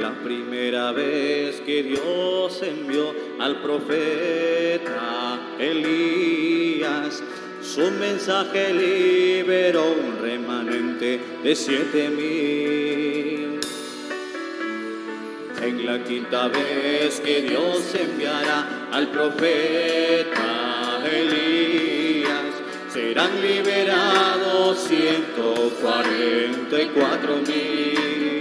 La primera vez que Dios envió al profeta Elías, su mensaje liberó un remanente de 7,000. En la quinta vez que Dios enviará al profeta Elías, serán liberados 144,000.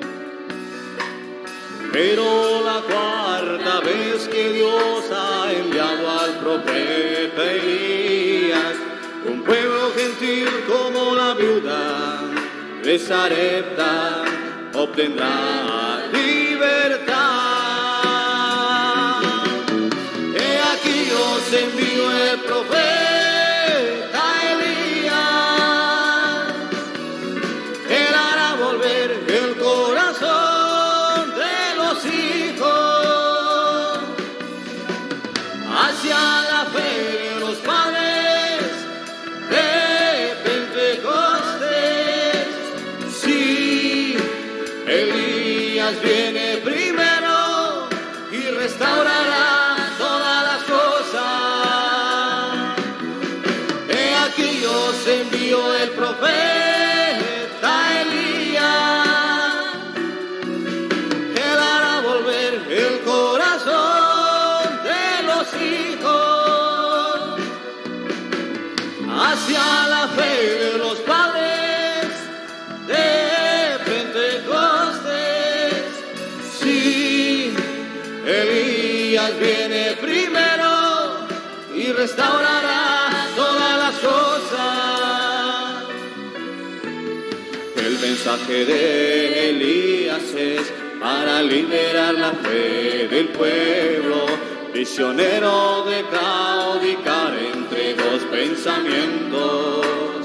Pero la cuarta vez que Dios ha enviado al profeta Elías, un pueblo gentil como la viuda de Sarepta obtendrá libertad. He aquí os envío el profeta Elías, él hará volver el corazón de los hijos hacia la fe de los padres de Pentecostés. Sí, Elías viene primero y restaurará todas las cosas. He aquí os envío el profeta Elías, él hará volver el corazón de los hijos hacia la fe de los padres de Pentecostés. Sí, Elías viene primero y restaurará todas las cosas. El mensaje de Elías es para liberar la fe del pueblo, prisionero de claudicar entre dos pensamientos,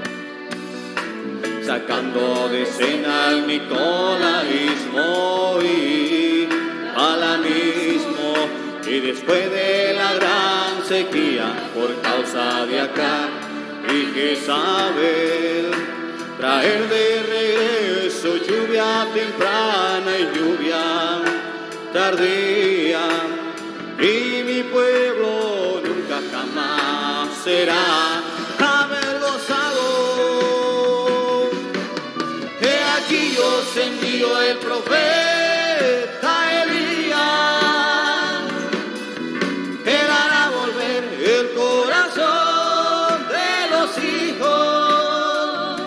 sacando de escena al nicolaísmo y palanismo, y después de la gran sequía por causa de Acab y Jezabel, traer de regreso lluvia temprana y lluvia tardía, y mi pueblo nunca jamás será avergonzado. He aquí os envío el profeta Elías, él hará volver el corazón de los hijos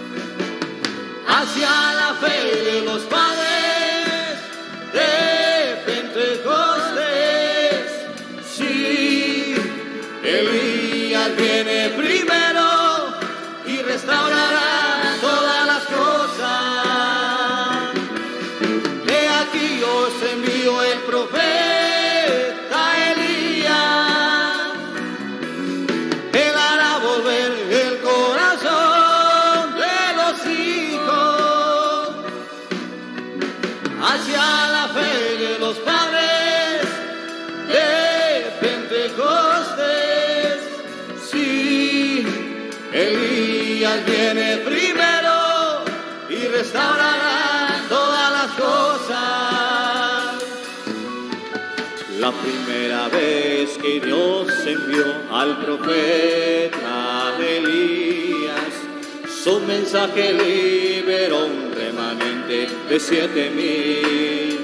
hacia la fe de los padres de Pentecostés. Sí, Elías viene primero y restaurará todas las cosas. He aquí os envío el profeta Elías, él hará volver el corazón de los hijos hacia la fe de los padres de Pentecostés. Sí, Elías viene primero y restaurará todas las cosas. La primera vez que Dios envió al profeta Elías, su mensaje liberó un remanente de 7,000.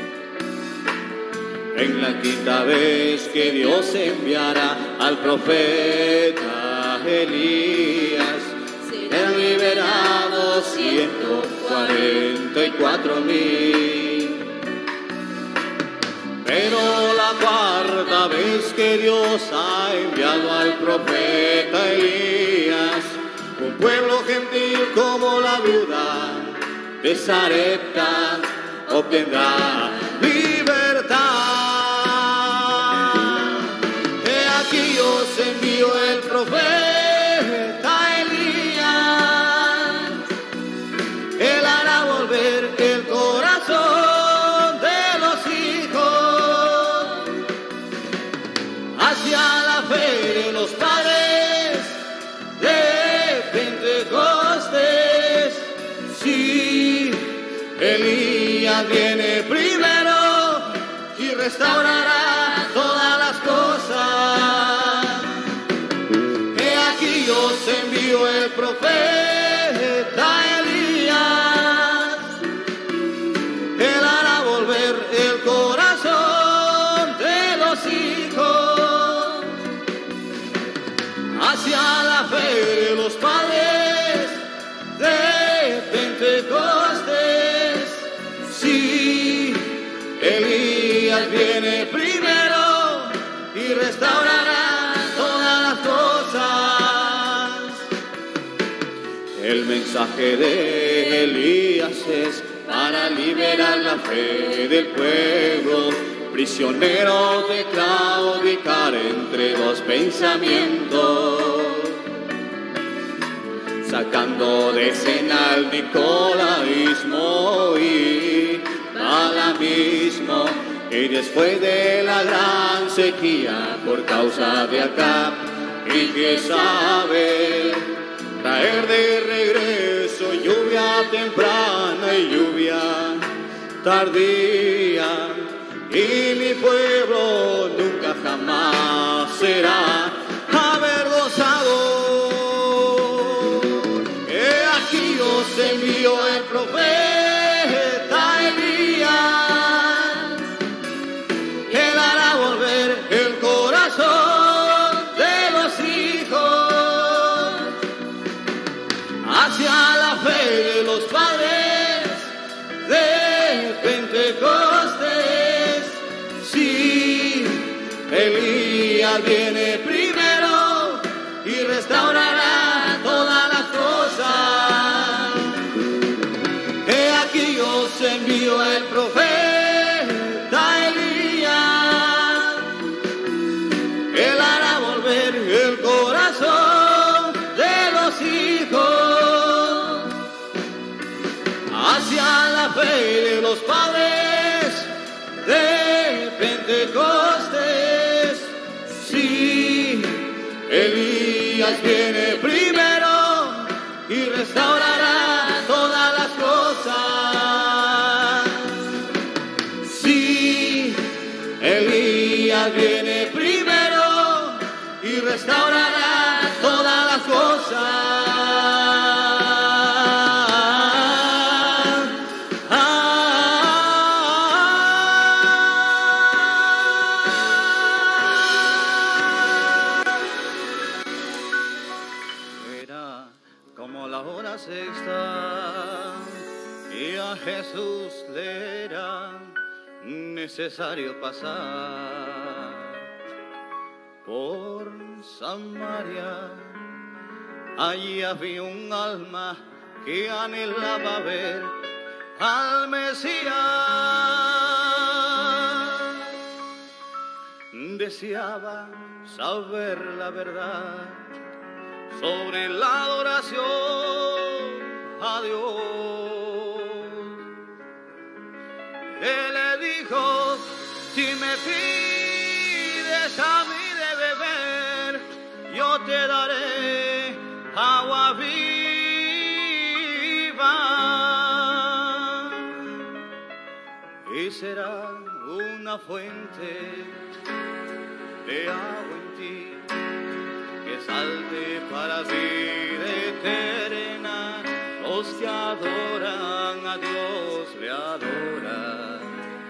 En la quinta vez que Dios enviará al profeta Elías, serán liberados 144,000. Pero la cuarta vez que Dios ha enviado al profeta Elías, un pueblo gentil como la viuda de Sarepta obtendrá libertad. He aquí os envío el profeta Elías, él hará volver el corazón de los hijos hacia la fe de los padres de Pentecostés. Sí, Elías viene primero y restaurará todas las cosas. He aquí os envío el profeta Elías. Él hará volver el corazón de los hijos hacia la fe de los padres de Pentecostés. Sí, Elías viene primero y restaurará todas las cosas. El mensaje de Elías es para liberar la fe del pueblo, prisionero de claudicar entre dos pensamientos, sacando de escena al nicolaísmo y balamismo, y después de la gran sequía por causa de Acab y Jezabel, traer de regreso lluvia temprana y lluvia tardía, y mi pueblo nunca jamás será avergonzado. He aquí os envío el profeta Elías. Él hará volver el corazón de los hijos hacia la fe de los padres de Pentecostés. Sí, Elías viene primero y restaurará todas las cosas. He aquí os envío el profeta Elías. Él hará volver el corazón de los hijos hacia la fe de los padres de Pentecostés. Sí, Elías viene primero y restaurará todas las cosas. Sí, Elías viene primero y restaurará todas las cosas. Y a Jesús le era necesario pasar por Samaria. Allí había un alma que anhelaba ver al Mesías. Deseaba saber la verdad sobre la adoración a Dios. Él le dijo: si me pides a mí de beber, yo te daré agua viva, y será una fuente de agua en ti que salte para vida eterna. Los que adoran a Dios le adoran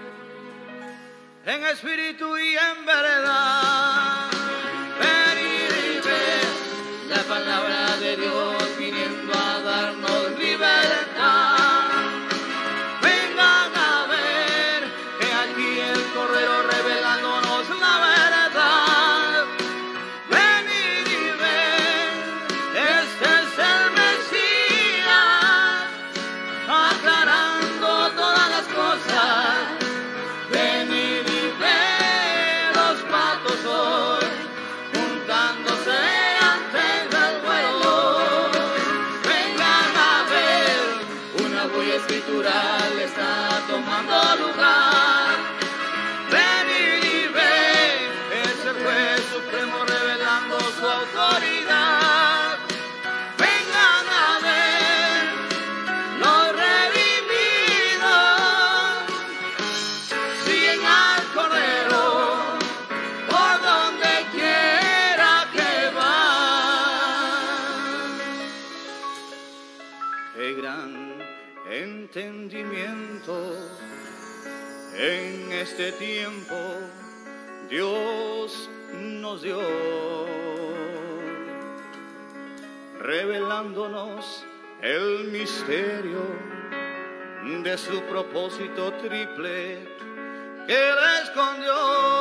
en espíritu y en verdad. Venid y ved la palabra de Dios viniendo a darnos libertad. Vengan a ver que aquí el Cordero revelándonos la verdad. Venid y ved, este es el Mesías, aclarando todas las cosas. Venid y ved los patos hoy juntándose antes del vuelo. Vengan a ver, una huella escritural está tomando lugar. Venid y ved, es el juez supremo revelando su autoridad. Vengan a ver, los redimidos entendimiento. En este tiempo Dios nos dio, revelándonos el misterio de su propósito triple que Él escondió.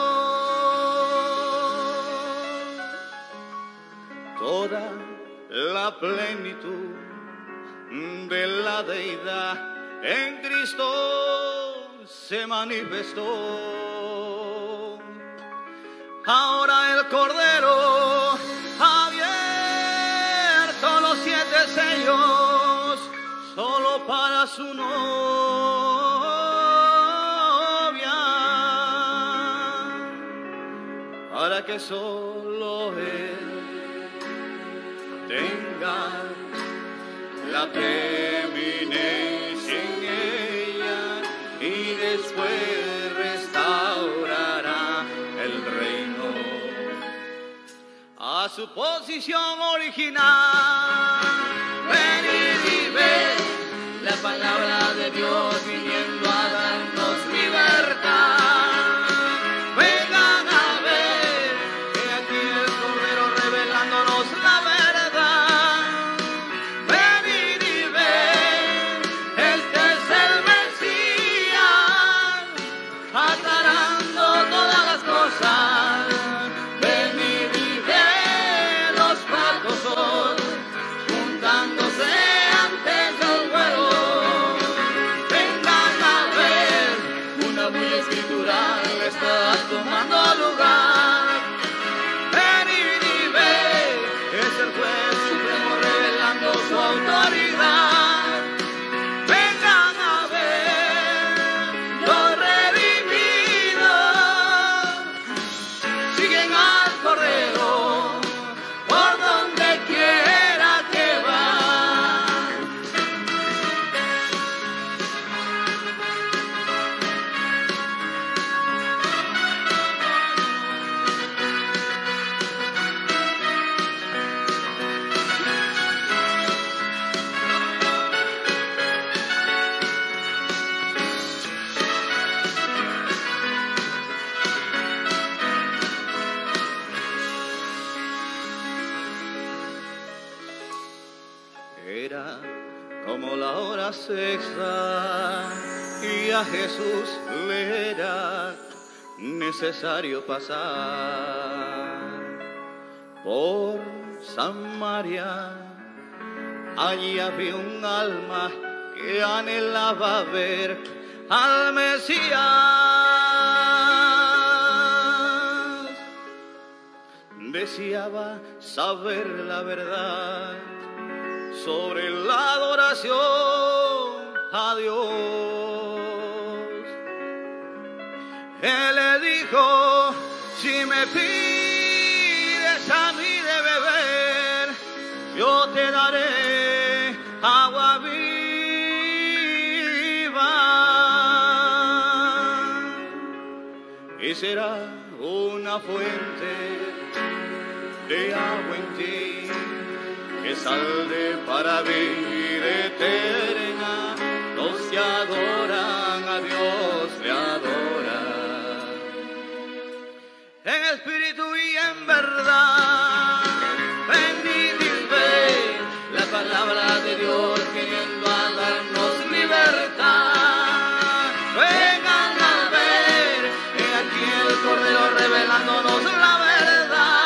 Toda la plenitud de la deidad en Cristo se manifestó. Ahora el Cordero ha abierto los 7 sellos solo para su novia, para que solo Él tenga la preeminencia en ella y después restaurará el reino a su posición original. Venid y ved la palabra de Dios viniendo a darnos libertad. Vengan a ver que aquí el Cordero revelándonos la verdad. Venid y ved, este es el Mesías, aclarando todas las cosas. Venid y ved, los pactos son juntándose antes del vuelo. Vengan a ver, una bulla escritural está tomando lugar. Venid y ved, es el juez supremo revelando su autoridad. Vengan a ver, los redimidos siguen al Cordero por donde quiera que va. Era como la hora sexta y a Jesús le era necesario pasar por Samaria. Allí había un alma que anhelaba ver al Mesías. Deseaba saber la verdad sobre la adoración a Dios. Él le dijo, si me pides a mí de beber, yo te daré agua viva. Y será una fuente de agua en ti, que salve para vida eterna. Los que adoran a Dios le adoran en espíritu y en verdad. Venid y ved la palabra de Dios queriendo a darnos libertad. Vengan a ver que aquí el Cordero revelándonos la verdad.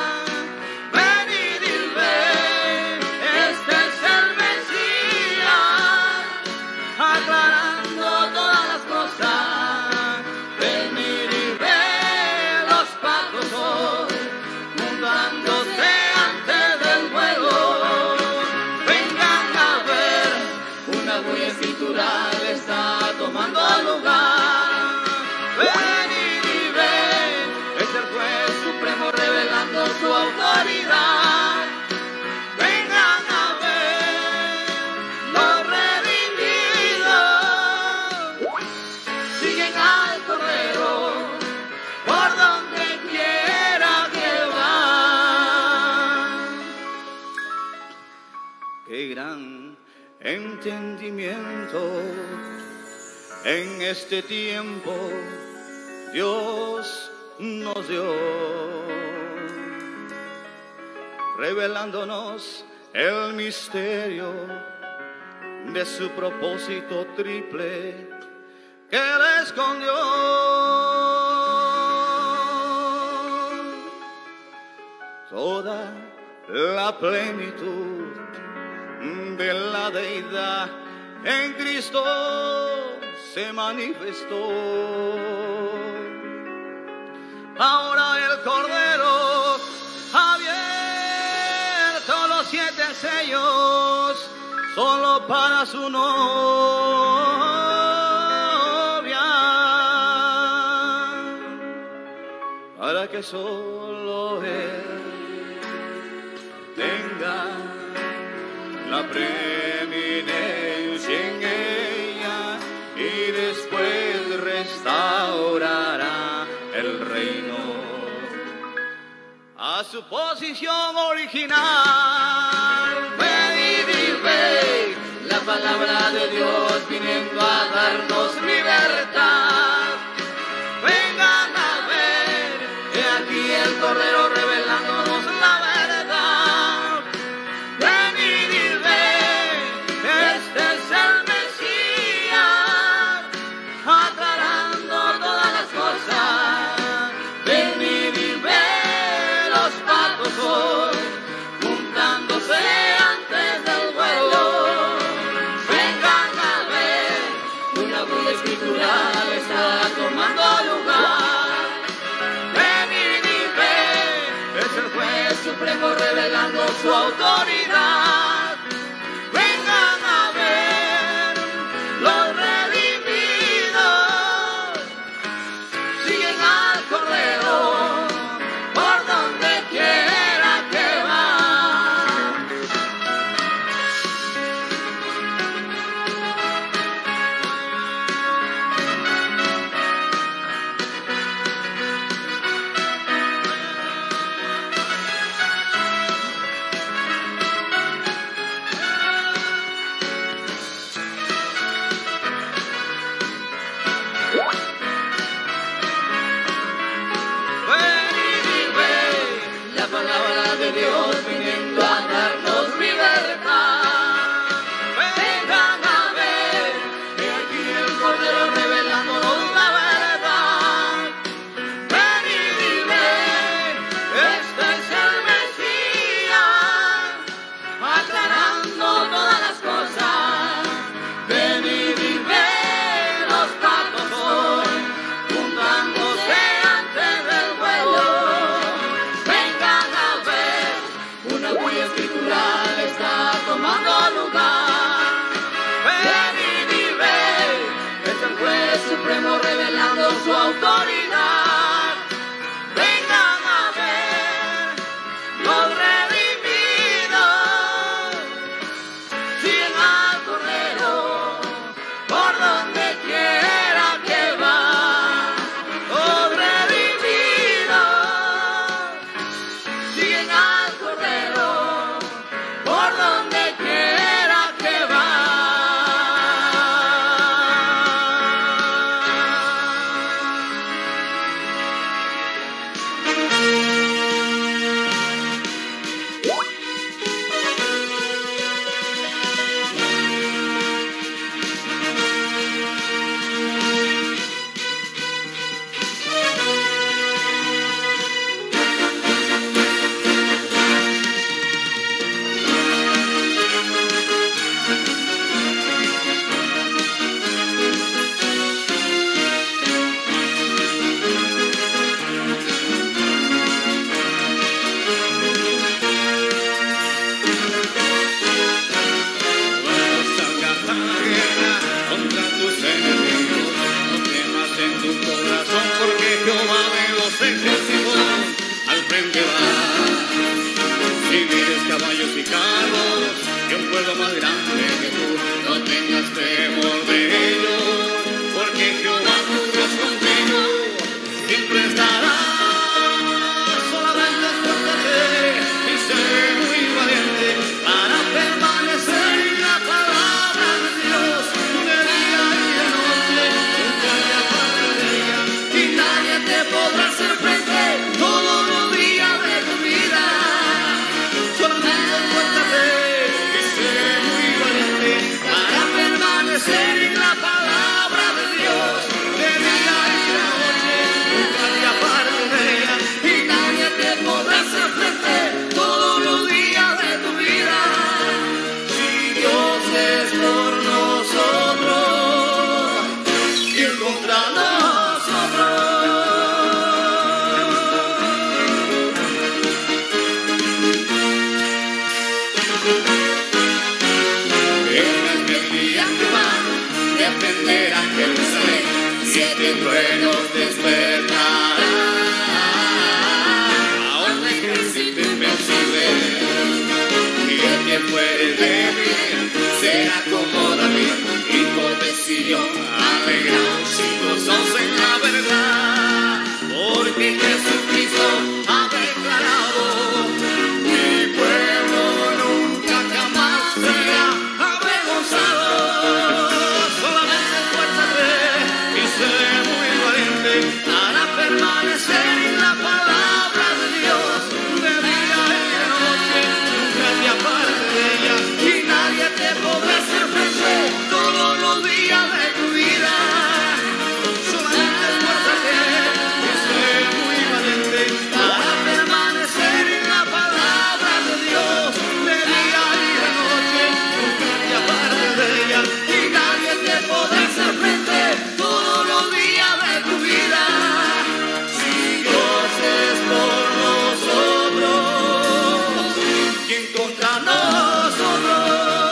Aclarando todas las cosas. Venid y ved, los pactos son juntándose antes del vuelo. Vengan a ver, una bulla escritural está tomando lugar. Venid y ved, es el juez supremo revelando su autoridad. Vengan a ver, los siguen al Cordero por donde quiera que va. Qué gran entendimiento en este tiempo Dios nos dio, revelándonos el misterio de su propósito triple que Él escondió. Toda la plenitud de la deidad en Cristo se manifestó. Ahora el Cordero ha abierto los 7 sellos solo para su novia, para que solo Él tenga la preeminencia en ella y después restaurará el reino a su posición original. Venid y ved la palabra de Dios viniendo a darnos libertad. Vengan a ver, he aquí el Cordero revelándonos la verdad. Venid y ved, este es el Mesías, aclarando todas las cosas. Venid y ved los patos hoy juntándose antes del vuelo. Vengan a ver, una bulla escritural está tomando lugar. Venid y ved, es el juez supremo revelando su autoridad. Vengan a ver, los redimidos siguen al Cordero por donde quiera que va. Venid y ved la palabra de Dios viniendo a darnos libertad. Vengan a ver, he aquí el Cordero revelándonos la verdad. Venid y ved, este es el Mesías, aclarando todas las cosas. Venid y ved los patos hoy juntándose antes del vuelo. Vengan a ver, una huella escritural está tomando lugar. Venid y ved, es el juez supremo revelando su autoridad. Vengan a ver, los redimidos siguen al Cordero por donde quiera que va. Los redimidos siguen al Cordero por donde quiera que va. defenderá Jerusalén, 7 truenos despertará a un ejército invencible. Y el que fuere débil será como David, hijo de Sion, alegraos y gozosos en la verdad, porque Jesucristo ha declarado: mi pueblo nunca jamás será avergonzado. Solamente esfuérzate y sé muy valiente para permanecer en la palabra de Dios, de día y de noche, nunca te apartes de ella, y nadie te podrá hacer frente todos los días de tu vida. Solamente esfuérzate y sé muy valiente para permanecer en la palabra de Dios, de día y de noche, nunca te apartes de ella, y nadie te podrá hacer frente todos los días de tu vida. Si Dios es por nosotros, ¿quién contra nosotros?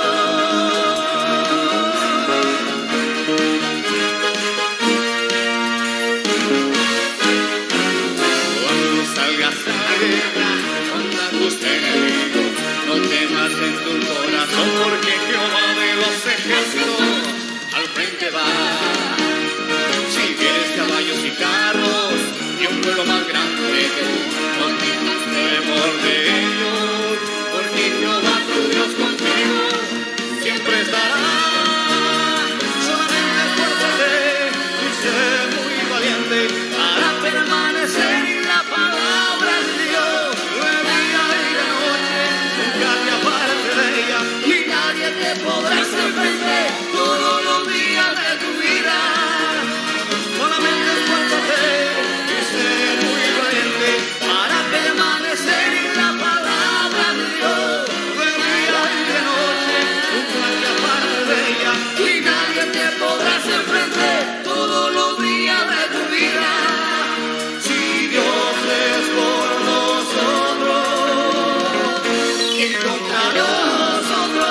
Cuando salgas a la guerra contra tus enemigos, no temas en tu corazón, porque Jehová de los ejércitos al frente va. Si tienes caballos y carros y un pueblo más grande que tú, no tengas temor de ellos, porque Jehová tu Dios contigo siempre estará. Solamente esfuérzate y sé muy valiente para permanecer en la palabra de Dios, de día y de noche, nunca te apartes de ella, y nadie te podrá hacer frente todos los días de tu vida. Solamente esfuérzate y sé muy valiente para permanecer en la palabra de Dios, de día y de noche, nunca te apartes de ella, y nadie te podrá hacer frente todos los días de tu vida. Si Dios es por nosotros, ¿quién contra nosotros?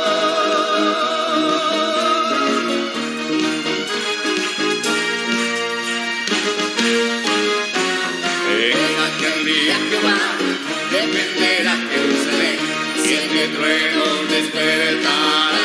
En aquel día Jehová defenderá Jerusalén, 7 truenos despertará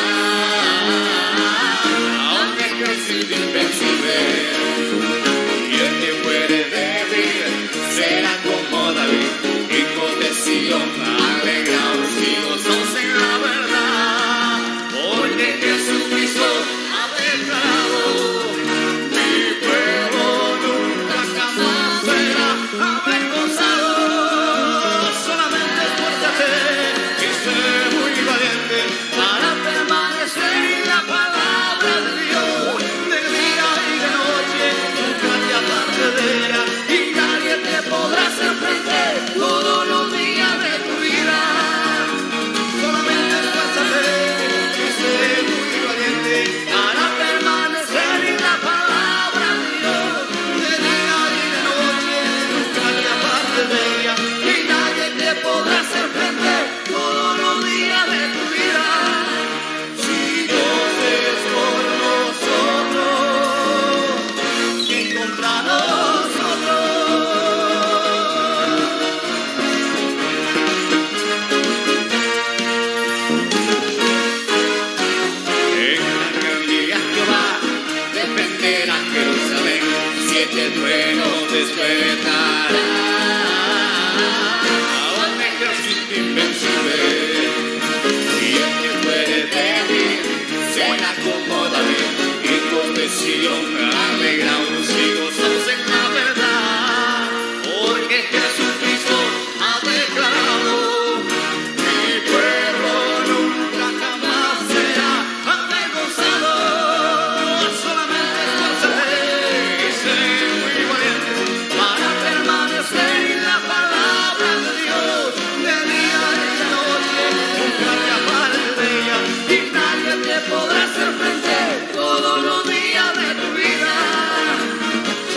a un ejército invencible. Y el que fuere débil será como David, hijo de Sion, alegraos y gozosos en la verdad, porque Jesucristo ha declarado: mi pueblo nunca jamás será avergonzado. Solamente esfuérzate y sé muy valiente para permanecer en la palabra de Dios, de día y de noche, nunca te apartes de ella, y nadie te podrá hacer frente todos los días de tu vida. Solamente esfuérzate y sé muy valiente para permanecer en la palabra de Dios, de día y de noche, nunca te apartes de ella, y nadie te podrá hacer frente todos los días de tu vida. Si Dios es por nosotros, ¿quién contra nosotros? En aquel día Jehová defenderá Jerusalén, 7 truenos despertará a un ejército invencible. Y el que fuere débil será como David, hijo de Sion, alegraos y gozosos en la verdad, porque Jesucristo ha declarado: mi pueblo nunca jamás será avergonzado. Solamente esfuérzate y sé muy valiente para permanecer en la palabra de Dios, de día y de noche, nunca te apartes de ella, y nadie te podrá hacer frente todos los días de tu vida.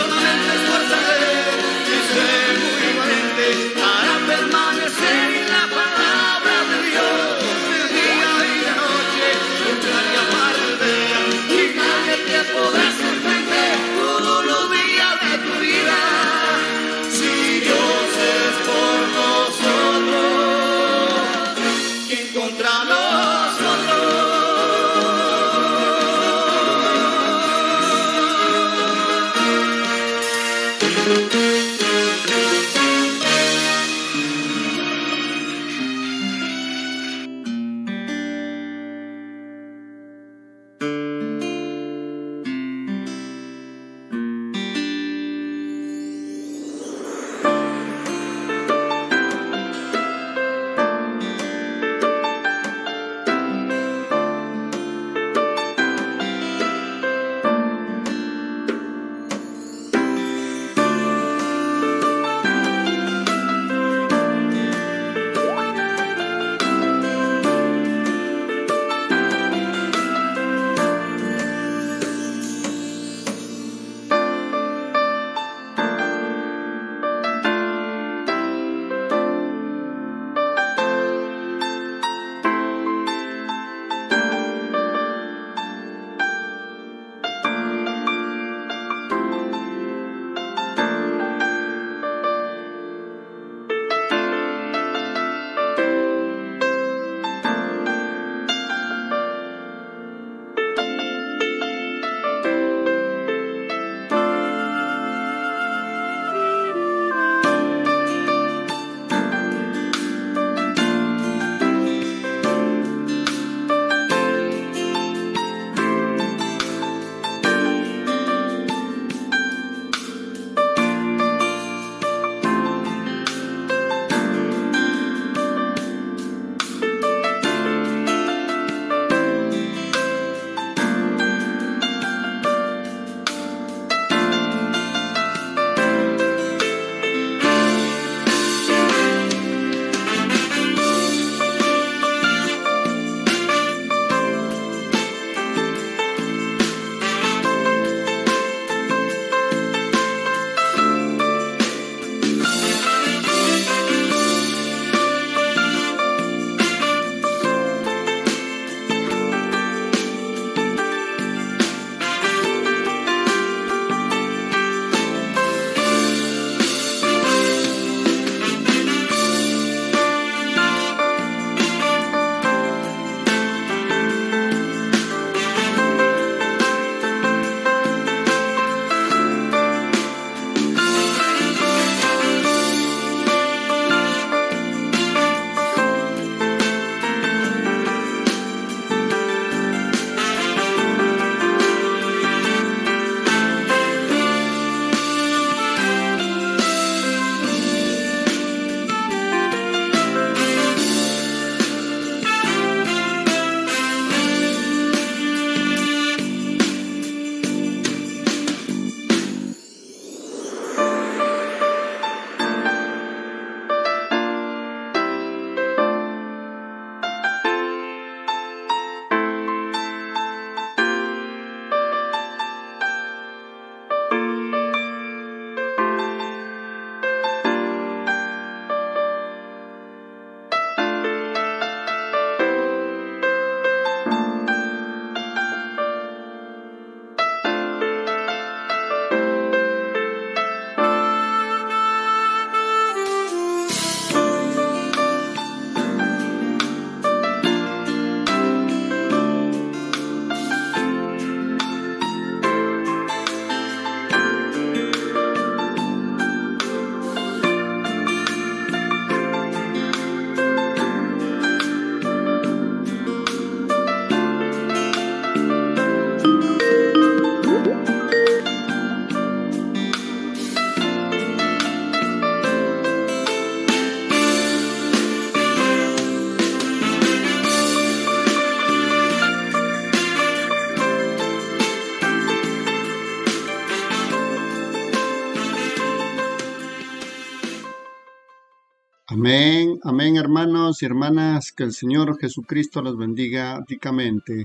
Amén, amén, hermanos y hermanas, que el Señor Jesucristo los bendiga ricamente.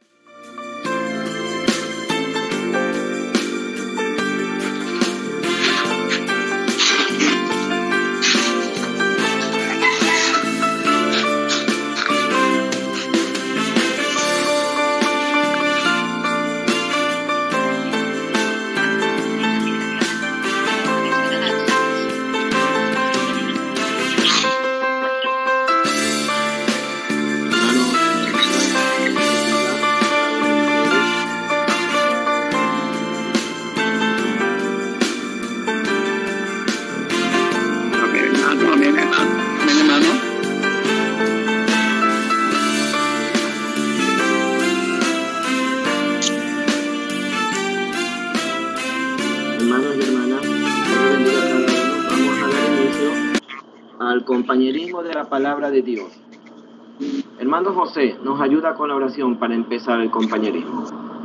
Hermanos y hermanas, Dios bendiga a cada uno. Vamos a dar inicio al compañerismo de la palabra de Dios. Hermano José, nos ayuda con la oración para empezar el compañerismo.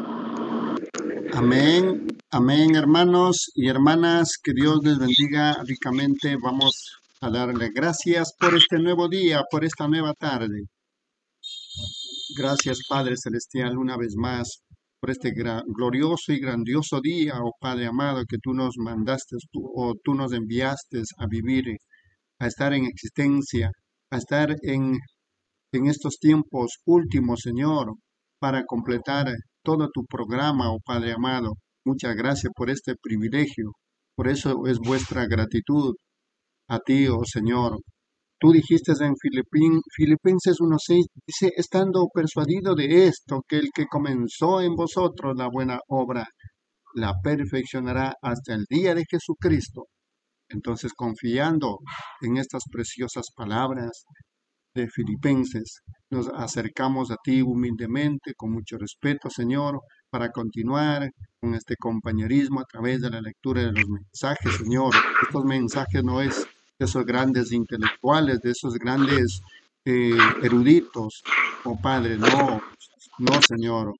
Amén, amén, hermanos y hermanas, que Dios les bendiga ricamente. Vamos a darle gracias por este nuevo día, por esta nueva tarde. Gracias, Padre Celestial, una vez más, por este glorioso y grandioso día, oh Padre amado, que tú nos mandaste tú nos enviaste a vivir, a estar en existencia, a estar en estos tiempos últimos, Señor, para completar todo tu programa, oh Padre amado. Muchas gracias por este privilegio. Por eso es vuestra gratitud a ti, oh Señor. Tú dijiste en Filipenses 1:6, dice, estando persuadido de esto, que el que comenzó en vosotros la buena obra, la perfeccionará hasta el día de Jesucristo. Entonces, confiando en estas preciosas palabras de Filipenses, nos acercamos a ti humildemente, con mucho respeto, Señor, para continuar con este compañerismo a través de la lectura de los mensajes, Señor. Estos mensajes no es de esos grandes intelectuales, de esos grandes eruditos, oh Padre, no, no, Señor.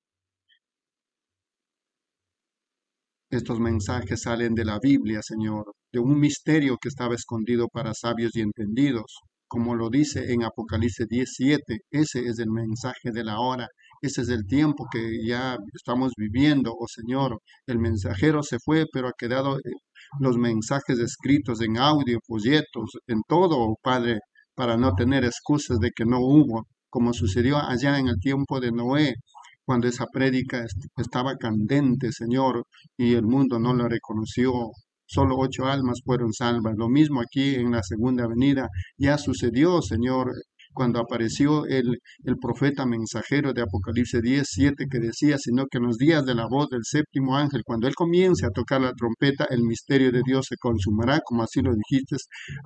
Estos mensajes salen de la Biblia, Señor, de un misterio que estaba escondido para sabios y entendidos. Como lo dice en Apocalipsis 17, ese es el mensaje de la hora, ese es el tiempo que ya estamos viviendo, oh Señor. El mensajero se fue, pero ha quedado los mensajes escritos en audio, folletos, en todo, oh Padre, para no tener excusas de que no hubo, como sucedió allá en el tiempo de Noé, cuando esa prédica estaba candente, Señor, y el mundo no la reconoció. Solo 8 almas fueron salvas. Lo mismo aquí en la segunda venida ya sucedió, Señor, cuando apareció el profeta mensajero de Apocalipsis 17 que decía, sino que en los días de la voz del séptimo ángel, cuando él comience a tocar la trompeta, el misterio de Dios se consumará, como así lo dijiste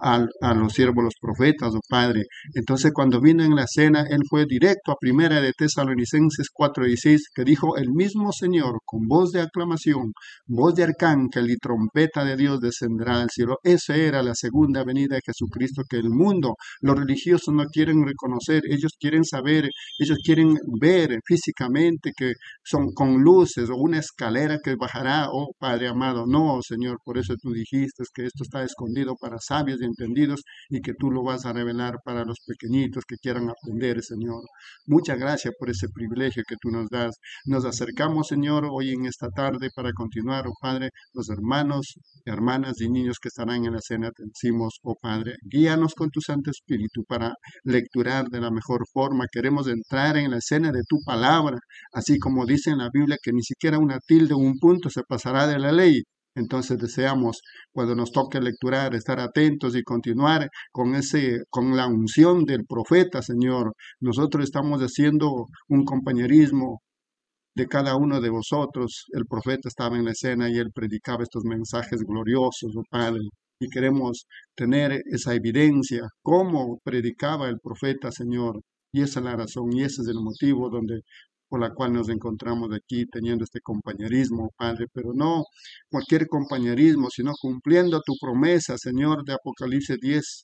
a los siervos, los profetas, oh Padre. Entonces, cuando vino en la cena, él fue directo a primera de Tesalonicenses 4:16, que dijo, el mismo Señor, con voz de aclamación, voz de arcángel y trompeta de Dios descenderá al cielo. Esa era la segunda venida de Jesucristo, que el mundo, los religiosos no quieren reconocer, ellos quieren saber, ellos quieren ver físicamente que son con luces o una escalera que bajará, oh Padre amado. No, Señor, por eso tú dijiste que esto está escondido para sabios y entendidos y que tú lo vas a revelar para los pequeñitos que quieran aprender, Señor. Muchas gracias por ese privilegio que tú nos das. Nos acercamos, Señor, hoy en esta tarde para continuar, oh Padre, los hermanos, hermanas y niños que estarán en la cena, te decimos, oh Padre, guíanos con tu Santo Espíritu para lecturar de la mejor forma. Queremos entrar en la escena de tu palabra, así como dice en la Biblia que ni siquiera una tilde o un punto se pasará de la ley. Entonces deseamos, cuando nos toque lecturar, estar atentos y continuar con la unción del profeta, Señor. Nosotros estamos haciendo un compañerismo de cada uno de vosotros. El profeta estaba en la escena y él predicaba estos mensajes gloriosos, oh Padre. Y queremos tener esa evidencia, cómo predicaba el profeta, Señor. Y esa es la razón y ese es el motivo por la cual nos encontramos aquí teniendo este compañerismo, Padre, pero no cualquier compañerismo, sino cumpliendo tu promesa, Señor, de Apocalipsis 10,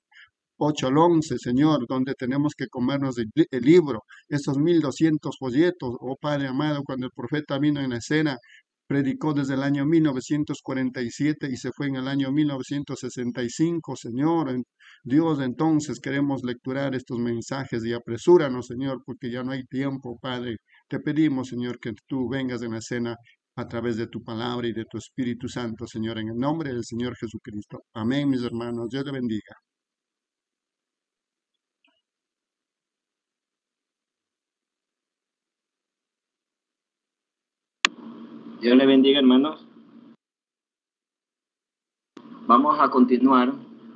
8 al 11, Señor, donde tenemos que comernos el libro, esos 1200 folletos, oh Padre amado, cuando el profeta vino en la escena, predicó desde el año 1947 y se fue en el año 1965, Señor. Dios, entonces queremos lecturar estos mensajes y apresúranos, Señor, porque ya no hay tiempo, Padre. Te pedimos, Señor, que tú vengas en la escena a través de tu palabra y de tu Espíritu Santo, Señor, en el nombre del Señor Jesucristo. Amén, mis hermanos. Dios te bendiga. Dios le bendiga, hermanos. Vamos a continuar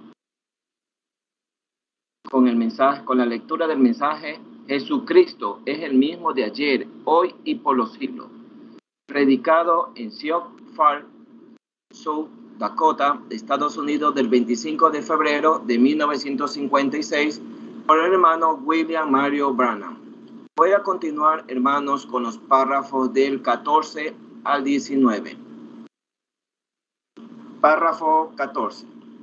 con el mensaje, con la lectura del mensaje. Jesucristo es el mismo de ayer, hoy y por los siglos. Predicado en Sioux Falls, South Dakota, Estados Unidos, del 25 de febrero de 1956 por el hermano William Mario Branham. Voy a continuar, hermanos, con los párrafos del 14 al 19. Párrafo 14.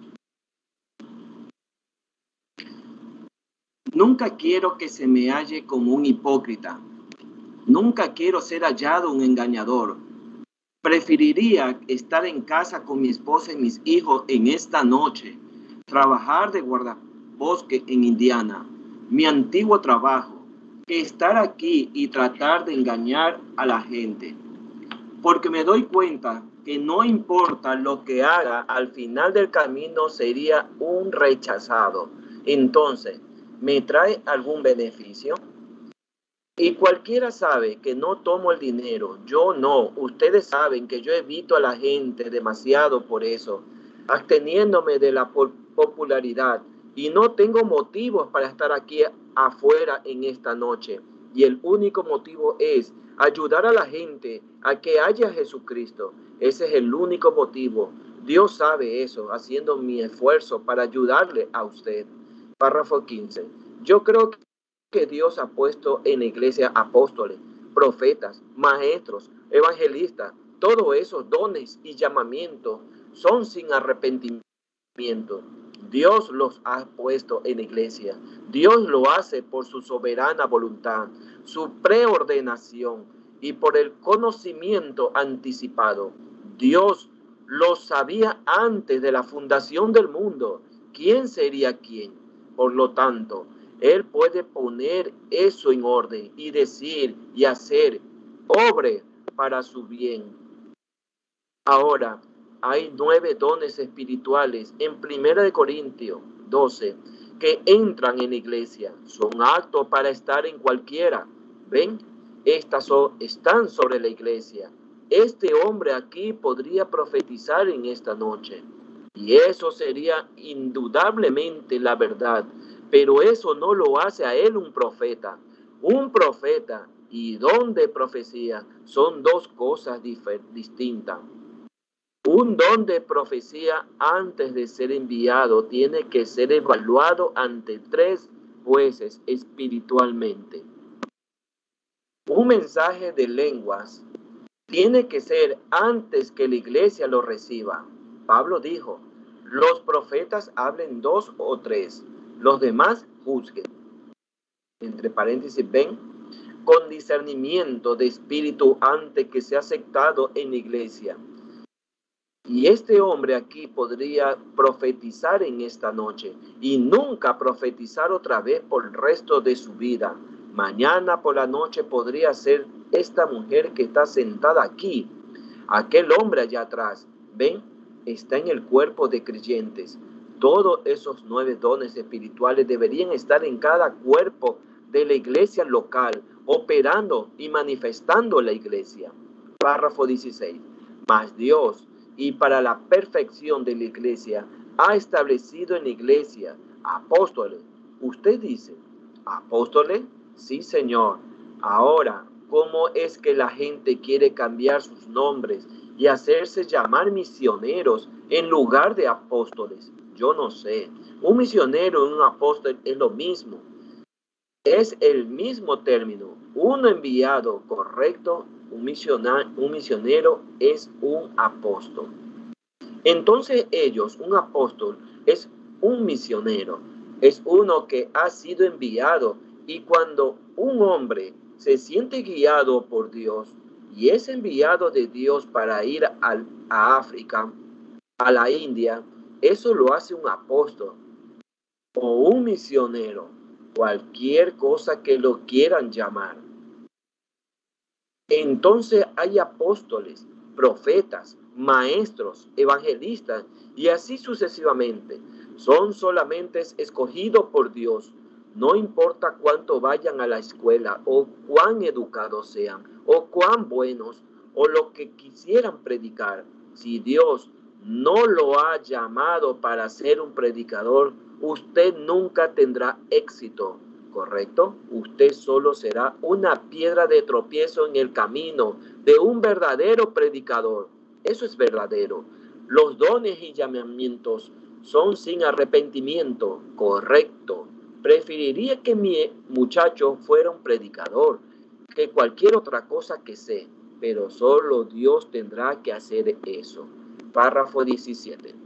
Nunca quiero que se me halle como un hipócrita. Nunca quiero ser hallado un engañador. Preferiría estar en casa con mi esposa y mis hijos en esta noche, trabajar de guardabosque en Indiana, mi antiguo trabajo, que estar aquí y tratar de engañar a la gente. Porque me doy cuenta que no importa lo que haga, al final del camino sería un rechazado. Entonces, ¿me trae algún beneficio? Y cualquiera sabe que no tomo el dinero, yo no. Ustedes saben que yo evito a la gente demasiado por eso, absteniéndome de la popularidad. Y no tengo motivos para estar aquí afuera en esta noche. Y el único motivo es ayudar a la gente a que haya Jesucristo. Ese es el único motivo. Dios sabe eso, haciendo mi esfuerzo para ayudarle a usted. Párrafo 15. Yo creo que Dios ha puesto en la iglesia apóstoles, profetas, maestros, evangelistas. Todos esos dones y llamamientos son sin arrepentimiento. Dios los ha puesto en la iglesia. Dios lo hace por su soberana voluntad, su preordenación y por el conocimiento anticipado. Dios lo sabía antes de la fundación del mundo. ¿Quién sería quién? Por lo tanto, Él puede poner eso en orden y decir y hacer, obre para su bien. Ahora, hay 9 dones espirituales en 1 Corintios 12 que entran en la iglesia. Son aptos para estar en cualquiera. ¿Ven? Están sobre la iglesia. Este hombre aquí podría profetizar en esta noche. Y eso sería indudablemente la verdad. Pero eso no lo hace a él un profeta. Un profeta y don de profecía son dos cosas distintas. Un don de profecía antes de ser enviado tiene que ser evaluado ante 3 jueces espiritualmente. Un mensaje de lenguas tiene que ser antes que la iglesia lo reciba. Pablo dijo, los profetas hablen 2 o 3, los demás juzguen. Entre paréntesis, ven, con discernimiento de espíritu antes que sea aceptado en la iglesia. Y este hombre aquí podría profetizar en esta noche y nunca profetizar otra vez por el resto de su vida. Mañana por la noche podría ser esta mujer que está sentada aquí. Aquel hombre allá atrás, ven, está en el cuerpo de creyentes. Todos esos 9 dones espirituales deberían estar en cada cuerpo de la iglesia local, operando y manifestando la iglesia. Párrafo 16. Mas Dios, y para la perfección de la iglesia, ha establecido en la iglesia apóstoles. Usted dice, ¿apóstoles? Sí, Señor. Ahora, ¿cómo es que la gente quiere cambiar sus nombres y hacerse llamar misioneros en lugar de apóstoles? Yo no sé. Un misionero y un apóstol es lo mismo. Es el mismo término. Uno enviado, correcto. Un misionero es un apóstol. Entonces ellos, un apóstol es un misionero, es uno que ha sido enviado. Y cuando un hombre se siente guiado por Dios y es enviado de Dios para ir a África, a la India, eso lo hace un apóstol o un misionero, cualquier cosa que lo quieran llamar. Entonces hay apóstoles, profetas, maestros, evangelistas y así sucesivamente. Son solamente escogidos por Dios. No importa cuánto vayan a la escuela o cuán educados sean o cuán buenos o lo que quisieran predicar. Si Dios no lo ha llamado para ser un predicador, usted nunca tendrá éxito. ¿Correcto? Usted solo será una piedra de tropiezo en el camino de un verdadero predicador. Eso es verdadero. Los dones y llamamientos son sin arrepentimiento. Correcto. Preferiría que mi muchacho fuera un predicador que cualquier otra cosa que sé, pero solo Dios tendrá que hacer eso. Párrafo 17.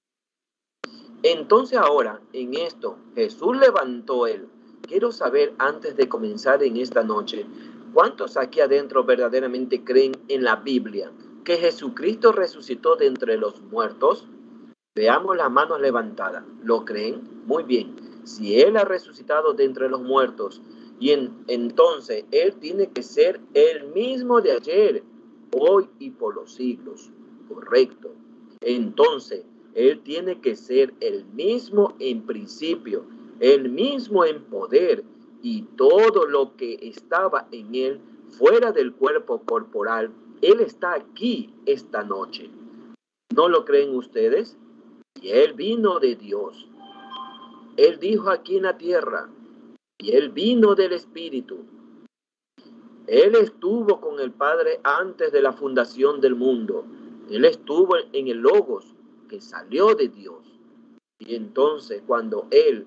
Entonces ahora, en esto, Jesús levantó él. Quiero saber antes de comenzar en esta noche, ¿cuántos aquí adentro verdaderamente creen en la Biblia que Jesucristo resucitó de entre los muertos? Veamos las manos levantadas. ¿Lo creen? Muy bien. Si Él ha resucitado de entre los muertos, entonces Él tiene que ser el mismo de ayer, hoy y por los siglos. Correcto. Entonces, Él tiene que ser el mismo en principio, el mismo en poder, y todo lo que estaba en Él fuera del cuerpo corporal, Él está aquí esta noche. ¿No lo creen ustedes? Y Él vino de Dios. Él dijo aquí en la tierra, y Él vino del Espíritu. Él estuvo con el Padre antes de la fundación del mundo. Él estuvo en el Logos, que salió de Dios. Y entonces cuando Él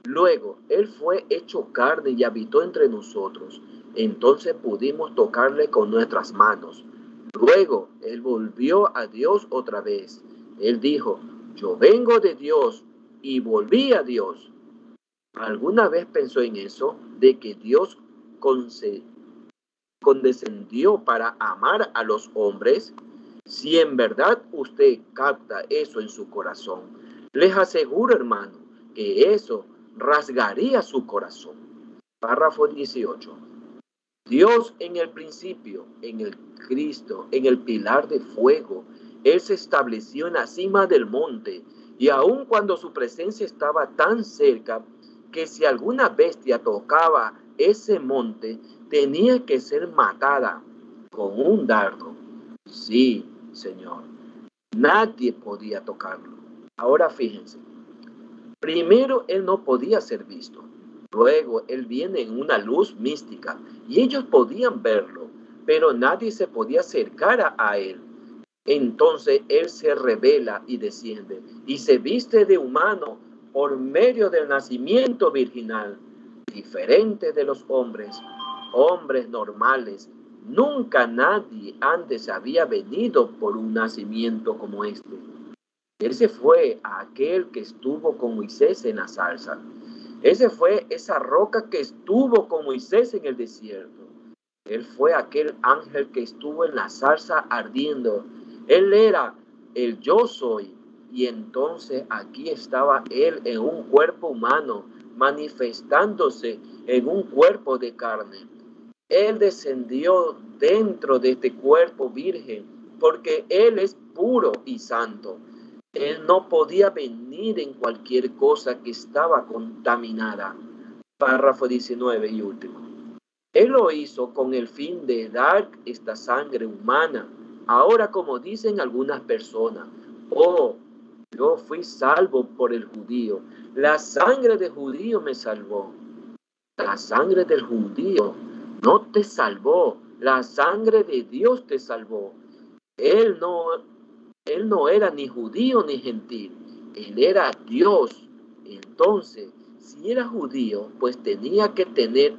fue hecho carne y habitó entre nosotros, entonces pudimos tocarle con nuestras manos. Luego Él volvió a Dios otra vez. Él dijo, yo vengo de Dios y volví a Dios. ¿Alguna vez pensó en eso? De que Dios condescendió para amar a los hombres. Si en verdad usted capta eso en su corazón, les aseguro, hermano, que eso rasgaría su corazón. Párrafo 18. Dios en el principio, en el Cristo, en el pilar de fuego, Él se estableció en la cima del monte, y aun cuando su presencia estaba tan cerca, que si alguna bestia tocaba ese monte, tenía que ser matada con un dardo. Sí, Señor. Nadie podía tocarlo. Ahora fíjense. Primero, Él no podía ser visto. Luego, Él viene en una luz mística y ellos podían verlo, pero nadie se podía acercar a Él. Entonces, Él se revela y desciende y se viste de humano por medio del nacimiento virginal, diferente de los hombres normales. Nunca nadie antes había venido por un nacimiento como este. Ese fue aquel que estuvo con Moisés en la zarza. Ese fue esa roca que estuvo con Moisés en el desierto. Él fue aquel ángel que estuvo en la zarza ardiendo. Él era el yo soy. Y entonces aquí estaba Él en un cuerpo humano, manifestándose en un cuerpo de carne. Él descendió dentro de este cuerpo virgen, porque Él es puro y santo. Él no podía venir en cualquier cosa que estaba contaminada. Párrafo 19 y último. Él lo hizo con el fin de dar esta sangre humana. Ahora, como dicen algunas personas, yo fui salvo por el judío. La sangre del judío me salvó. La sangre del judío no te salvó. La sangre de Dios te salvó. Él no era ni judío ni gentil. Él era Dios. Entonces, si era judío, pues tenía que tener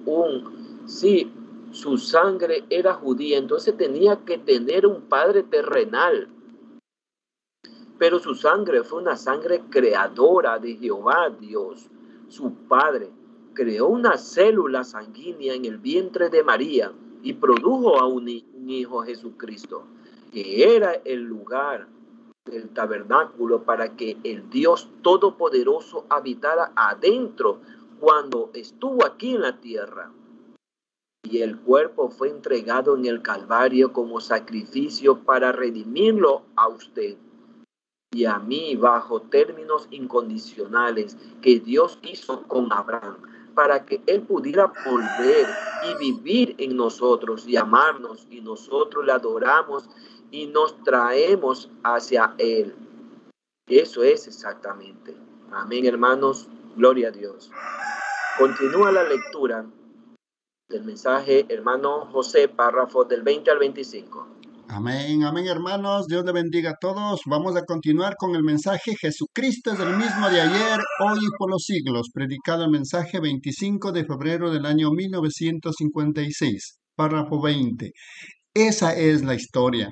su sangre era judía, entonces tenía que tener un padre terrenal. Pero su sangre fue una sangre creadora de Jehová Dios. Su padre creó una célula sanguínea en el vientre de María y produjo a un hijo, Jesucristo, que era el lugar del tabernáculo para que el Dios Todopoderoso habitara adentro cuando estuvo aquí en la tierra. Y el cuerpo fue entregado en el Calvario como sacrificio para redimirlo a usted y a mí bajo términos incondicionales que Dios hizo con Abraham, para que él pudiera volver y vivir en nosotros y amarnos, y nosotros le adoramos y nos traemos hacia él. Eso es exactamente. Amén, hermanos. Gloria a Dios. Continúa la lectura del mensaje, hermano José, párrafo del 20 al 25. Amén, amén, hermanos. Dios le bendiga a todos. Vamos a continuar con el mensaje. Jesucristo es el mismo de ayer, hoy y por los siglos. Predicado el mensaje 25 de febrero del año 1956. Párrafo 20. Esa es la historia.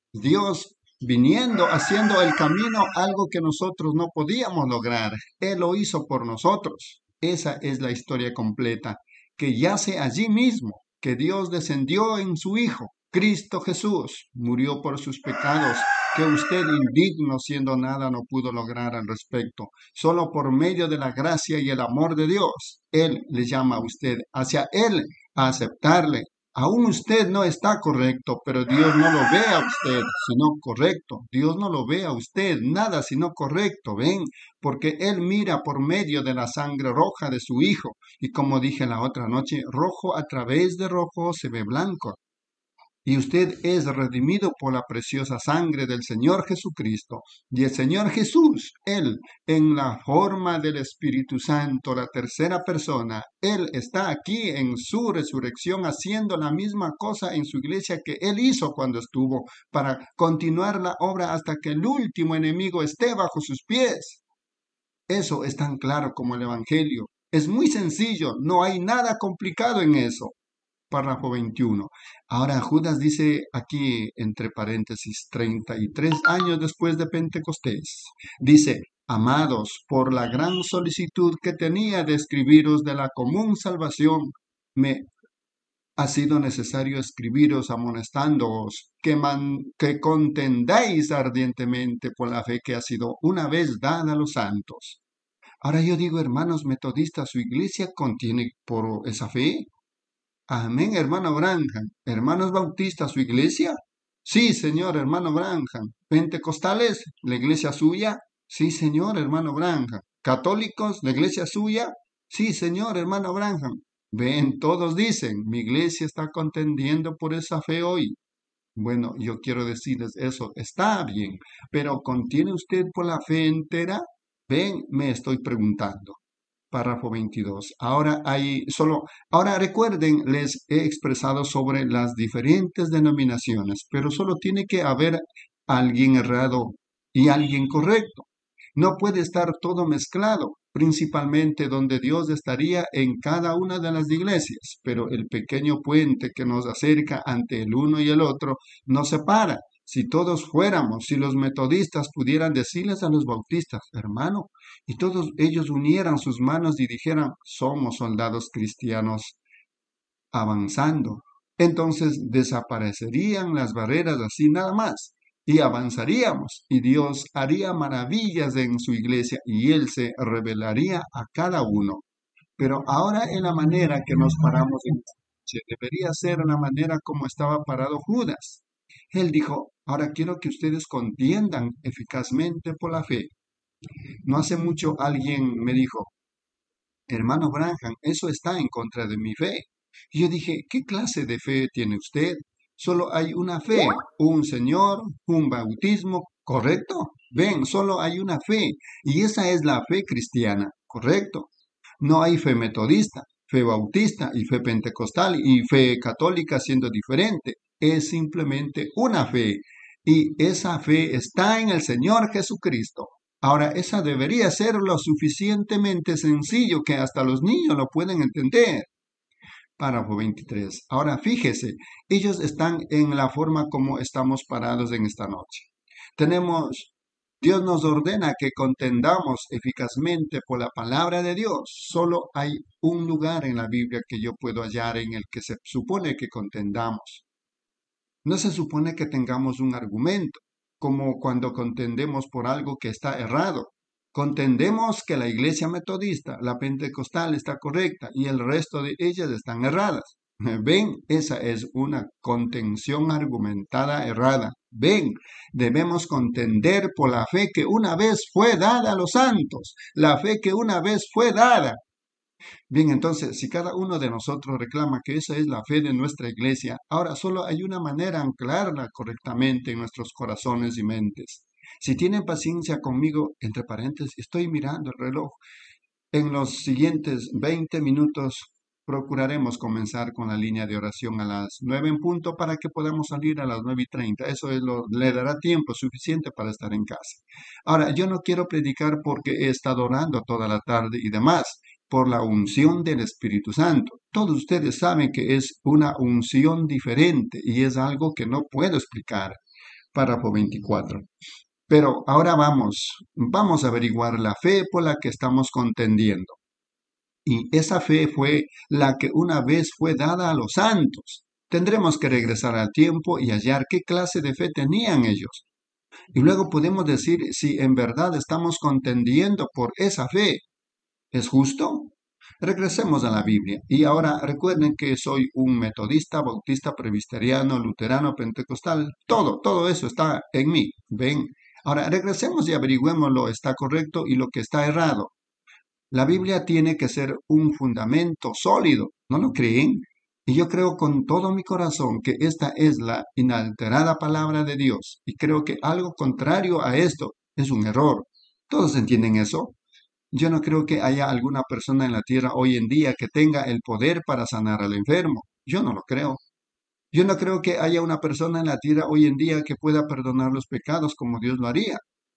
Dios viniendo, haciendo el camino, algo que nosotros no podíamos lograr. Él lo hizo por nosotros. Esa es la historia completa, que yace allí mismo, que Dios descendió en su Hijo, Cristo Jesús, murió por sus pecados, que usted indigno siendo nada no pudo lograr al respecto. Solo por medio de la gracia y el amor de Dios, Él le llama a usted, hacia Él, a aceptarle. Aún usted no está correcto, pero Dios no lo ve a usted sino correcto. Dios no lo ve a usted nada sino correcto, ¿ven? Porque Él mira por medio de la sangre roja de su Hijo. Y como dije la otra noche, rojo a través de rojo se ve blanco. Y usted es redimido por la preciosa sangre del Señor Jesucristo. Y el Señor Jesús, Él, en la forma del Espíritu Santo, la tercera persona, Él está aquí en su resurrección haciendo la misma cosa en su iglesia que Él hizo cuando estuvo, para continuar la obra hasta que el último enemigo esté bajo sus pies. Eso es tan claro como el Evangelio. Es muy sencillo, no hay nada complicado en eso. Párrafo 21. Ahora Judas dice aquí, entre paréntesis, 33 años después de Pentecostés. Dice, amados, por la gran solicitud que tenía de escribiros de la común salvación, me ha sido necesario escribiros amonestándoos que contendáis ardientemente por la fe que ha sido una vez dada a los santos. Ahora yo digo, hermanos metodistas, ¿su iglesia contiene por esa fe? Amén, hermano Branham. ¿Hermanos bautistas, su iglesia? Sí, señor, hermano Branham. ¿Pentecostales, la iglesia suya? Sí, señor, hermano Branham. ¿Católicos, la iglesia suya? Sí, señor, hermano Branham. Ven, todos dicen, mi iglesia está contendiendo por esa fe hoy. Bueno, yo quiero decirles eso, está bien, pero ¿contiene usted por la fe entera? Ven, me estoy preguntando. Párrafo 22. Ahora recuerden, les he expresado sobre las diferentes denominaciones, pero solo tiene que haber alguien errado y alguien correcto. No puede estar todo mezclado, principalmente donde Dios estaría en cada una de las iglesias, pero el pequeño puente que nos acerca ante el uno y el otro nos separa. Si todos fuéramos, si los metodistas pudieran decirles a los bautistas, hermano, y todos ellos unieran sus manos y dijeran, somos soldados cristianos avanzando, entonces desaparecerían las barreras así nada más, y avanzaríamos, y Dios haría maravillas en su iglesia, y Él se revelaría a cada uno. Pero ahora en la manera que nos paramos en esta noche, debería ser la manera como estaba parado Judas. Él dijo, ahora quiero que ustedes contiendan eficazmente por la fe. No hace mucho alguien me dijo, hermano Branham, eso está en contra de mi fe. Y yo dije, ¿qué clase de fe tiene usted? Solo hay una fe, un Señor, un bautismo, ¿correcto? Ven, solo hay una fe, y esa es la fe cristiana, ¿correcto? No hay fe metodista, fe bautista y fe pentecostal y fe católica siendo diferente. Es simplemente una fe, y esa fe está en el Señor Jesucristo. Ahora, esa debería ser lo suficientemente sencillo que hasta los niños lo pueden entender. Párrafo 23. Ahora fíjese, ellos están en la forma como estamos parados en esta noche. Tenemos Dios nos ordena que contendamos eficazmente por la palabra de Dios. Solo hay un lugar en la Biblia que yo puedo hallar en el que se supone que contendamos. No se supone que tengamos un argumento, como cuando contendemos por algo que está errado. Contendemos que la iglesia metodista, la pentecostal está correcta y el resto de ellas están erradas. Ven, esa es una contención argumentada errada. Ven, debemos contender por la fe que una vez fue dada a los santos, la fe que una vez fue dada. Bien, entonces, si cada uno de nosotros reclama que esa es la fe de nuestra iglesia, ahora solo hay una manera de anclarla correctamente en nuestros corazones y mentes. Si tienen paciencia conmigo, entre paréntesis, estoy mirando el reloj. En los siguientes 20 minutos procuraremos comenzar con la línea de oración a las 9 en punto para que podamos salir a las 9:30. Eso le dará tiempo suficiente para estar en casa. Ahora, yo no quiero predicar porque he estado orando toda la tarde y demás, por la unción del Espíritu Santo. Todos ustedes saben que es una unción diferente y es algo que no puedo explicar. Párrafo 24. Pero ahora vamos a averiguar la fe por la que estamos contendiendo. Y esa fe fue la que una vez fue dada a los santos. Tendremos que regresar al tiempo y hallar qué clase de fe tenían ellos. Y luego podemos decir si en verdad estamos contendiendo por esa fe. ¿Es justo? Regresemos a la Biblia. Y ahora recuerden que soy un metodista, bautista, presbiteriano, luterano, pentecostal. Todo eso está en mí. ¿Ven? Ahora regresemos y averigüemos lo que está correcto y lo que está errado. La Biblia tiene que ser un fundamento sólido, ¿no lo creen? Y yo creo con todo mi corazón que esta es la inalterada palabra de Dios. Y creo que algo contrario a esto es un error. ¿Todos entienden eso? Yo no creo que haya alguna persona en la tierra hoy en día que tenga el poder para sanar al enfermo. Yo no lo creo. Yo no creo que haya una persona en la tierra hoy en día que pueda perdonar los pecados como Dios lo haría.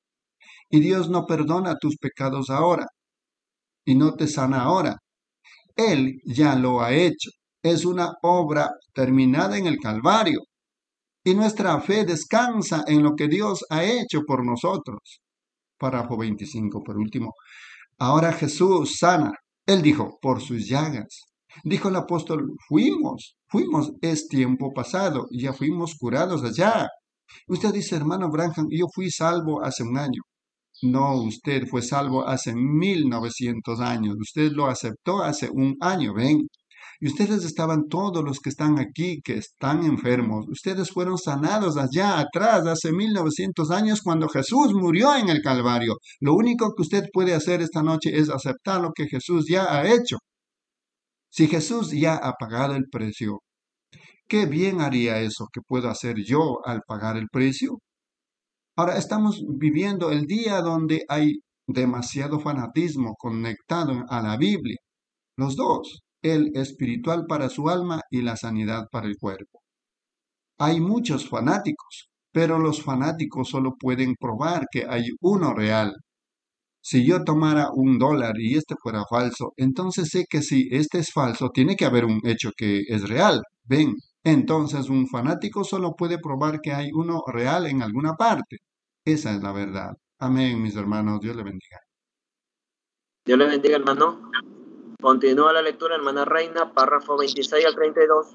Y Dios no perdona tus pecados ahora y no te sana ahora. Él ya lo ha hecho. Es una obra terminada en el Calvario. Y nuestra fe descansa en lo que Dios ha hecho por nosotros. Párrafo 25, por último. Ahora Jesús sana. Él dijo, por sus llagas. Dijo el apóstol, fuimos, es tiempo pasado, ya fuimos curados allá. Usted dice, hermano Branham, yo fui salvo hace un año. No, usted fue salvo hace 1900 años. Usted lo aceptó hace un año, ven. Y ustedes estaban, todos los que están aquí, que están enfermos, ustedes fueron sanados allá atrás, hace 1900 años, cuando Jesús murió en el Calvario. Lo único que usted puede hacer esta noche es aceptar lo que Jesús ya ha hecho. Si Jesús ya ha pagado el precio, ¿qué bien haría eso que puedo hacer yo al pagar el precio? Ahora estamos viviendo el día donde hay demasiado fanatismo conectado a la Biblia. Los dos, el espiritual para su alma y la sanidad para el cuerpo. Hay muchos fanáticos, pero los fanáticos solo pueden probar que hay uno real. Si yo tomara $1 y este fuera falso, entonces sé que si este es falso, tiene que haber un hecho que es real. Ven, entonces un fanático solo puede probar que hay uno real en alguna parte. Esa es la verdad. Amén, mis hermanos. Dios le bendiga. Dios le bendiga, hermano. Continúa la lectura, hermana Reina, párrafo 26 al 32.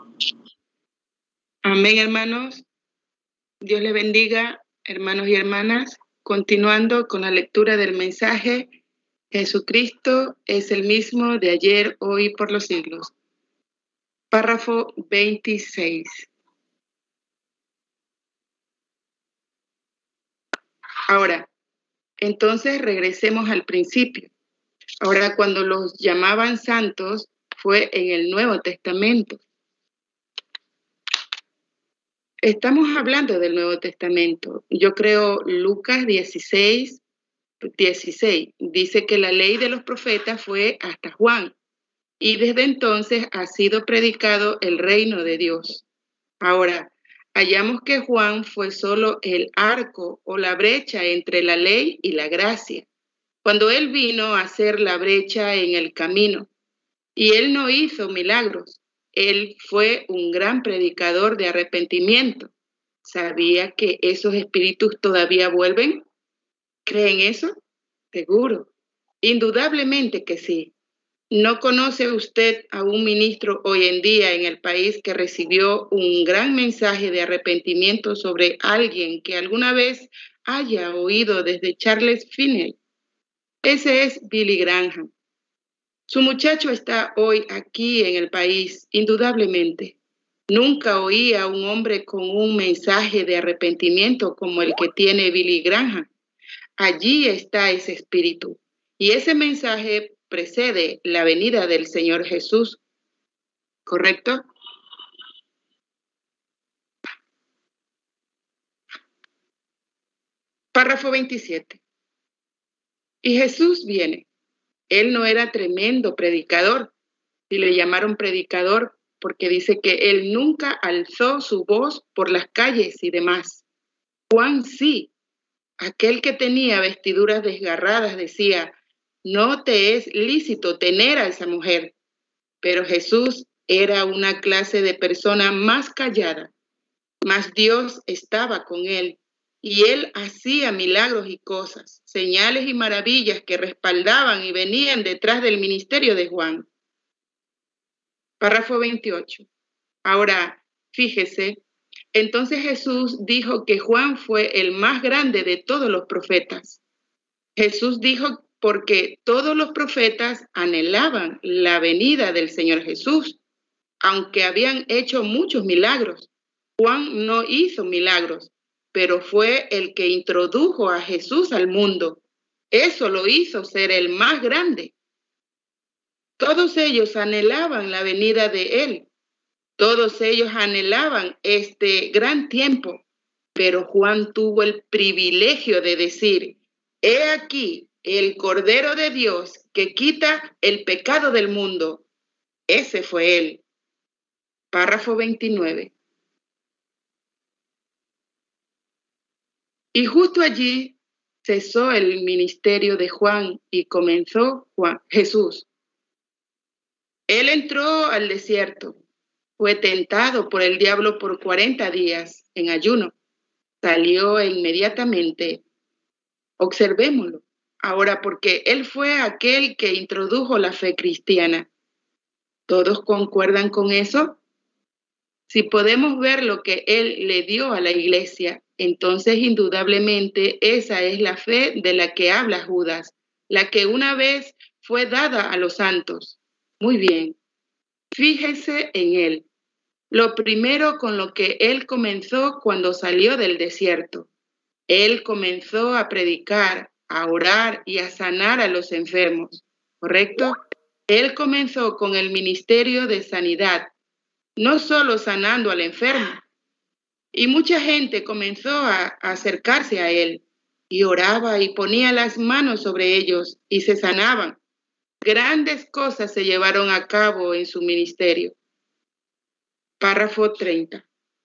Amén, hermanos. Dios le bendiga, hermanos y hermanas. Continuando con la lectura del mensaje, Jesucristo es el mismo de ayer, hoy y por los siglos. Párrafo 26. Ahora, entonces regresemos al principio. Ahora, cuando los llamaban santos, fue en el Nuevo Testamento. Estamos hablando del Nuevo Testamento. Yo creo Lucas 16, dice que la ley de los profetas fue hasta Juan, y desde entonces ha sido predicado el reino de Dios. Ahora, hallamos que Juan fue solo el arco o la brecha entre la ley y la gracia, cuando él vino a hacer la brecha en el camino, y él no hizo milagros. Él fue un gran predicador de arrepentimiento. ¿Sabía que esos espíritus todavía vuelven? ¿Creen eso? Seguro. Indudablemente que sí. ¿No conoce usted a un ministro hoy en día en el país que recibió un gran mensaje de arrepentimiento sobre alguien que alguna vez haya oído desde Charles Finney? Ese es Billy Graham. Su muchacho está hoy aquí en el país, indudablemente. Nunca oí a un hombre con un mensaje de arrepentimiento como el que tiene Billy Graham. Allí está ese espíritu. Y ese mensaje precede la venida del Señor Jesús. ¿Correcto? Párrafo 27. Y Jesús viene. Él no era tremendo predicador, y le llamaron predicador porque dice que él nunca alzó su voz por las calles y demás. Juan sí, aquel que tenía vestiduras desgarradas decía, no te es lícito tener a esa mujer. Pero Jesús era una clase de persona más callada, mas Dios estaba con él y él hacía milagros y cosas, señales y maravillas que respaldaban y venían detrás del ministerio de Juan. Párrafo 28. Ahora, fíjese, entonces Jesús dijo que Juan fue el más grande de todos los profetas. Jesús dijo porque todos los profetas anhelaban la venida del Señor Jesús, aunque habían hecho muchos milagros. Juan no hizo milagros, pero fue el que introdujo a Jesús al mundo. Eso lo hizo ser el más grande. Todos ellos anhelaban la venida de él. Todos ellos anhelaban este gran tiempo, pero Juan tuvo el privilegio de decir, he aquí el Cordero de Dios que quita el pecado del mundo. Ese fue él. Párrafo 29. Y justo allí cesó el ministerio de Juan y comenzó Jesús. Él entró al desierto, fue tentado por el diablo por 40 días en ayuno. Salió inmediatamente. Observémoslo ahora porque él fue aquel que introdujo la fe cristiana. ¿Todos concuerdan con eso? Si podemos ver lo que él le dio a la iglesia, entonces indudablemente esa es la fe de la que habla Judas, la que una vez fue dada a los santos. Muy bien, fíjese en él. Lo primero con lo que él comenzó cuando salió del desierto. Él comenzó a predicar, a orar y a sanar a los enfermos, ¿correcto? Él comenzó con el ministerio de sanidad, no solo sanando al enfermo. Y mucha gente comenzó a acercarse a él y oraba y ponía las manos sobre ellos y se sanaban. Grandes cosas se llevaron a cabo en su ministerio. Párrafo 30.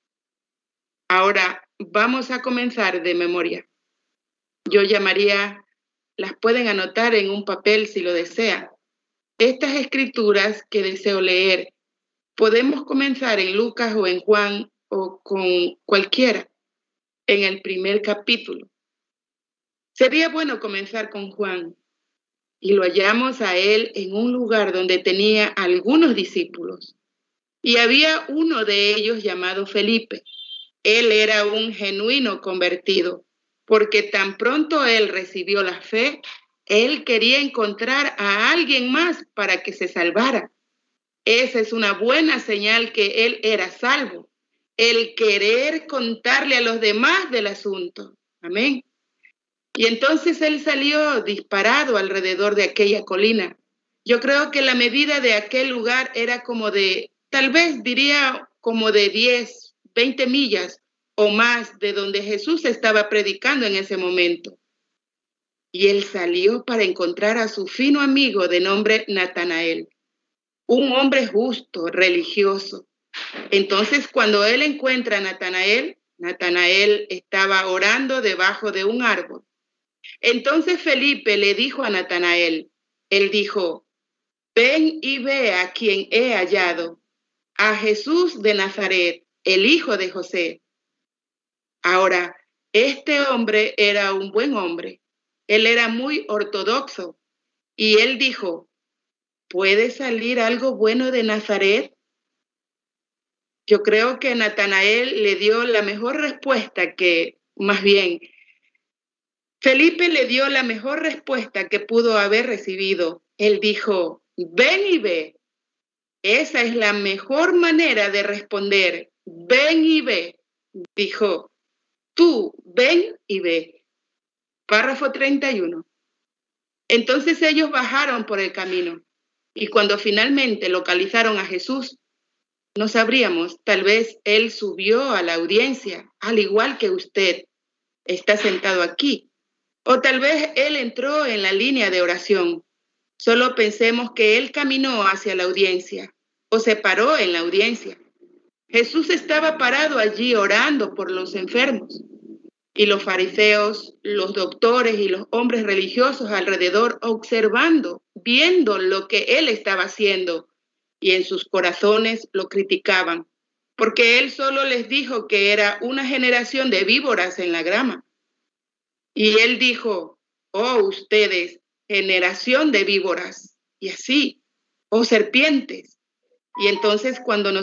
Ahora vamos a comenzar de memoria. Yo llamaría, las pueden anotar en un papel si lo desean. Estas escrituras que deseo leer, podemos comenzar en Lucas o en Juan o con cualquiera, en el primer capítulo. Sería bueno comenzar con Juan y lo hallamos a él en un lugar donde tenía algunos discípulos. Y había uno de ellos llamado Felipe. Él era un genuino convertido, porque tan pronto él recibió la fe, él quería encontrar a alguien más para que se salvara. Esa es una buena señal que él era salvo, el querer contarle a los demás del asunto. Amén. Y entonces él salió disparado alrededor de aquella colina. Yo creo que la medida de aquel lugar era como de, tal vez diría como de 10, 20 millas o más de donde Jesús estaba predicando en ese momento. Y él salió para encontrar a su fino amigo de nombre Natanael, un hombre justo, religioso. Entonces, cuando él encuentra a Natanael, Natanael estaba orando debajo de un árbol. Entonces Felipe le dijo a Natanael, él dijo, ven y ve a quien he hallado, a Jesús de Nazaret, el hijo de José. Ahora, este hombre era un buen hombre. Él era muy ortodoxo. Y él dijo, ¿puede salir algo bueno de Nazaret? Yo creo que Natanael le dio la mejor respuesta Felipe le dio la mejor respuesta que pudo haber recibido. Él dijo, ven y ve. Esa es la mejor manera de responder. Ven y ve. Dijo, tú ven y ve. Párrafo 31. Entonces ellos bajaron por el camino y cuando finalmente localizaron a Jesús, no sabríamos, tal vez él subió a la audiencia, al igual que usted está sentado aquí. O tal vez él entró en la línea de oración. Solo pensemos que él caminó hacia la audiencia o se paró en la audiencia. Jesús estaba parado allí orando por los enfermos. Y los fariseos, los doctores y los hombres religiosos alrededor observando, viendo lo que él estaba haciendo. Y en sus corazones lo criticaban, porque él solo les dijo que era una generación de víboras en la grama. Y él dijo, oh ustedes, generación de víboras, y así, oh serpientes. Y entonces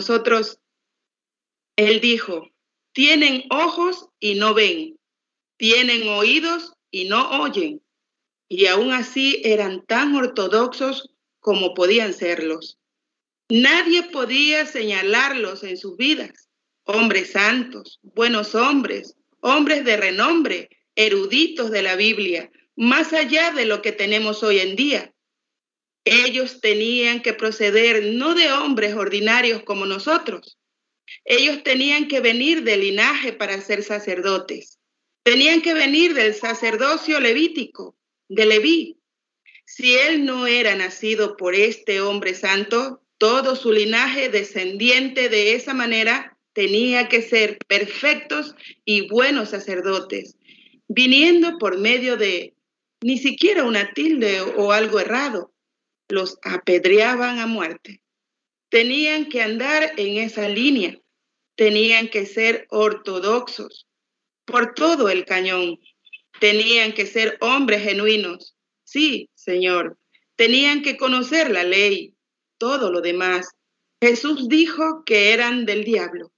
él dijo, tienen ojos y no ven, tienen oídos y no oyen. Y aún así eran tan ortodoxos como podían serlos. Nadie podía señalarlos en sus vidas. Hombres santos, buenos hombres, hombres de renombre, eruditos de la Biblia, más allá de lo que tenemos hoy en día. Ellos tenían que proceder no de hombres ordinarios como nosotros. Ellos tenían que venir del linaje para ser sacerdotes. Tenían que venir del sacerdocio levítico, de Leví. Si él no era nacido por este hombre santo, todo su linaje descendiente de esa manera tenía que ser perfectos y buenos sacerdotes, viniendo por medio de ni siquiera una tilde o algo errado. Los apedreaban a muerte. Tenían que andar en esa línea. Tenían que ser ortodoxos por todo el cañón. Tenían que ser hombres genuinos. Sí, Señor. Tenían que conocer la ley. Todo lo demás. Jesús dijo que eran del diablo.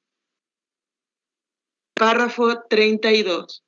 Párrafo 32.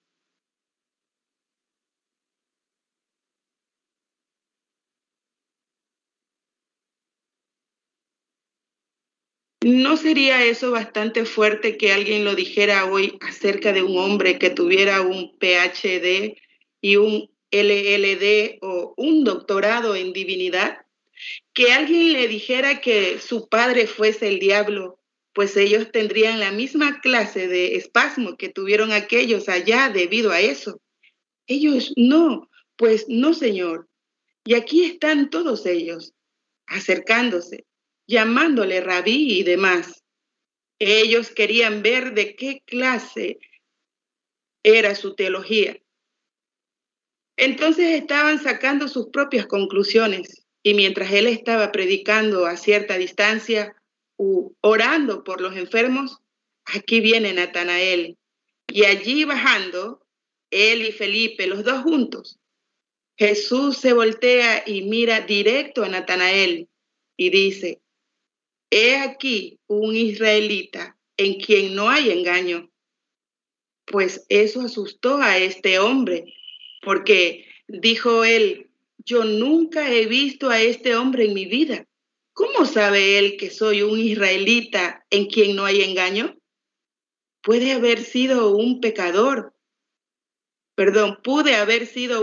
¿No sería eso bastante fuerte que alguien lo dijera hoy acerca de un hombre que tuviera un PhD y un LLD o un doctorado en divinidad? Que alguien le dijera que su padre fuese el diablo, pues ellos tendrían la misma clase de espasmo que tuvieron aquellos allá debido a eso. Ellos no, pues no, Señor. Y aquí están todos ellos, acercándose, llamándole rabí y demás. Ellos querían ver de qué clase era su teología. Entonces estaban sacando sus propias conclusiones. Y mientras él estaba predicando a cierta distancia, orando por los enfermos, aquí viene Natanael. Y allí bajando, él y Felipe, los dos juntos, Jesús se voltea y mira directo a Natanael y dice, he aquí un israelita en quien no hay engaño. Pues eso asustó a este hombre, porque dijo él, yo nunca he visto a este hombre en mi vida. ¿Cómo sabe él que soy un israelita en quien no hay engaño? Pude haber sido un pecador. Pude haber sido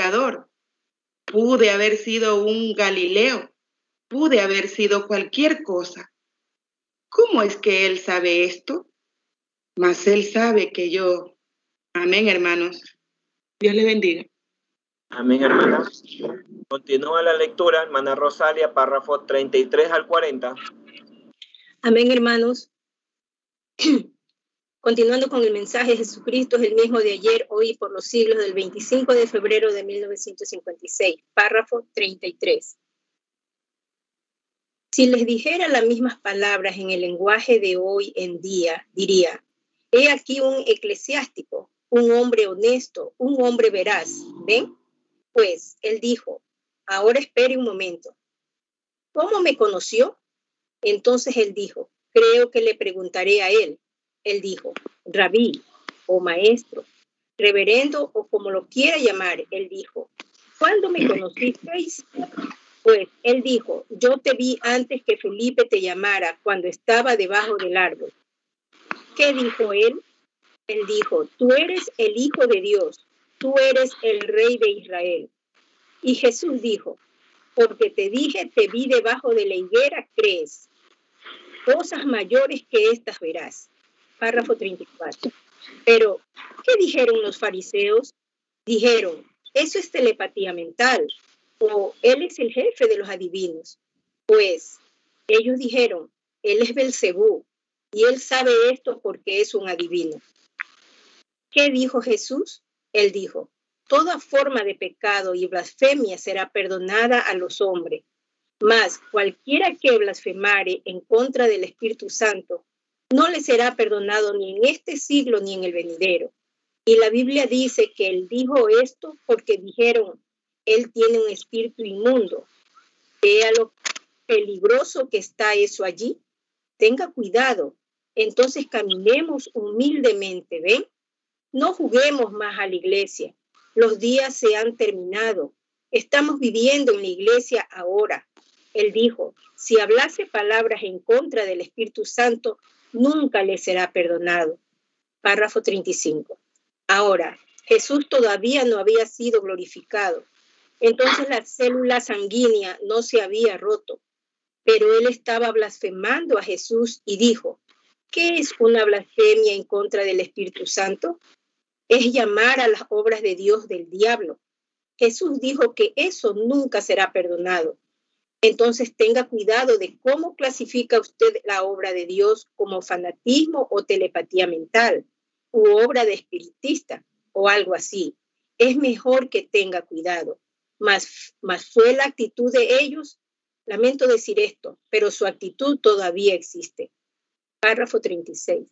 un Galileo. Pude haber sido cualquier cosa. ¿Cómo es que él sabe esto? Mas él sabe que yo. Amén, hermanos. Dios les bendiga. Amén, hermanas. Continúa la lectura, hermana Rosalia, párrafo 33 al 40. Amén, hermanos. Continuando con el mensaje, Jesucristo es el mismo de ayer, hoy y por los siglos, del 25 de febrero de 1956, párrafo 33. Si les dijera las mismas palabras en el lenguaje de hoy en día, diría, he aquí un eclesiástico, un hombre honesto, un hombre veraz, ¿ven? Pues él dijo, ahora espere un momento. ¿Cómo me conoció? Entonces él dijo, creo que le preguntaré a él. Él dijo, rabí o maestro, reverendo o como lo quiera llamar. Él dijo, ¿cuándo me conocisteis? Pues él dijo, yo te vi antes que Felipe te llamara cuando estaba debajo del árbol. ¿Qué dijo él? Él dijo, tú eres el Hijo de Dios, tú eres el Rey de Israel. Y Jesús dijo, porque te dije, te vi debajo de la higuera, crees. Cosas mayores que estas verás. Párrafo 34. Pero, ¿qué dijeron los fariseos? Dijeron, eso es telepatía mental, o él es el jefe de los adivinos. Pues, ellos dijeron, él es Belcebú, y él sabe esto porque es un adivino. ¿Qué dijo Jesús? Él dijo, toda forma de pecado y blasfemia será perdonada a los hombres, mas cualquiera que blasfemare en contra del Espíritu Santo no le será perdonado ni en este siglo ni en el venidero. Y la Biblia dice que él dijo esto porque dijeron, él tiene un espíritu inmundo. Vea lo peligroso que está eso allí. Tenga cuidado. Entonces caminemos humildemente, ¿ven? No juguemos más a la iglesia. Los días se han terminado. Estamos viviendo en la iglesia ahora. Él dijo, si hablase palabras en contra del Espíritu Santo, nunca le será perdonado. Párrafo 35. Ahora, Jesús todavía no había sido glorificado. Entonces la célula sanguínea no se había roto. Pero él estaba blasfemando a Jesús y dijo, ¿qué es una blasfemia en contra del Espíritu Santo? Es llamar a las obras de Dios del diablo. Jesús dijo que eso nunca será perdonado. Entonces tenga cuidado de cómo clasifica usted la obra de Dios como fanatismo o telepatía mental, u obra de espiritista o algo así. Es mejor que tenga cuidado. Mas fue la actitud de ellos. Lamento decir esto, pero su actitud todavía existe. Párrafo 36.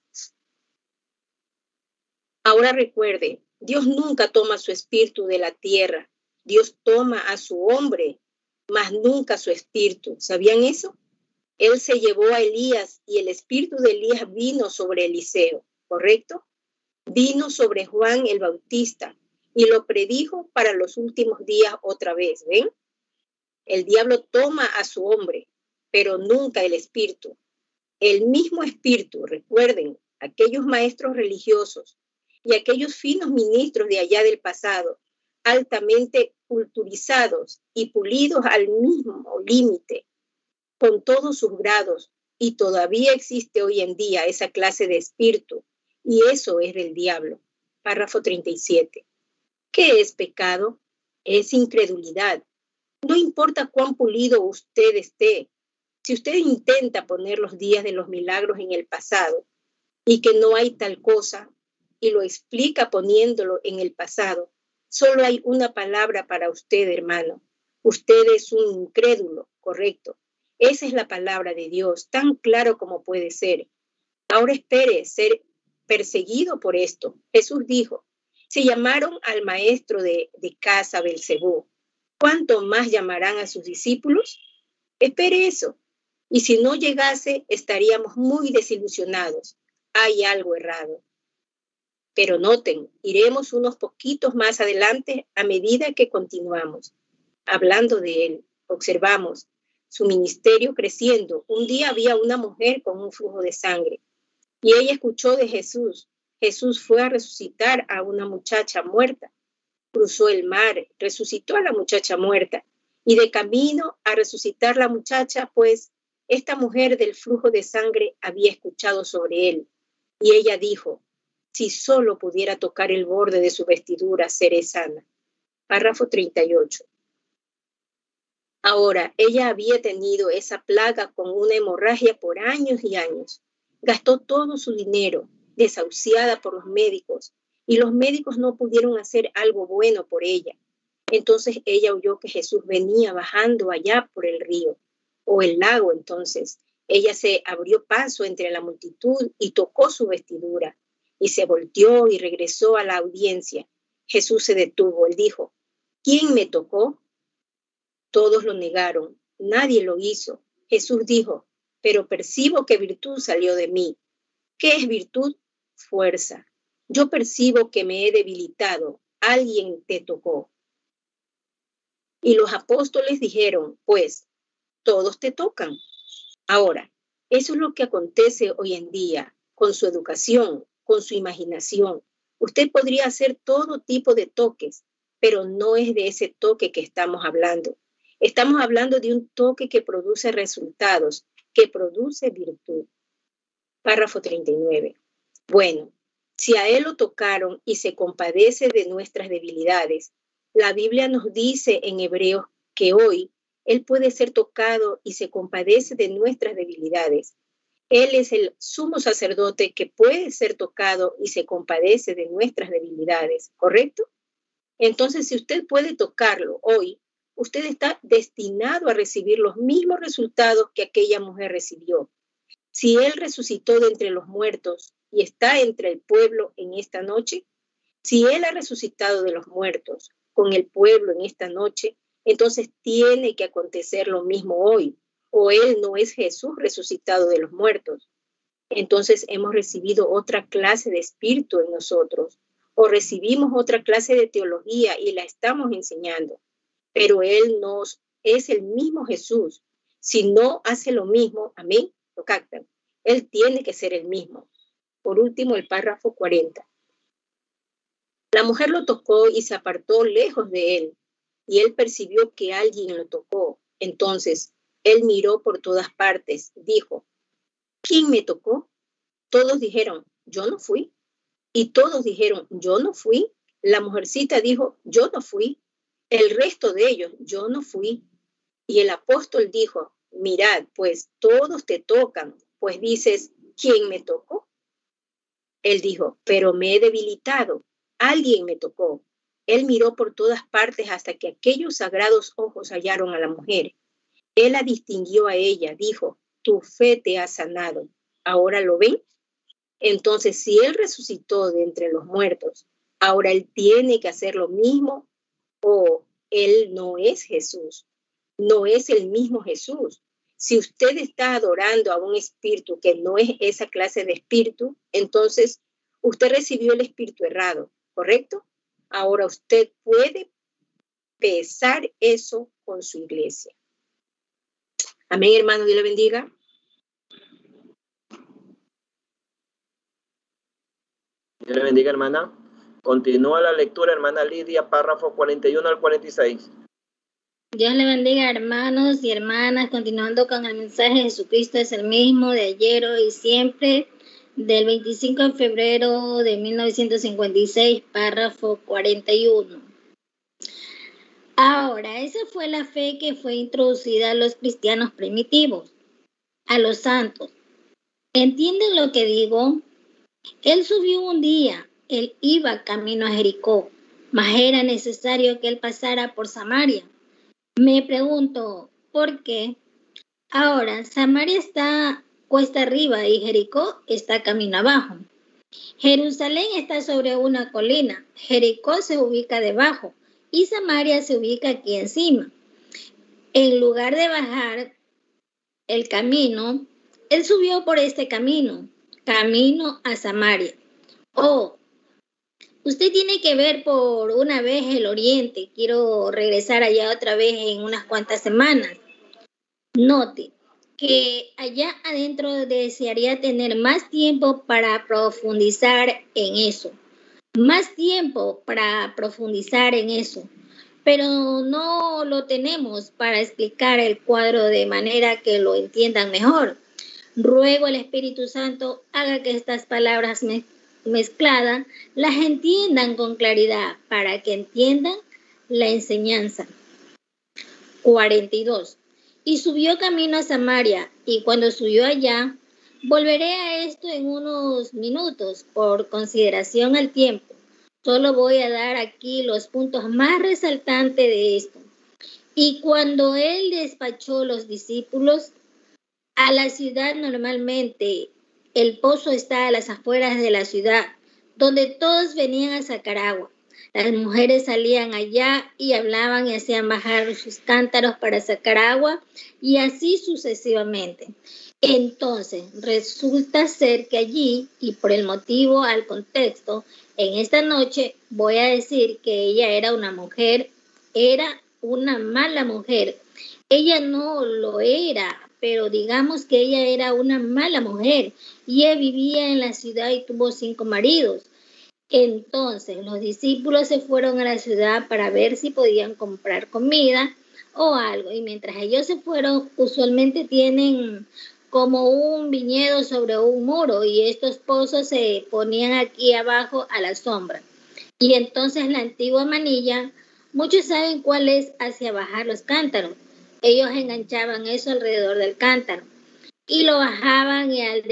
Ahora recuerde, Dios nunca toma su espíritu de la tierra. Dios toma a su hombre, mas nunca su espíritu. ¿Sabían eso? Él se llevó a Elías y el espíritu de Elías vino sobre Eliseo, ¿correcto? Vino sobre Juan el Bautista y lo predijo para los últimos días otra vez, ¿ven? El diablo toma a su hombre, pero nunca el espíritu. El mismo espíritu, recuerden, aquellos maestros religiosos y aquellos finos ministros de allá del pasado, altamente culturizados y pulidos al mismo límite, con todos sus grados, y todavía existe hoy en día esa clase de espíritu, y eso es del diablo. Párrafo 37. ¿Qué es pecado? Es incredulidad. No importa cuán pulido usted esté, si usted intenta poner los días de los milagros en el pasado y que no hay tal cosa, y lo explica poniéndolo en el pasado, solo hay una palabra para usted, hermano. Usted es un incrédulo, correcto. Esa es la palabra de Dios, tan claro como puede ser. Ahora espere ser perseguido por esto. Jesús dijo, si llamaron al maestro de casa Belcebú, ¿cuánto más llamarán a sus discípulos? Espere eso. Y si no llegase, estaríamos muy desilusionados. Hay algo errado. Pero noten, iremos unos poquitos más adelante a medida que continuamos. Hablando de él, observamos su ministerio creciendo. Un día había una mujer con un flujo de sangre y ella escuchó de Jesús. Jesús fue a resucitar a una muchacha muerta. Cruzó el mar, resucitó a la muchacha muerta y de camino a resucitar la muchacha, pues esta mujer del flujo de sangre había escuchado sobre él y ella dijo, si solo pudiera tocar el borde de su vestidura, seré sana. Párrafo 38. Ahora, ella había tenido esa plaga con una hemorragia por años y años. Gastó todo su dinero, desahuciada por los médicos, y los médicos no pudieron hacer algo bueno por ella. Entonces ella oyó que Jesús venía bajando allá por el río, o el lago. Entonces ella se abrió paso entre la multitud y tocó su vestidura. Y se volteó y regresó a la audiencia. Jesús se detuvo. Él dijo, ¿quién me tocó? Todos lo negaron, nadie lo hizo. Jesús dijo, pero percibo que virtud salió de mí. ¿Qué es virtud? Fuerza. Yo percibo que me he debilitado. Alguien te tocó. Y los apóstoles dijeron, pues, todos te tocan. Ahora, eso es lo que acontece hoy en día con su educación, con su imaginación. Usted podría hacer todo tipo de toques, pero no es de ese toque que estamos hablando. Estamos hablando de un toque que produce resultados, que produce virtud. Párrafo 39. Bueno, si a él lo tocaron y se compadece de nuestras debilidades, la Biblia nos dice en Hebreos que hoy él puede ser tocado y se compadece de nuestras debilidades. Él es el sumo sacerdote que puede ser tocado y se compadece de nuestras debilidades, ¿correcto? Entonces, si usted puede tocarlo hoy, usted está destinado a recibir los mismos resultados que aquella mujer recibió. Si él resucitó de entre los muertos y está entre el pueblo en esta noche, si él ha resucitado de los muertos con el pueblo en esta noche, entonces tiene que acontecer lo mismo hoy. O él no es Jesús resucitado de los muertos. Entonces hemos recibido otra clase de espíritu en nosotros. O recibimos otra clase de teología y la estamos enseñando. Pero él no es el mismo Jesús. Si no hace lo mismo, amén, lo captan. Él tiene que ser el mismo. Por último, el párrafo 40. La mujer lo tocó y se apartó lejos de él, y él percibió que alguien lo tocó. Entonces, él miró por todas partes, dijo, ¿quién me tocó? Todos dijeron, yo no fui. Y todos dijeron, yo no fui. La mujercita dijo, yo no fui. El resto de ellos, yo no fui. Y el apóstol dijo, mirad, pues todos te tocan, pues dices, ¿quién me tocó? Él dijo, pero me he debilitado, alguien me tocó. Él miró por todas partes hasta que aquellos sagrados ojos hallaron a la mujer. Él la distinguió a ella, dijo, tu fe te ha sanado. ¿Ahora lo ven? Entonces, si él resucitó de entre los muertos, ahora él tiene que hacer lo mismo, o él no es Jesús, no es el mismo Jesús. Si usted está adorando a un espíritu que no es esa clase de espíritu, entonces usted recibió el espíritu errado, ¿correcto? Ahora usted puede pesar eso con su iglesia. Amén, hermano, Dios le bendiga. Dios le bendiga, hermana. Continúa la lectura, hermana Lidia, párrafo 41 al 46. Dios le bendiga, hermanos y hermanas, continuando con el mensaje de Jesucristo es el mismo de ayer, hoy y siempre, del 25 de febrero de 1956, párrafo 41. Ahora, esa fue la fe que fue introducida a los cristianos primitivos, a los santos. ¿Entienden lo que digo? Él subió un día, él iba camino a Jericó, mas era necesario que él pasara por Samaria. Me pregunto, ¿por qué? Ahora, Samaria está cuesta arriba y Jericó está camino abajo. Jerusalén está sobre una colina, Jericó se ubica debajo y Samaria se ubica aquí encima. En lugar de bajar el camino, él subió por este camino a Samaria. Oh, usted tiene que ver por una vez el oriente. Quiero regresar allá otra vez en unas cuantas semanas. Note que allá adentro desearía tener más tiempo para profundizar en eso. Pero no lo tenemos para explicar el cuadro de manera que lo entiendan mejor. Ruego el Espíritu Santo haga que estas palabras mezcladas las entiendan con claridad para que entiendan la enseñanza. 42. Y subió camino a Samaria, y cuando subió allá, volveré a esto en unos minutos por consideración al tiempo. Solo voy a dar aquí los puntos más resaltantes de esto. Y cuando él despachó los discípulos a la ciudad, normalmente el pozo está a las afueras de la ciudad, donde todos venían a sacar agua. Las mujeres salían allá y hablaban y hacían bajar sus cántaros para sacar agua y así sucesivamente. Entonces, resulta ser que allí, y por el motivo al contexto, en esta noche voy a decir que ella era una mujer, era una mala mujer. Ella no lo era, pero digamos que ella era una mala mujer y ella vivía en la ciudad y tuvo 5 maridos. Entonces los discípulos se fueron a la ciudad para ver si podían comprar comida o algo. Y mientras ellos se fueron, usualmente tienen como un viñedo sobre un muro y estos pozos se ponían aquí abajo a la sombra. Y entonces la antigua manilla, muchos saben cuál es hacia bajar los cántaros. Ellos enganchaban eso alrededor del cántaro y lo bajaban y al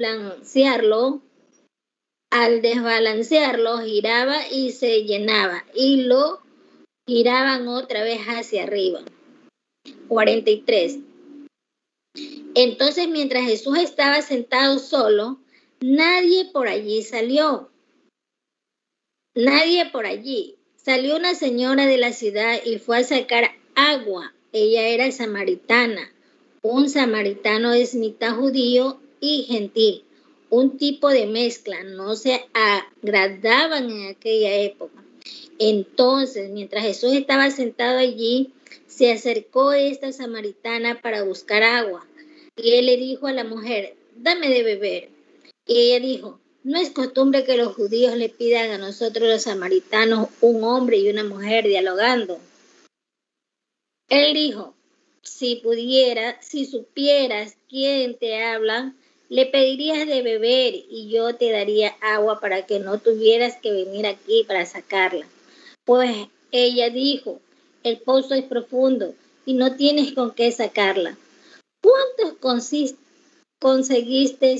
desbalancearlo giraba y se llenaba y lo giraban otra vez hacia arriba. 43. Entonces, mientras Jesús estaba sentado solo, nadie por allí salió. Nadie por allí. Salió una señora de la ciudad y fue a sacar agua. Ella era samaritana. Un samaritano es mitad judío y gentil. Un tipo de mezcla. No se agradaban en aquella época. Entonces, mientras Jesús estaba sentado allí, se acercó esta samaritana para buscar agua. Y él le dijo a la mujer, dame de beber. Y ella dijo, no es costumbre que los judíos le pidan a nosotros los samaritanos un hombre y una mujer dialogando. Él dijo, si supieras quién te habla, le pedirías de beber y yo te daría agua para que no tuvieras que venir aquí para sacarla. Pues ella dijo, el pozo es profundo y no tienes con qué sacarla. ¿Cuánto conseguiste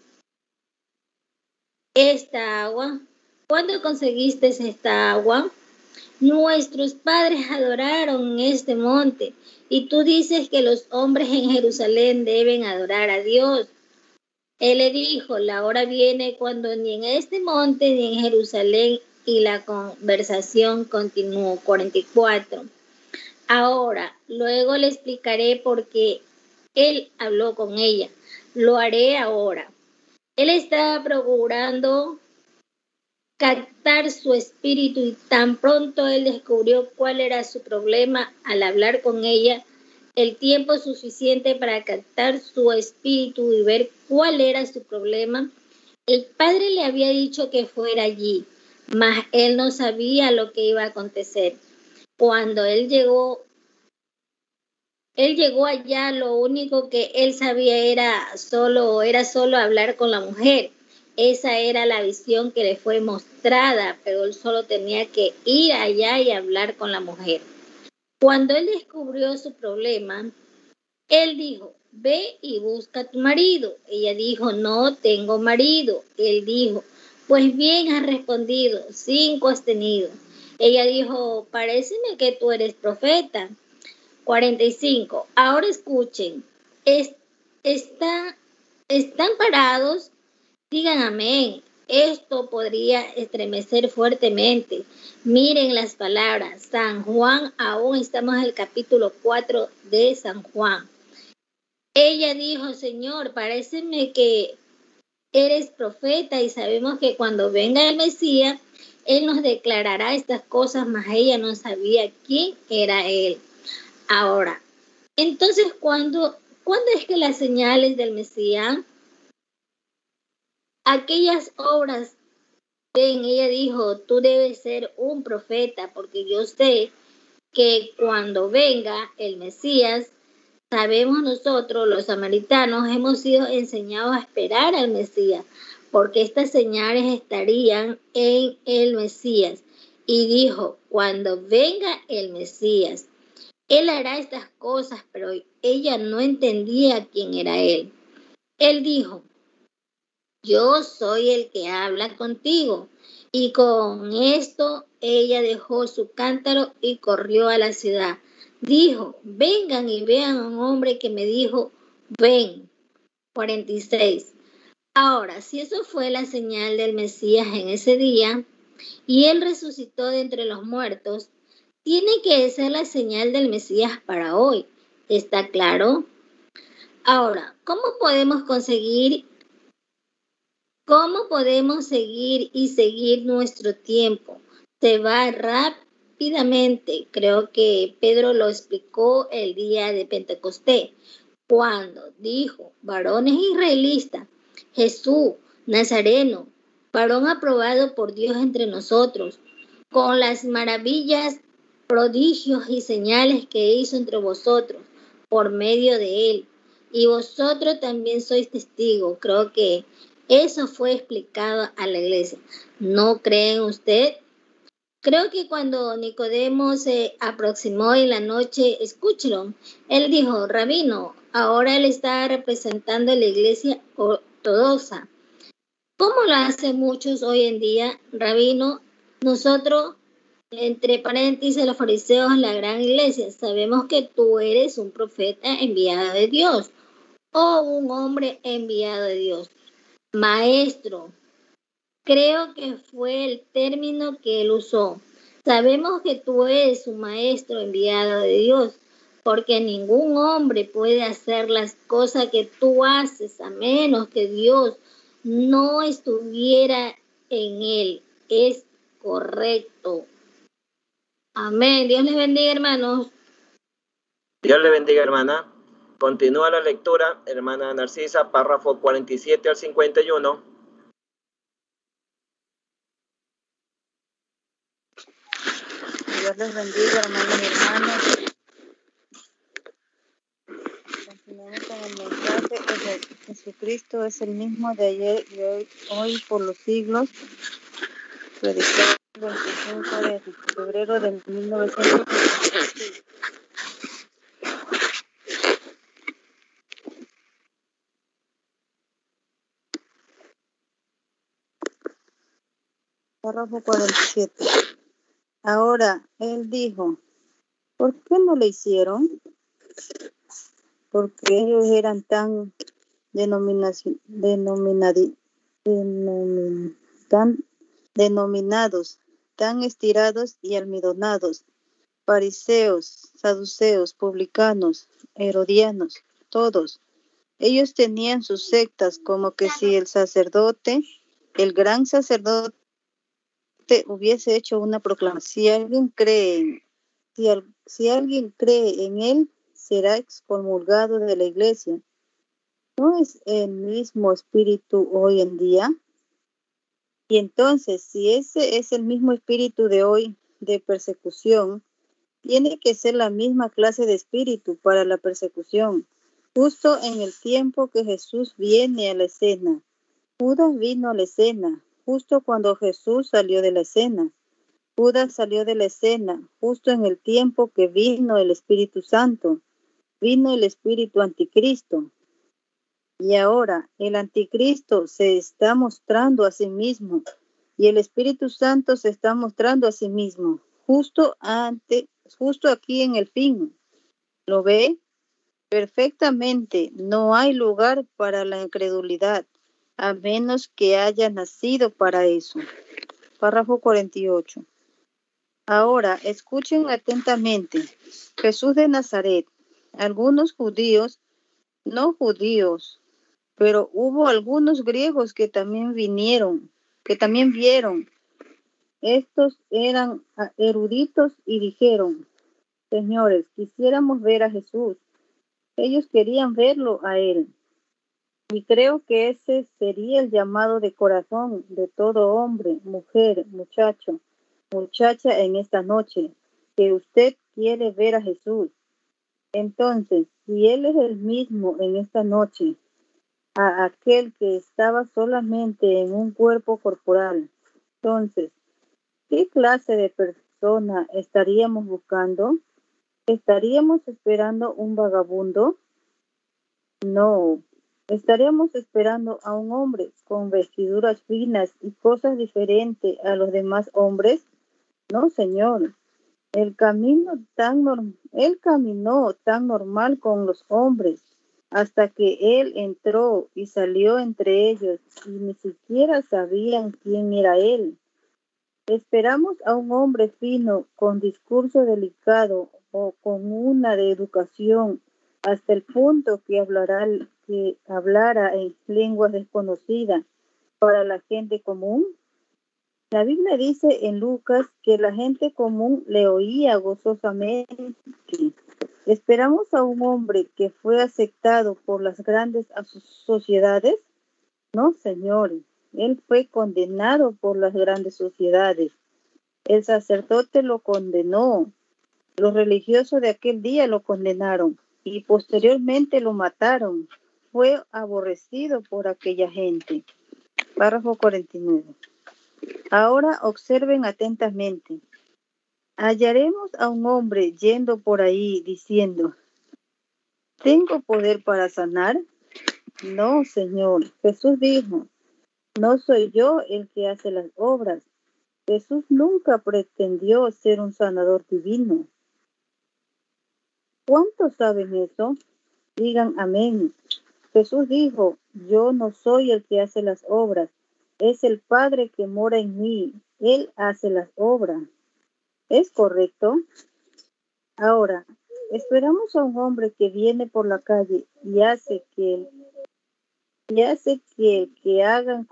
esta agua? ¿Cuándo conseguiste esta agua? Nuestros padres adoraron este monte y tú dices que los hombres en Jerusalén deben adorar a Dios. Él le dijo, la hora viene cuando ni en este monte ni en Jerusalén, y la conversación continuó. 44. Ahora, luego le explicaré por qué él habló con ella. Lo haré ahora. Él estaba procurando captar su espíritu y tan pronto él descubrió cuál era su problema al hablar con ella, el tiempo suficiente para captar su espíritu y ver cuál era su problema. El padre le había dicho que fuera allí, mas él no sabía lo que iba a acontecer. Cuando él llegó allá, lo único que él sabía era solo hablar con la mujer. Esa era la visión que le fue mostrada, pero él solo tenía que ir allá y hablar con la mujer. Cuando él descubrió su problema, él dijo, ve y busca a tu marido. Ella dijo, no tengo marido. Él dijo, pues bien has respondido, 5 has tenido. Ella dijo, paréceme que tú eres profeta. 45. Ahora escuchen, están parados, digan amén. Esto podría estremecer fuertemente. Miren las palabras. San Juan, aún estamos en el capítulo 4 de San Juan. Ella dijo, Señor, paréceme que eres profeta y sabemos que cuando venga el Mesías, Él nos declarará estas cosas, mas ella no sabía quién era Él. Ahora, entonces, ¿cuándo es que las señales del Mesías? Aquellas obras, ella dijo, tú debes ser un profeta, porque yo sé que cuando venga el Mesías, sabemos nosotros, los samaritanos, hemos sido enseñados a esperar al Mesías, porque estas señales estarían en el Mesías. Y dijo, cuando venga el Mesías, Él hará estas cosas, pero ella no entendía quién era Él. Él dijo, yo soy el que habla contigo. Y con esto ella dejó su cántaro y corrió a la ciudad. Dijo, vengan y vean a un hombre que me dijo, ven. 46. Ahora, si eso fue la señal del Mesías en ese día, y Él resucitó de entre los muertos, tiene que ser la señal del Mesías para hoy. ¿Está claro? Ahora, ¿cómo podemos seguir nuestro tiempo? Se va rápidamente. Creo que Pedro lo explicó el día de Pentecostés, cuando dijo: varones israelitas, Jesús Nazareno, varón aprobado por Dios entre nosotros, con las maravillas, prodigios y señales que hizo entre vosotros por medio de él. Y vosotros también sois testigos. Creo que eso fue explicado a la iglesia. ¿No creen usted? Creo que cuando Nicodemo se aproximó en la noche, escúchelo, él dijo: rabino, ahora él está representando a la iglesia ortodoxa, como lo hacen muchos hoy en día. Rabino, nosotros, entre paréntesis, los fariseos, la gran iglesia, sabemos que tú eres un profeta enviado de Dios o un hombre enviado de Dios. Maestro, creo que fue el término que él usó. Sabemos que tú eres un maestro enviado de Dios, porque ningún hombre puede hacer las cosas que tú haces a menos que Dios no estuviera en él. Es correcto. Amén. Dios les bendiga, hermanos. Dios le bendiga, hermana. Continúa la lectura, hermana Narcisa, párrafo 47 al 51. Dios les bendiga, hermanos y hermanas. Continuamos con el mensaje. Jesucristo es el mismo de ayer y hoy por los siglos. Predicado el 25 de febrero de 1956. Párrafo 47. Ahora, él dijo: ¿por qué no le hicieron? Porque ellos eran tan denominados, tan estirados y almidonados, fariseos, saduceos, publicanos, herodianos, todos. Ellos tenían sus sectas, como que si el gran sacerdote, hubiese hecho una proclamación. Si alguien cree en él, será excomulgado de la iglesia. ¿No es el mismo espíritu hoy en día? Y entonces, si ese es el mismo espíritu de hoy de persecución, tiene que ser la misma clase de espíritu para la persecución. Justo en el tiempo que Jesús viene a la escena, Judas vino a la escena, justo cuando Jesús salió de la escena. Judas salió de la escena justo en el tiempo que vino el Espíritu Santo, vino el Espíritu Anticristo. Y ahora el Anticristo se está mostrando a sí mismo y el Espíritu Santo se está mostrando a sí mismo, justo aquí en el fin. ¿Lo ve? Perfectamente, no hay lugar para la incredulidad, a menos que haya nacido para eso. Párrafo 48. Ahora, escuchen atentamente. Jesús de Nazaret, algunos judíos, no judíos, pero hubo algunos griegos que también vieron. Estos eran eruditos y dijeron: señores, quisiéramos ver a Jesús. Ellos querían verlo a él. Y creo que ese sería el llamado de corazón de todo hombre, mujer, muchacho, muchacha en esta noche, que usted quiere ver a Jesús. Entonces, si Él es el mismo en esta noche, a aquel que estaba solamente en un cuerpo corporal, entonces, ¿qué clase de persona estaríamos buscando? ¿Estaríamos esperando un vagabundo? No. ¿Estaríamos esperando a un hombre con vestiduras finas y cosas diferentes a los demás hombres? No, señor. Él caminó tan normal con los hombres hasta que él entró y salió entre ellos y ni siquiera sabían quién era él. Esperamos a un hombre fino, con discurso delicado o con una de educación, hasta el punto que hablara en lenguas desconocidas para la gente común. La Biblia dice en Lucas que la gente común le oía gozosamente. ¿Esperamos a un hombre que fue aceptado por las grandes sociedades? No, señor. Él fue condenado por las grandes sociedades. El sacerdote lo condenó. Los religiosos de aquel día lo condenaron y posteriormente lo mataron. Fue aborrecido por aquella gente. Párrafo 49. Ahora observen atentamente. Hallaremos a un hombre yendo por ahí diciendo, ¿tengo poder para sanar? No, Señor. Jesús dijo, no soy yo el que hace las obras. Jesús nunca pretendió ser un sanador divino. ¿Cuántos saben eso? Digan amén. Jesús dijo, yo no soy el que hace las obras, es el Padre que mora en mí. Él hace las obras. ¿Es correcto? Ahora, esperamos a un hombre que viene por la calle y hace que hagan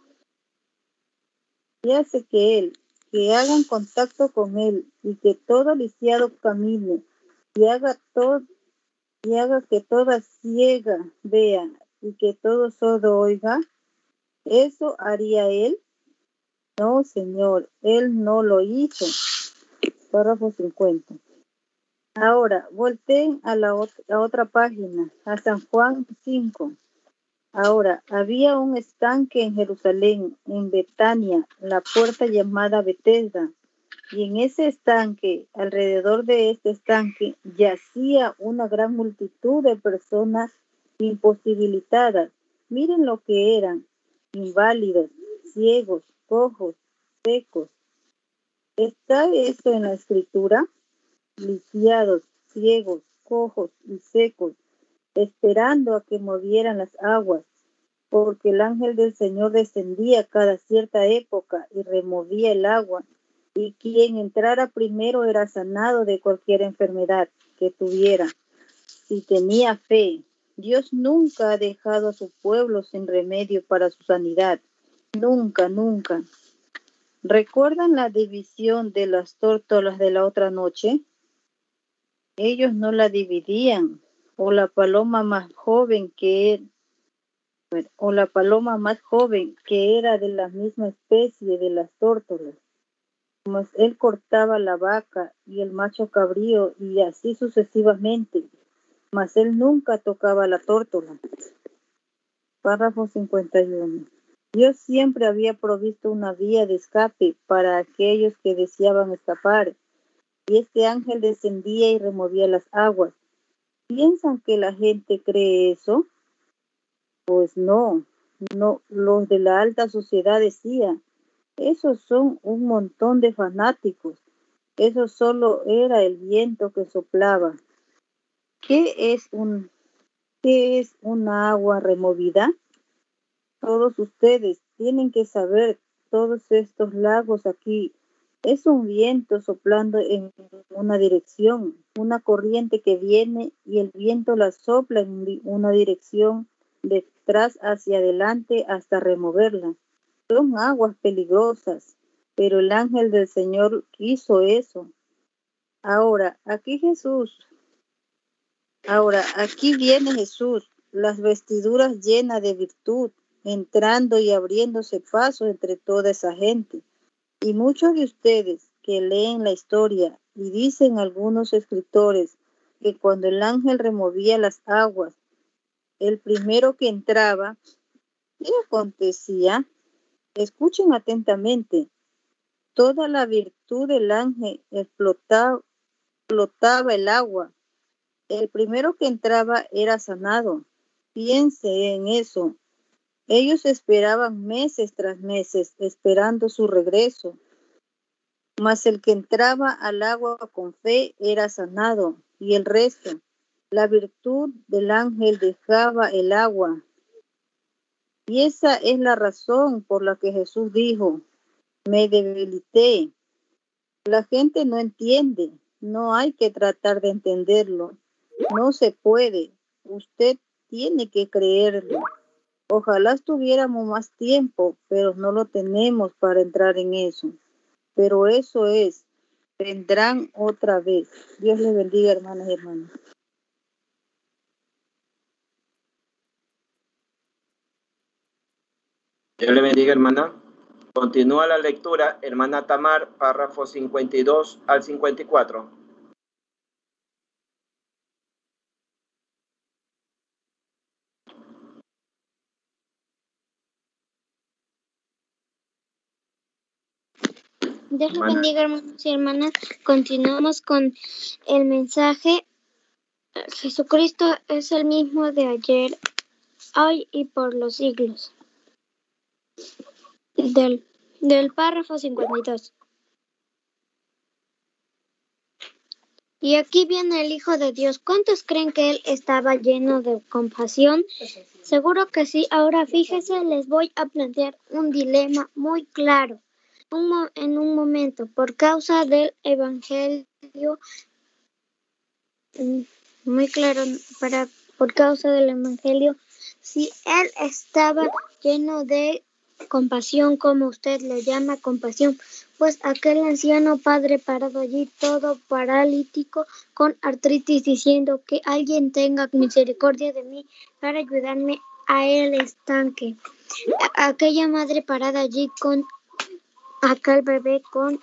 contacto con él y que todo lisiado camine y haga que toda ciega vea y que todo sordo oiga. ¿Eso haría él? No, Señor, él no lo hizo. Párrafo 50. Ahora, volteen a la otra página, a San Juan 5. Ahora, había un estanque en Jerusalén, en Betania, la puerta llamada Betesda, y en ese estanque, alrededor de este estanque, yacía una gran multitud de personas imposibilitadas. Miren lo que eran: inválidos, ciegos, cojos, secos. ¿Está esto en la Escritura? Lisiados, ciegos, cojos y secos, esperando a que movieran las aguas, porque el ángel del Señor descendía cada cierta época y removía el agua, y quien entrara primero era sanado de cualquier enfermedad que tuviera, si tenía fe. Dios nunca ha dejado a su pueblo sin remedio para su sanidad. Nunca, nunca. ¿Recuerdan la división de las tórtolas de la otra noche? Ellos no la dividían. O la paloma más joven que era de la misma especie de las tórtolas. Mas él cortaba la vaca y el macho cabrío y así sucesivamente. Mas él nunca tocaba la tórtola. Párrafo 51. Dios siempre había provisto una vía de escape para aquellos que deseaban escapar, y este ángel descendía y removía las aguas. ¿Piensan que la gente cree eso? Pues no, los de la alta sociedad decían, esos son un montón de fanáticos, eso solo era el viento que soplaba. ¿Qué es una agua removida? Todos ustedes tienen que saber, todos estos lagos aquí, es un viento soplando en una dirección, una corriente que viene y el viento la sopla en una dirección detrás hacia adelante hasta removerla. Son aguas peligrosas, pero el ángel del Señor hizo eso. Ahora, aquí viene Jesús, las vestiduras llenas de virtud, entrando y abriéndose paso entre toda esa gente. Y muchos de ustedes que leen la historia y dicen algunos escritores que cuando el ángel removía las aguas, el primero que entraba, ¿qué acontecía? Escuchen atentamente. Toda la virtud del ángel explotaba el agua. El primero que entraba era sanado. Piense en eso. Ellos esperaban meses tras meses, esperando su regreso. Mas el que entraba al agua con fe era sanado, y el resto, la virtud del ángel dejaba el agua. Y esa es la razón por la que Jesús dijo, Me debilité. La gente no entiende. No hay que tratar de entenderlo. No se puede. Usted tiene que creerlo. Ojalá tuviéramos más tiempo, pero no lo tenemos para entrar en eso. Pero eso es, vendrán otra vez. Dios les bendiga, hermanas y hermanos. Dios le bendiga, hermana. Continúa la lectura, hermana Tamar, párrafos 52 al 54. Dios le bendiga, hermanos y hermanas. Continuamos con el mensaje. Jesucristo es el mismo de ayer, hoy y por los siglos. Del párrafo 52. Y aquí viene el Hijo de Dios. ¿Cuántos creen que Él estaba lleno de compasión? Seguro que sí. Ahora fíjese, les voy a plantear un dilema muy claro. En un momento, por causa del Evangelio, muy claro, por causa del Evangelio, si Él estaba lleno de compasión, como usted le llama compasión, pues aquel anciano padre parado allí, todo paralítico, con artritis, diciendo que alguien tenga misericordia de mí para ayudarme a el estanque. Aquella madre parada allí con aquel bebé con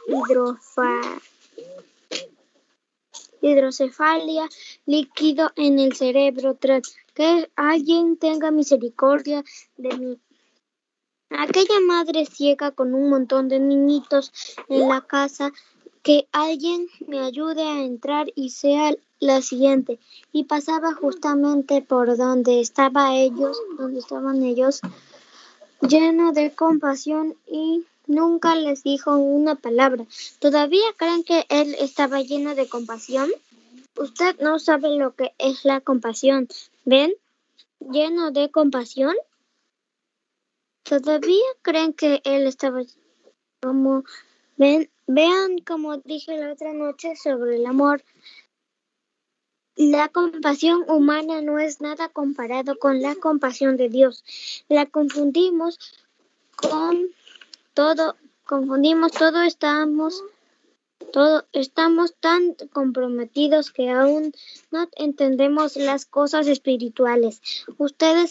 hidrocefalia, líquido en el cerebro, tras que alguien tenga misericordia de mí. Aquella madre ciega con un montón de niñitos en la casa, que alguien me ayude a entrar y sea la siguiente. Y pasaba justamente por donde estaban ellos, lleno de compasión, y nunca les dijo una palabra. ¿Todavía creen que él estaba lleno de compasión? Usted no sabe lo que es la compasión. ¿Ven? Lleno de compasión. ¿Todavía creen que él estaba como... Vean como dije la otra noche sobre el amor. La compasión humana no es nada comparado con la compasión de Dios. La confundimos con todo, estamos tan comprometidos que aún no entendemos las cosas espirituales. Usted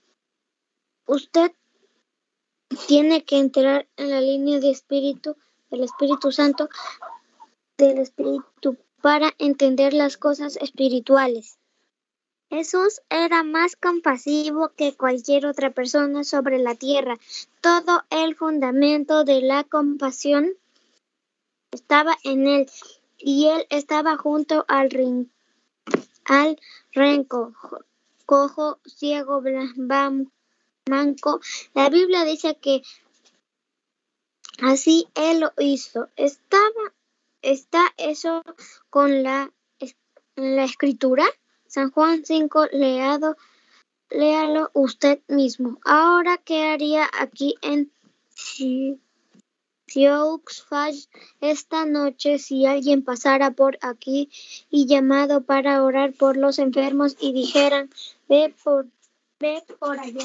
tiene que entrar en la línea del Espíritu Santo, del Espíritu, para entender las cosas espirituales. Jesús era más compasivo que cualquier otra persona sobre la tierra. Todo el fundamento de la compasión estaba en él, y él estaba junto al renco, cojo, ciego, manco. La Biblia dice que así él lo hizo. Está eso con la escritura. San Juan 5, léalo usted mismo. Ahora, ¿qué haría aquí en Sioux Falls esta noche si alguien pasara por aquí y llamado para orar por los enfermos y dijeran, ve por allá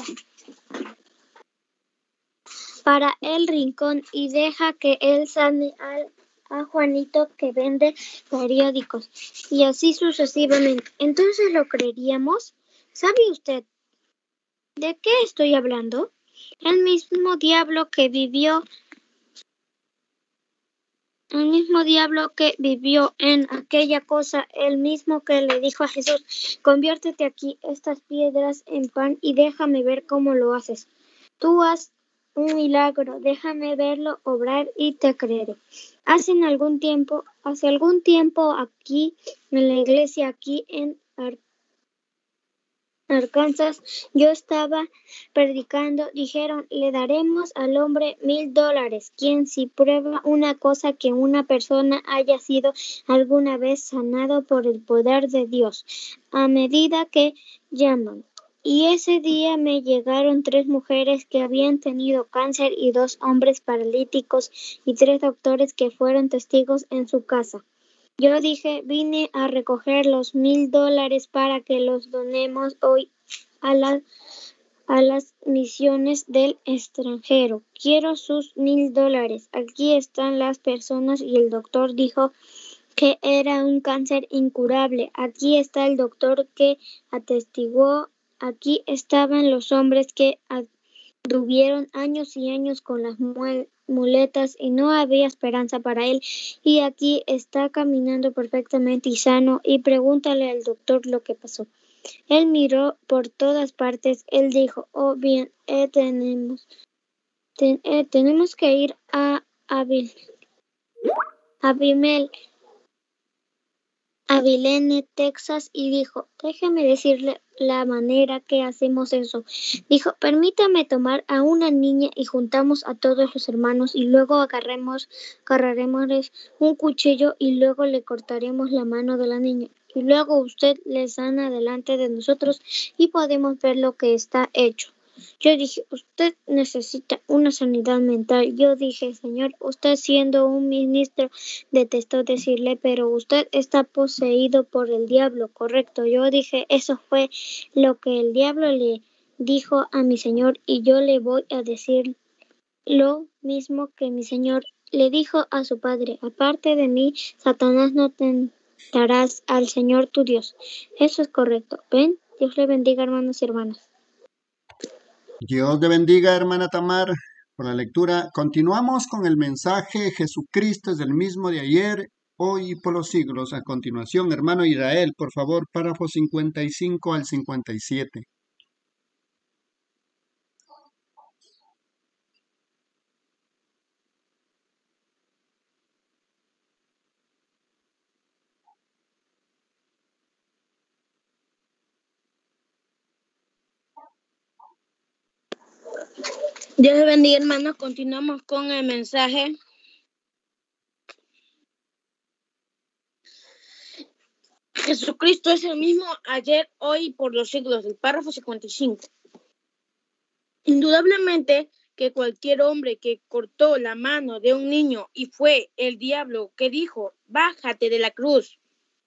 para el rincón y deja que él sane a Juanito que vende periódicos, y así sucesivamente? Entonces, ¿lo creeríamos? ¿Sabe usted de qué estoy hablando? El mismo diablo que vivió en aquella cosa, el mismo que le dijo a Jesús, conviértete aquí estas piedras en pan y déjame ver cómo lo haces. Tú haz un milagro, déjame verlo obrar y te creeré. Hace algún tiempo aquí en la iglesia, aquí en Arkansas, yo estaba predicando, dijeron, le daremos al hombre $1,000, quien si prueba una cosa que una persona haya sido alguna vez sanado por el poder de Dios. A medida que llaman, Y ese día me llegaron 3 mujeres que habían tenido cáncer y 2 hombres paralíticos y 3 doctores que fueron testigos en su casa. Yo dije, vine a recoger los $1,000 para que los donemos hoy a las misiones del extranjero. Quiero sus $1,000. Aquí están las personas y el doctor dijo que era un cáncer incurable. Aquí está el doctor que atestiguó. Aquí estaban los hombres que tuvieron años y años con las muletas y no había esperanza para él. Y aquí está caminando perfectamente y sano. Y pregúntale al doctor lo que pasó. Él miró por todas partes. Él dijo, oh bien, tenemos que ir a Abilene, Texas, y dijo, déjeme decirle la manera que hacemos eso. Dijo, permítame tomar a una niña y juntamos a todos los hermanos y luego agarraremos un cuchillo y luego le cortaremos la mano de la niña. Y luego usted le sana delante de nosotros y podemos ver lo que está hecho. Yo dije, usted necesita una sanidad mental. Yo dije, Señor, usted siendo un ministro detestó decirle, pero usted está poseído por el diablo, correcto. Yo dije, eso fue lo que el diablo le dijo a mi Señor y yo le voy a decir lo mismo que mi Señor le dijo a su padre. Aparte de mí, Satanás, no tentarás al Señor tu Dios. Eso es correcto. ¿Ven? Dios le bendiga, hermanos y hermanas. Dios te bendiga, hermana Tamar, por la lectura. Continuamos con el mensaje. Jesucristo es el mismo de ayer, hoy y por los siglos. A continuación, hermano Israel, por favor, párrafos 55 al 57. Dios les bendiga, hermanos. Continuamos con el mensaje. Jesucristo es el mismo ayer, hoy y por los siglos, del párrafo 55. Indudablemente que cualquier hombre que cortó la mano de un niño y fue el diablo que dijo, bájate de la cruz.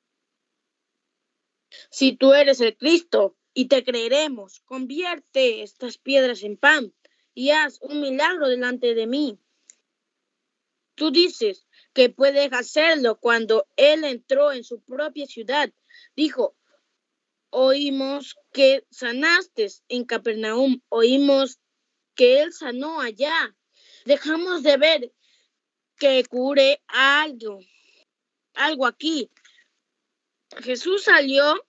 Si tú eres el Cristo y te creeremos, convierte estas piedras en pan y haz un milagro delante de mí. Tú dices que puedes hacerlo. Cuando él entró en su propia ciudad, dijo, oímos que sanaste en Capernaum, oímos que él sanó allá. Dejamos de ver que cure algo aquí. Jesús salió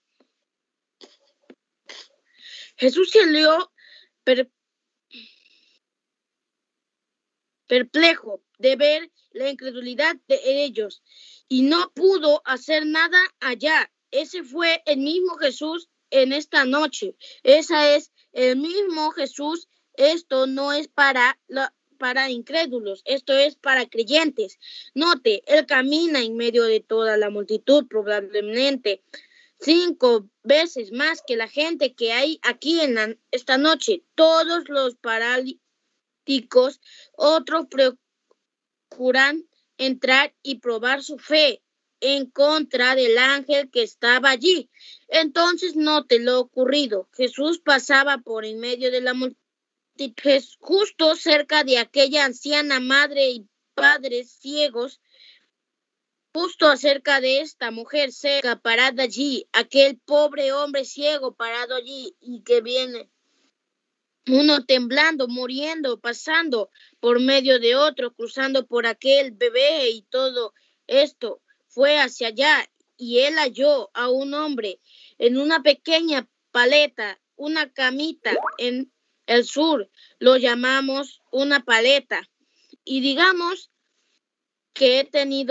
perplejo de ver la incredulidad de ellos y no pudo hacer nada allá. Ese fue el mismo Jesús en esta noche. Ese es el mismo Jesús. Esto no es para incrédulos, esto es para creyentes. Note, él camina en medio de toda la multitud, probablemente 5 veces más que la gente que hay aquí esta noche. Todos los paralíticos, otros procuran entrar y probar su fe en contra del ángel que estaba allí. Entonces note lo ocurrido. Jesús pasaba por en medio de la multitud, justo cerca de aquella anciana madre y padres ciegos, justo acerca de esta mujer seca parada allí, aquel pobre hombre ciego parado allí y que viene uno temblando, muriendo, pasando por medio de otro, cruzando por aquel bebé y todo esto fue hacia allá y él halló a un hombre en una pequeña paleta, una camita en el sur, lo llamamos una paleta y digamos que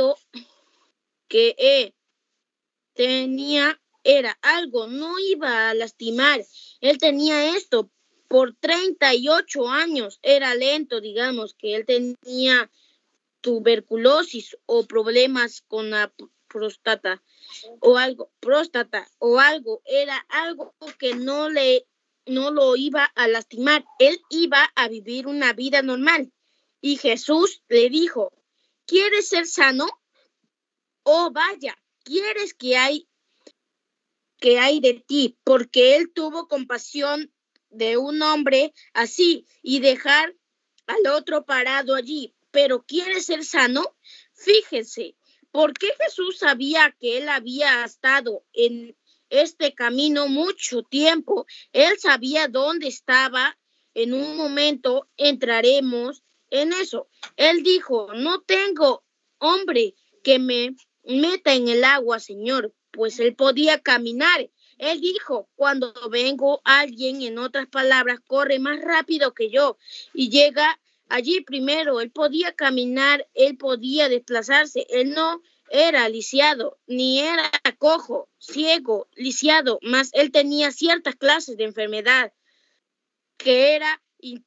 era algo, no iba a lastimar. Él tenía esto por 38 años, era lento, digamos que él tenía tuberculosis o problemas con la próstata o algo, era algo que no le no lo iba a lastimar, él iba a vivir una vida normal. Y Jesús le dijo, ¿quieres ser sano? Oh, vaya, ¿quieres que hay de ti? Porque él tuvo compasión de un hombre así y dejar al otro parado allí. Pero ¿quieres ser sano? Fíjese, ¿por qué Jesús sabía que él había estado en este camino mucho tiempo? Él sabía dónde estaba. En un momento entraremos en eso. Él dijo, no tengo hombre que me meta en el agua, Señor, pues él podía caminar. Él dijo, cuando vengo alguien, en otras palabras, corre más rápido que yo y llega allí primero. Él podía caminar, él podía desplazarse, él no era lisiado, ni era cojo, ciego, lisiado, mas él tenía ciertas clases de enfermedad que era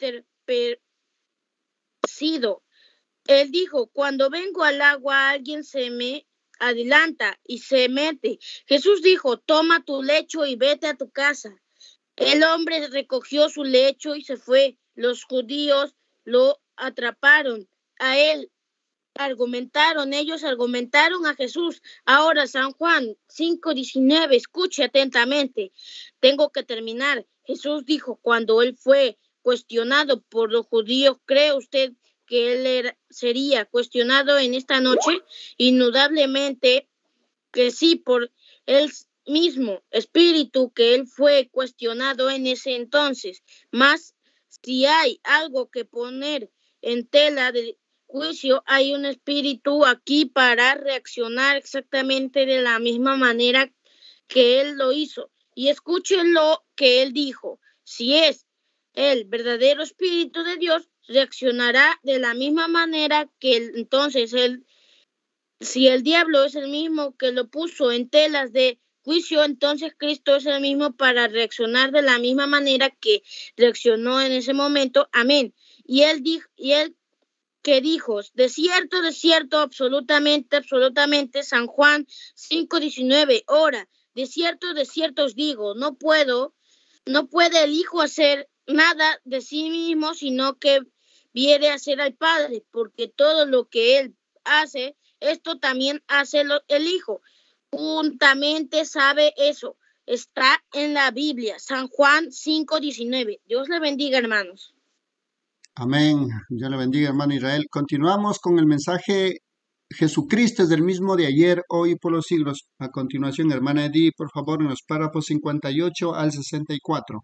interpesido. Él dijo, cuando vengo al agua, alguien se me adelanta y se mete. Jesús dijo, toma tu lecho y vete a tu casa. El hombre recogió su lecho y se fue. Los judíos lo atraparon a él. Ellos argumentaron a Jesús. Ahora San Juan 5:19, escuche atentamente. Tengo que terminar. Jesús dijo, cuando él fue cuestionado por los judíos, ¿cree usted que él sería cuestionado en esta noche? Indudablemente que sí, por el mismo espíritu que él fue cuestionado en ese entonces. Mas si hay algo que poner en tela de juicio, hay un espíritu aquí para reaccionar exactamente de la misma manera que él lo hizo. Y escuchen lo que él dijo. Si es el verdadero espíritu de Dios, reaccionará de la misma manera que entonces él. Si el diablo es el mismo que lo puso en telas de juicio, entonces Cristo es el mismo para reaccionar de la misma manera que reaccionó en ese momento. Amén. Y él que dijo, de cierto, absolutamente, San Juan 5:19, ora, de cierto os digo, no puede el Hijo hacer nada de sí mismo, sino que viene a hacer al Padre, porque todo lo que él hace, esto también hace el Hijo. Juntamente sabe eso. Está en la Biblia, San Juan 5:19. Dios le bendiga, hermanos. Amén. Dios le bendiga, hermano Israel. Continuamos con el mensaje. Jesucristo es el mismo de ayer, hoy y por los siglos. A continuación, hermana Edith, por favor, en los párrafos 58 al 64.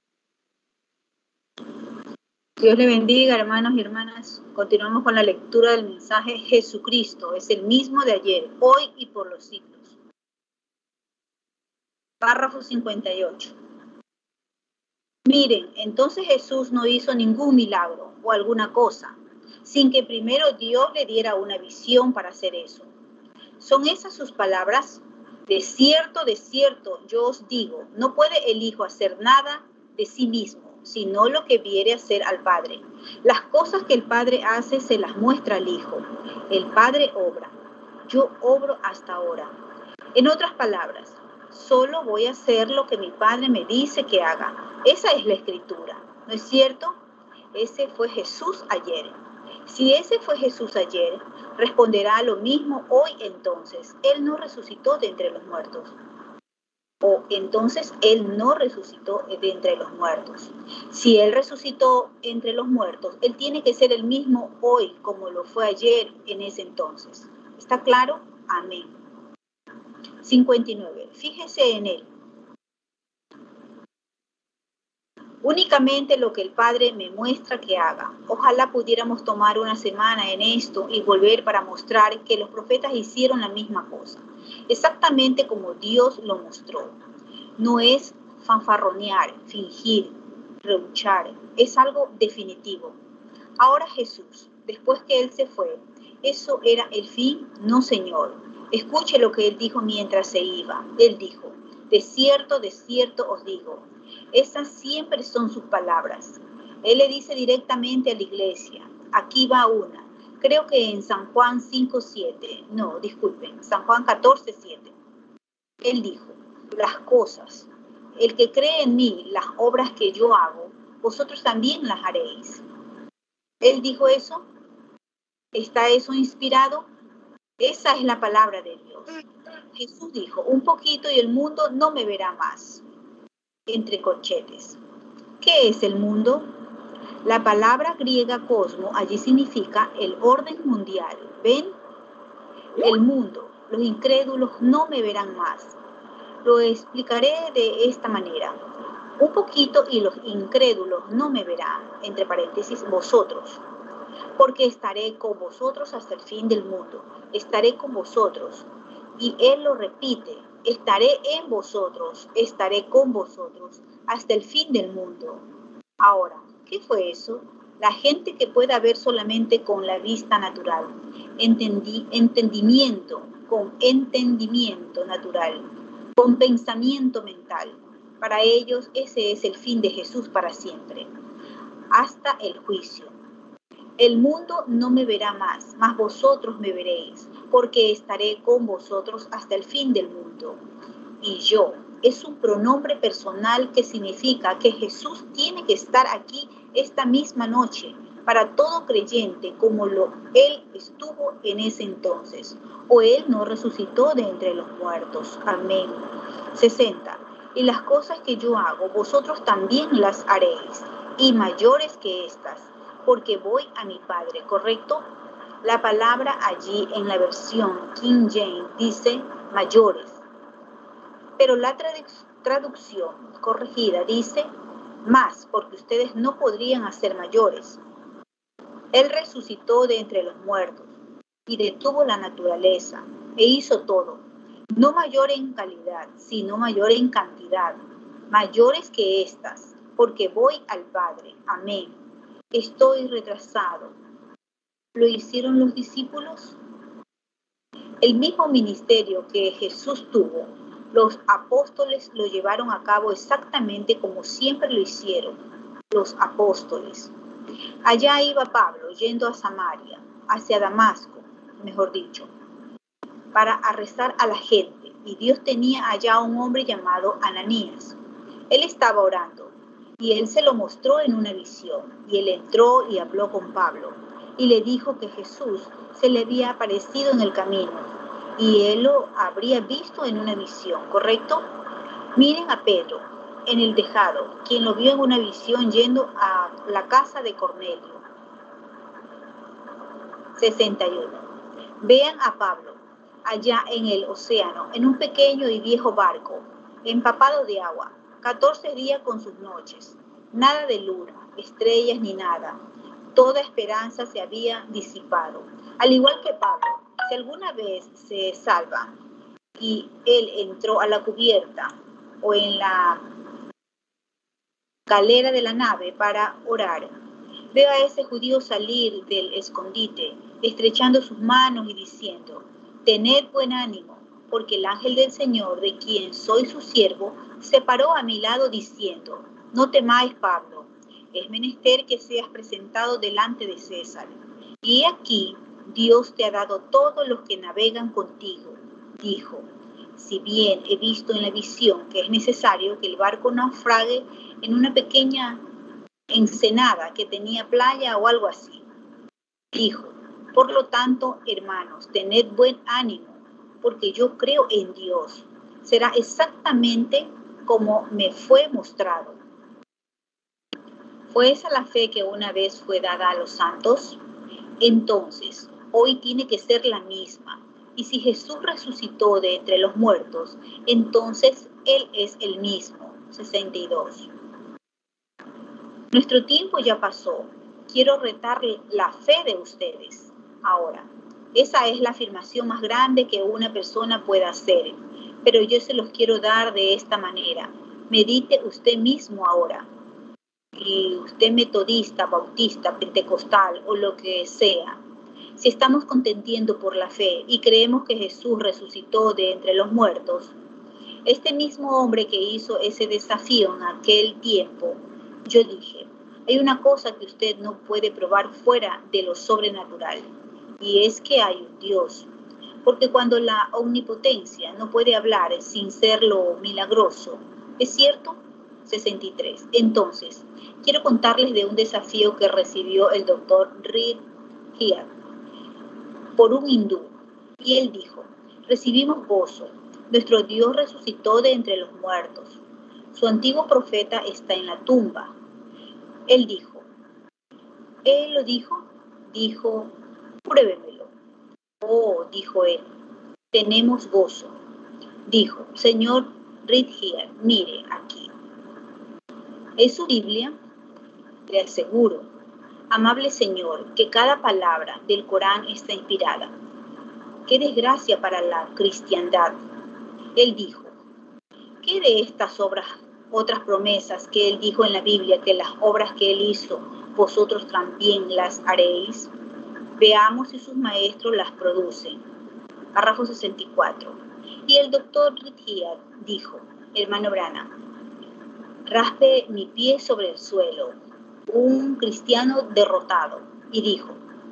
Dios le bendiga, hermanos y hermanas. Continuamos con la lectura del mensaje. Jesucristo es el mismo de ayer, hoy y por los siglos. Párrafo 58. Miren, entonces Jesús no hizo ningún milagro o alguna cosa, sin que primero Dios le diera una visión para hacer eso. ¿Son esas sus palabras? De cierto, yo os digo, no puede el Hijo hacer nada de sí mismo, sino lo que viere hacer al Padre. Las cosas que el Padre hace se las muestra al Hijo. El Padre obra. Yo obro hasta ahora. En otras palabras, solo voy a hacer lo que mi Padre me dice que haga. Esa es la Escritura, ¿no es cierto? Ese fue Jesús ayer. Si ese fue Jesús ayer, responderá lo mismo hoy entonces. Él no resucitó de entre los muertos. O entonces Él no resucitó de entre los muertos. Si Él resucitó entre los muertos, Él tiene que ser el mismo hoy como lo fue ayer en ese entonces. ¿Está claro? Amén. 59. Fíjese en Él. Únicamente lo que el Padre me muestra que haga. Ojalá pudiéramos tomar una semana en esto y volver para mostrar que los profetas hicieron la misma cosa, exactamente como Dios lo mostró. No es fanfarronear, fingir, rehuchar, es algo definitivo. Ahora Jesús, después que Él se fue, ¿eso era el fin? No, Señor. Escuche lo que Él dijo mientras se iba. Él dijo, de cierto os digo. Esas siempre son sus palabras. Él le dice directamente a la iglesia. Aquí va una. Creo que en San Juan 5:7. No, disculpen, San Juan 14:7. Él dijo, las cosas. el que cree en mí, las obras que yo hago, vosotros también las haréis. Él dijo eso. ¿Está eso inspirado? Esa es la palabra de Dios. Jesús dijo, un poquito y el mundo no me verá más. Entre corchetes. ¿Qué es el mundo? La palabra griega cosmo allí significa el orden mundial. ¿Ven? El mundo, los incrédulos no me verán más. Lo explicaré de esta manera. Un poquito y los incrédulos no me verán, entre paréntesis, vosotros. Porque estaré con vosotros hasta el fin del mundo. Estaré con vosotros. Y él lo repite, estaré en vosotros, estaré con vosotros hasta el fin del mundo. Ahora, ¿qué fue eso? La gente que pueda ver solamente con la vista natural, entendimiento, con entendimiento natural, con pensamiento mental. Para ellos ese es el fin de Jesús para siempre, hasta el juicio. El mundo no me verá más, mas vosotros me veréis, porque estaré con vosotros hasta el fin del mundo. Y yo, es un pronombre personal que significa que Jesús tiene que estar aquí esta misma noche para todo creyente como Él estuvo en ese entonces, o Él no resucitó de entre los muertos. Amén. 60. Y las cosas que yo hago, vosotros también las haréis, y mayores que estas, porque voy a mi Padre, ¿correcto? La palabra allí en la versión King James dice mayores, pero la traducción corregida dice más, porque ustedes no podrían hacer mayores. Él resucitó de entre los muertos y detuvo la naturaleza e hizo todo, no mayor en calidad, sino mayor en cantidad, mayores que estas, porque voy al Padre. Amén. Estoy retrasado. ¿Lo hicieron los discípulos? El mismo ministerio que Jesús tuvo, los apóstoles lo llevaron a cabo exactamente como siempre lo hicieron los apóstoles. Allá iba Pablo yendo a Samaria, hacia Damasco, mejor dicho, para arrestar a la gente, y Dios tenía allá un hombre llamado Ananías. Él estaba orando, y él se lo mostró en una visión, y él entró y habló con Pablo, y le dijo que Jesús se le había aparecido en el camino, y él lo habría visto en una visión, ¿correcto? Miren a Pedro, en el tejado, quien lo vio en una visión yendo a la casa de Cornelio. 61. Vean a Pablo, allá en el océano, en un pequeño y viejo barco, empapado de agua, 14 días con sus noches, nada de luna, estrellas ni nada. Toda esperanza se había disipado. Al igual que Pablo, si alguna vez se salva y él entró a la cubierta o en la galera de la nave para orar, veo a ese judío salir del escondite, estrechando sus manos y diciendo, tened buen ánimo, porque el ángel del Señor, de quien soy su siervo, se paró a mi lado diciendo, no temáis, Pablo, es menester que seas presentado delante de César. Y aquí Dios te ha dado todos los que navegan contigo. Dijo, si bien he visto en la visión que es necesario que el barco naufrague en una pequeña ensenada que tenía playa o algo así. Dijo, por lo tanto, hermanos, tened buen ánimo, porque yo creo en Dios. Será exactamente como me fue mostrado. ¿Fue esa la fe que una vez fue dada a los santos? Entonces, hoy tiene que ser la misma. Y si Jesús resucitó de entre los muertos, entonces Él es el mismo. 62. Nuestro tiempo ya pasó. Quiero retar la fe de ustedes. Ahora, esa es la afirmación más grande que una persona pueda hacer. Pero yo se los quiero dar de esta manera. Medite usted mismo ahora. Y usted metodista, bautista, pentecostal o lo que sea, si estamos contendiendo por la fe y creemos que Jesús resucitó de entre los muertos, este mismo hombre que hizo ese desafío en aquel tiempo, yo dije, hay una cosa que usted no puede probar fuera de lo sobrenatural, y es que hay un Dios, porque cuando la omnipotencia no puede hablar sin ser lo milagroso, ¿Es cierto? 63. Entonces, quiero contarles de un desafío que recibió el doctor Reed Head por un hindú. Y él dijo, recibimos gozo. Nuestro Dios resucitó de entre los muertos. Su antiguo profeta está en la tumba. Él dijo, ¿él lo dijo? Dijo, pruébemelo. Oh, dijo él, tenemos gozo. Dijo, señor Reed Head, mire aquí. ¿Es su Biblia? Le aseguro, amable señor, que cada palabra del Corán está inspirada. ¡Qué desgracia para la cristiandad! Él dijo, ¿qué de estas otras promesas que él dijo en la Biblia, que las obras que él hizo, vosotros también las haréis? Veamos si sus maestros las producen. Párrafo 64. Y el doctor Ritchie dijo, hermano Branham, raspe mi pie sobre el suelo, un cristiano derrotado, y dijo,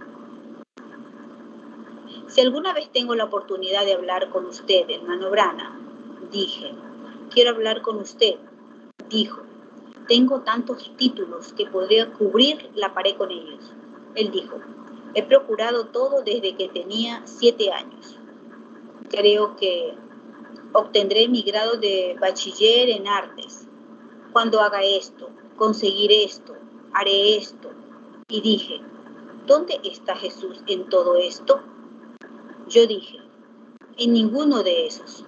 si alguna vez tengo la oportunidad de hablar con usted, hermano Branham, dije, quiero hablar con usted, dijo, tengo tantos títulos que podría cubrir la pared con ellos. Él dijo, he procurado todo desde que tenía 7 años. Creo que obtendré mi grado de bachiller en artes. Cuando haga esto, conseguiré esto, haré esto. Y dije, ¿dónde está Jesús en todo esto? Yo dije, en ninguno de esos.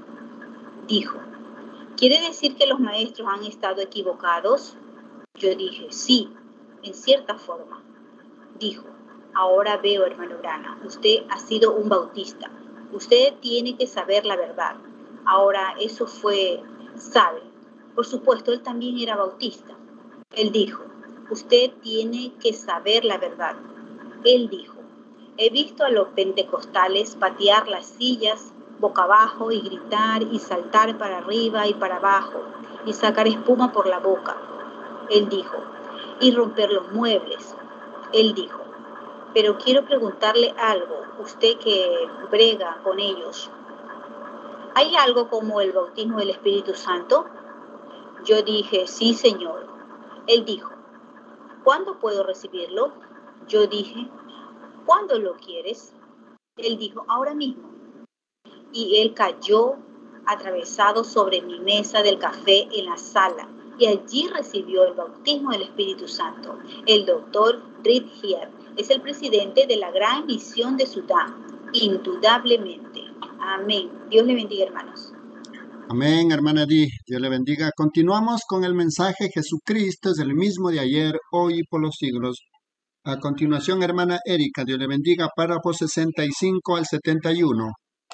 Dijo, ¿quiere decir que los maestros han estado equivocados? Yo dije, sí, en cierta forma. Dijo, ahora veo, hermano Branham, usted ha sido un bautista. Usted tiene que saber la verdad. Ahora, eso sabe. Por supuesto, él también era bautista. Él dijo, usted tiene que saber la verdad. Él dijo, he visto a los pentecostales patear las sillas boca abajo y gritar y saltar para arriba y para abajo y sacar espuma por la boca. Él dijo, y romper los muebles. Él dijo, pero quiero preguntarle algo, usted que brega con ellos. ¿Hay algo como el bautismo del Espíritu Santo? Yo dije, sí, Señor. Él dijo, ¿cuándo puedo recibirlo? Yo dije, ¿cuándo lo quieres? Él dijo, ahora mismo. Y él cayó atravesado sobre mi mesa del café en la sala y allí recibió el bautismo del Espíritu Santo. El doctor Reed Head es el presidente de la Gran Misión de Sudán, indudablemente. Amén. Dios le bendiga, hermanos. Amén, hermana Di. Dios le bendiga. Continuamos con el mensaje Jesucristo es el mismo de ayer, hoy y por los siglos. A continuación, hermana Erika, Dios le bendiga, párrafo 65 al 71.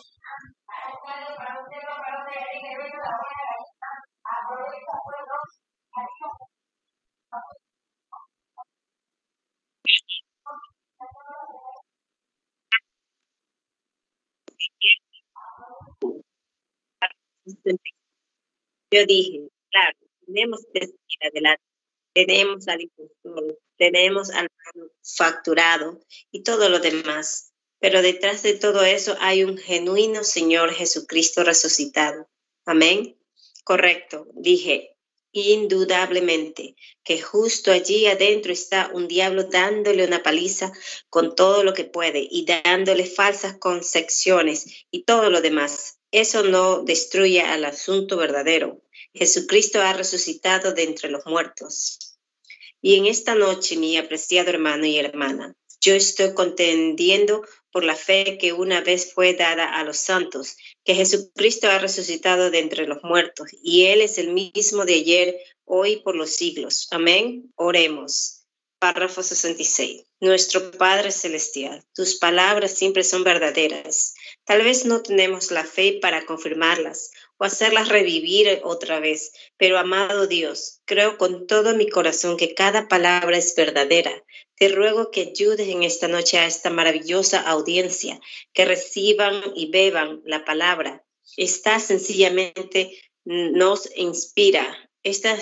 Yo dije, claro, tenemos que seguir adelante, tenemos al impulsor, tenemos al manufacturado y todo lo demás, pero detrás de todo eso hay un genuino Señor Jesucristo resucitado. Amén. Correcto, dije, indudablemente que justo allí adentro está un diablo dándole una paliza con todo lo que puede y dándole falsas concepciones y todo lo demás. Eso no destruye al asunto verdadero. Jesucristo ha resucitado de entre los muertos. Y en esta noche, mi apreciado hermano y hermana, yo estoy contendiendo por la fe que una vez fue dada a los santos, que Jesucristo ha resucitado de entre los muertos, y Él es el mismo de ayer, hoy, por los siglos. Amén. Oremos. Párrafo 66. Nuestro Padre Celestial, tus palabras siempre son verdaderas. Tal vez no tenemos la fe para confirmarlas o hacerlas revivir otra vez, pero amado Dios, creo con todo mi corazón que cada palabra es verdadera. Te ruego que ayudes en esta noche a esta maravillosa audiencia, que reciban y beban la palabra. Esta sencillamente nos inspira. Esta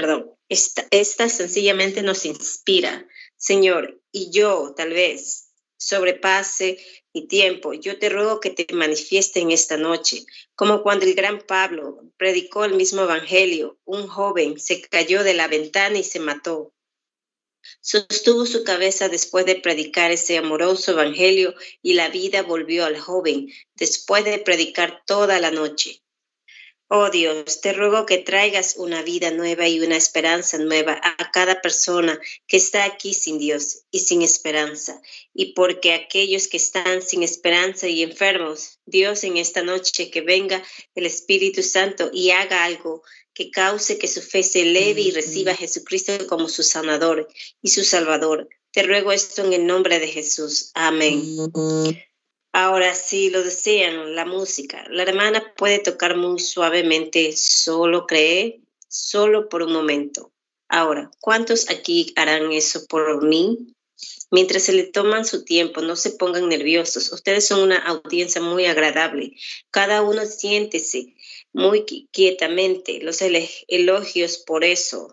sencillamente nos inspira, Señor, y yo tal vez sobrepase mi tiempo. Yo te ruego que te manifieste en esta noche, como cuando el gran Pablo predicó el mismo evangelio. Un joven se cayó de la ventana y se mató. Sostuvo su cabeza después de predicar ese amoroso evangelio y la vida volvió al joven después de predicar toda la noche. Oh Dios, te ruego que traigas una vida nueva y una esperanza nueva a cada persona que está aquí sin Dios y sin esperanza. Y porque aquellos que están sin esperanza y enfermos, Dios, en esta noche que venga el Espíritu Santo y haga algo que cause que su fe se eleve y reciba a Jesucristo como su sanador y su salvador. Te ruego esto en el nombre de Jesús. Amén. Ahora, si lo desean, la música. La hermana puede tocar muy suavemente, solo cree, solo por un momento. Ahora, ¿cuántos aquí harán eso por mí? Mientras se le toman su tiempo, no se pongan nerviosos. Ustedes son una audiencia muy agradable. Cada uno siéntese muy quietamente. Los elogios por eso.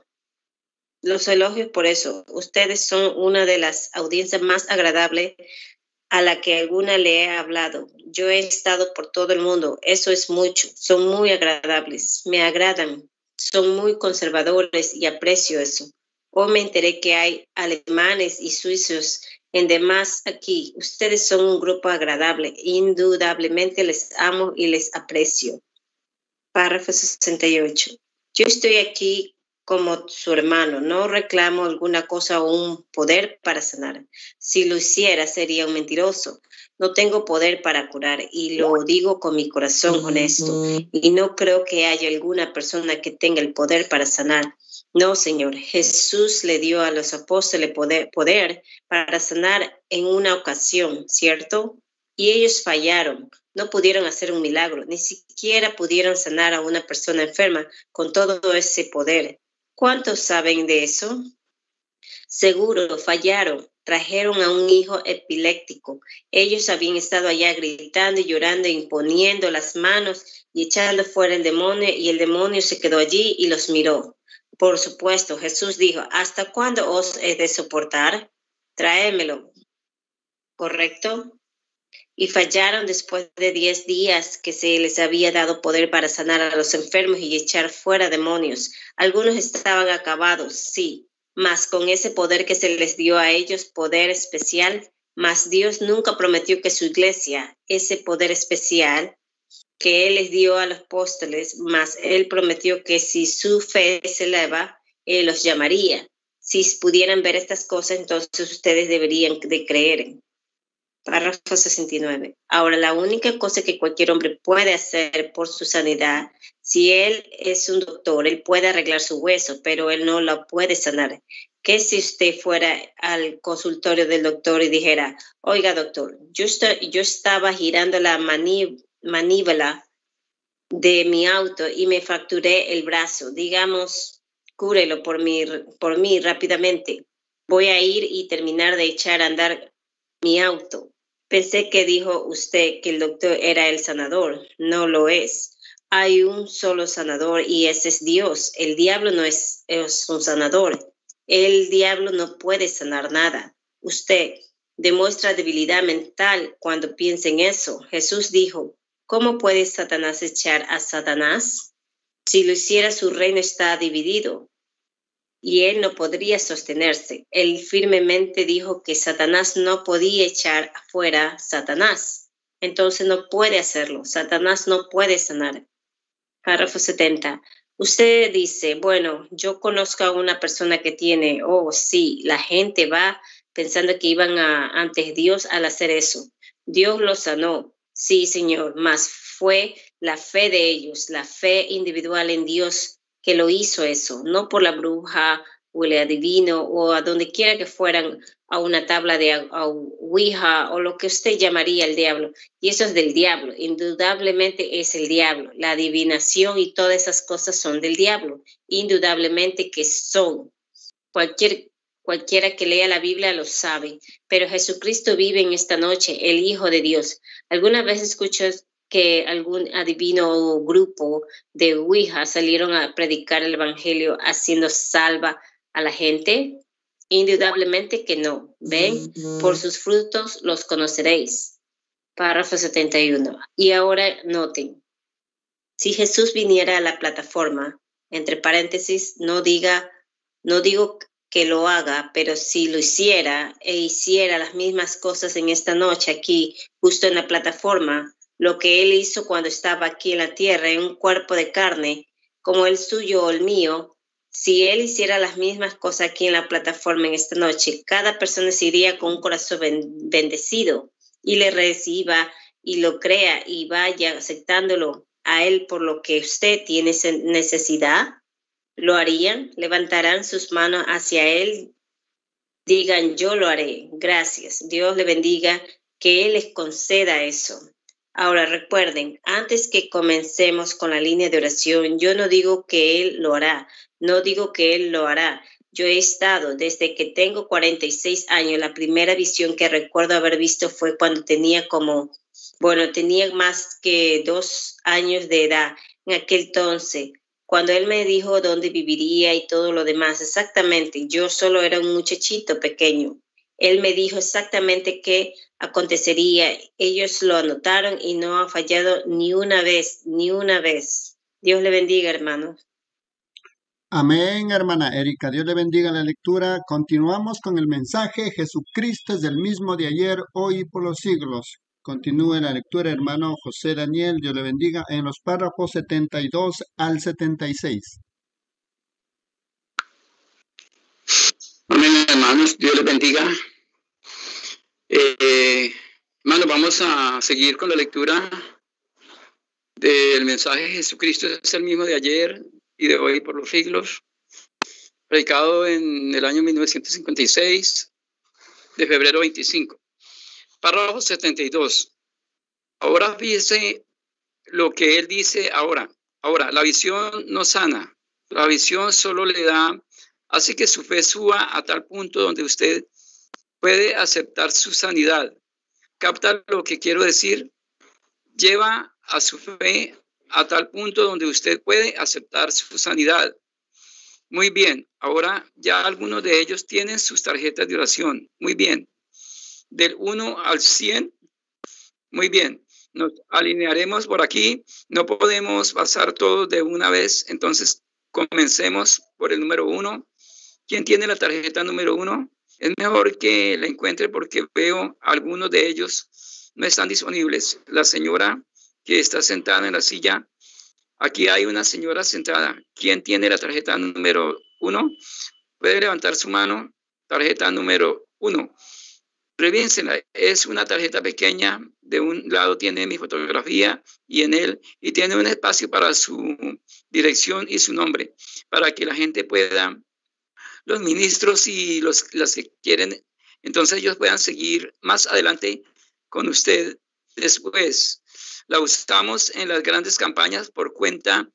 Ustedes son una de las audiencias más agradables a la que alguna le he hablado. Yo he estado por todo el mundo. Eso es mucho. Son muy agradables. Me agradan. Son muy conservadores y aprecio eso. Hoy me enteré que hay alemanes y suizos en demás aquí. Ustedes son un grupo agradable. Indudablemente les amo y les aprecio. Párrafo 68. Yo estoy aquí como su hermano, no reclamo alguna cosa o un poder para sanar. Si lo hiciera, sería un mentiroso. No tengo poder para curar y lo digo con mi corazón honesto. Y no creo que haya alguna persona que tenga el poder para sanar. No, Señor. Jesús le dio a los apóstoles poder para sanar en una ocasión, ¿cierto? Y ellos fallaron. No pudieron hacer un milagro. Ni siquiera pudieron sanar a una persona enferma con todo ese poder. ¿Cuántos saben de eso? Seguro, fallaron. Trajeron a un hijo epiléptico. Ellos habían estado allá gritando y llorando, imponiendo las manos y echando fuera el demonio, y el demonio se quedó allí y los miró. Por supuesto, Jesús dijo, ¿hasta cuándo os he de soportar? Tráemelo. ¿Correcto? Y fallaron después de 10 días que se les había dado poder para sanar a los enfermos y echar fuera demonios. Algunos estaban acabados, sí, mas con ese poder que se les dio a ellos, poder especial, mas Dios nunca prometió que su iglesia, ese poder especial que Él les dio a los apóstoles, mas Él prometió que si su fe se eleva, Él los llamaría. Si pudieran ver estas cosas, entonces ustedes deberían de creer. Párrafo 69. Ahora, la única cosa que cualquier hombre puede hacer por su sanidad, si él es un doctor, él puede arreglar su hueso, pero él no lo puede sanar. ¿Qué si usted fuera al consultorio del doctor y dijera, oiga, doctor, yo estaba girando la manivela de mi auto y me fracturé el brazo? Digamos, cúrelo por mí rápidamente. Voy a ir y terminar de echar a andar mi auto. Pensé que dijo usted que el doctor era el sanador. No lo es. Hay un solo sanador y ese es Dios. El diablo no es un sanador. El diablo no puede sanar nada. Usted demuestra debilidad mental cuando piensa en eso. Jesús dijo, ¿cómo puede Satanás echar a Satanás? Si lo hiciera, su reino está dividido y él no podría sostenerse. Él firmemente dijo que Satanás no podía echar afuera a Satanás. Entonces no puede hacerlo. Satanás no puede sanar. Párrafo 70. Usted dice, bueno, yo conozco a una persona que tiene, sí, la gente va pensando que iban ante Dios al hacer eso. Dios los sanó. Sí, Señor, mas fue la fe de ellos, la fe individual en Dios que lo hizo eso, no por la bruja o el adivino o a donde quiera que fueran a una tabla de Ouija o lo que usted llamaría el diablo. Y eso es del diablo, indudablemente es el diablo. La adivinación y todas esas cosas son del diablo, indudablemente que son. Cualquiera que lea la Biblia lo sabe, pero Jesucristo vive en esta noche, el Hijo de Dios. ¿Alguna vez escuchas que algún adivino o grupo de Ouija salieron a predicar el evangelio haciendo salva a la gente? Indudablemente que no. Ven, por sus frutos los conoceréis. Párrafo 71. Y ahora noten, si Jesús viniera a la plataforma, entre paréntesis, no digo que lo haga, pero si lo hiciera e hiciera las mismas cosas en esta noche aquí, justo en la plataforma, lo que él hizo cuando estaba aquí en la tierra, en un cuerpo de carne, como el suyo o el mío, si él hiciera las mismas cosas aquí en la plataforma en esta noche, cada persona se iría con un corazón bendecido y le reciba y lo crea y vaya aceptándolo a él por lo que usted tiene necesidad. ¿Lo harían? ¿Levantarán sus manos hacia él? Digan, yo lo haré. Gracias. Dios le bendiga, que él les conceda eso. Ahora recuerden, antes que comencemos con la línea de oración, yo no digo que él lo hará. No digo que él lo hará. Yo he estado desde que tengo 46 años. La primera visión que recuerdo haber visto fue cuando tenía tenía más que 2 años de edad en aquel entonces. Cuando él me dijo dónde viviría y todo lo demás, exactamente, yo solo era un muchachito pequeño. Él me dijo exactamente qué acontecería. Ellos lo anotaron y no ha fallado ni una vez. Dios le bendiga, hermano. Amén, hermana Erika. Dios le bendiga la lectura. Continuamos con el mensaje. Jesucristo es el mismo de ayer, hoy y por los siglos. Continúe la lectura, hermano José Daniel. Dios le bendiga en los párrafos 72 al 76. Amén, hermanos. Dios les bendiga. Hermanos, vamos a seguir con la lectura del mensaje. Jesucristo es el mismo de ayer y de hoy por los siglos, predicado en el año 1956, de febrero 25. Párrafo 72. Ahora fíjese lo que él dice ahora. Ahora, la visión no sana. La visión solo le hace que su fe suba a tal punto donde usted puede aceptar su sanidad. ¿Capta lo que quiero decir? Lleva a su fe a tal punto donde usted puede aceptar su sanidad. Muy bien, ahora ya algunos de ellos tienen sus tarjetas de oración. Muy bien. Del 1 al 100. Muy bien. Nos alinearemos por aquí. No podemos pasar todos de una vez. Entonces, comencemos por el número 1. ¿Quién tiene la tarjeta número 1? Es mejor que la encuentre porque veo algunos de ellos no están disponibles. La señora que está sentada en la silla. Aquí hay una señora sentada. ¿Quién tiene la tarjeta número 1? Puede levantar su mano. Tarjeta número 1. Revíensela. Es una tarjeta pequeña. De un lado tiene mi fotografía y en él y tiene un espacio para su dirección y su nombre para que la gente pueda, los ministros y los que quieren, entonces ellos puedan seguir más adelante con usted después. La usamos en las grandes campañas por cuenta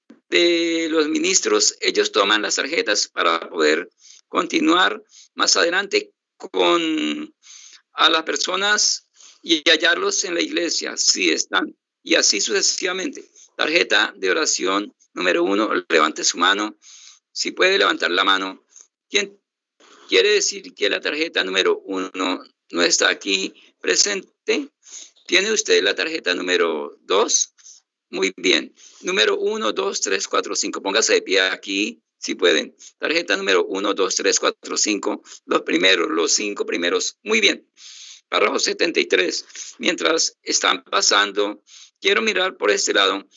de los ministros. Ellos toman las tarjetas para poder continuar más adelante con a las personas y hallarlos en la iglesia. Sí están. Y así sucesivamente. Tarjeta de oración número 1. Levante su mano. Si puede levantar la mano. ¿Quién quiere decir que la tarjeta número 1 no está aquí presente? ¿Tiene usted la tarjeta número 2? Muy bien. Número 1, 2, 3, 4, 5. Póngase de pie aquí, si pueden. Tarjeta número 1, 2, 3, 4, 5. Los primeros, los 5 primeros. Muy bien. Párrafo 73. Mientras están pasando, quiero mirar por este lado.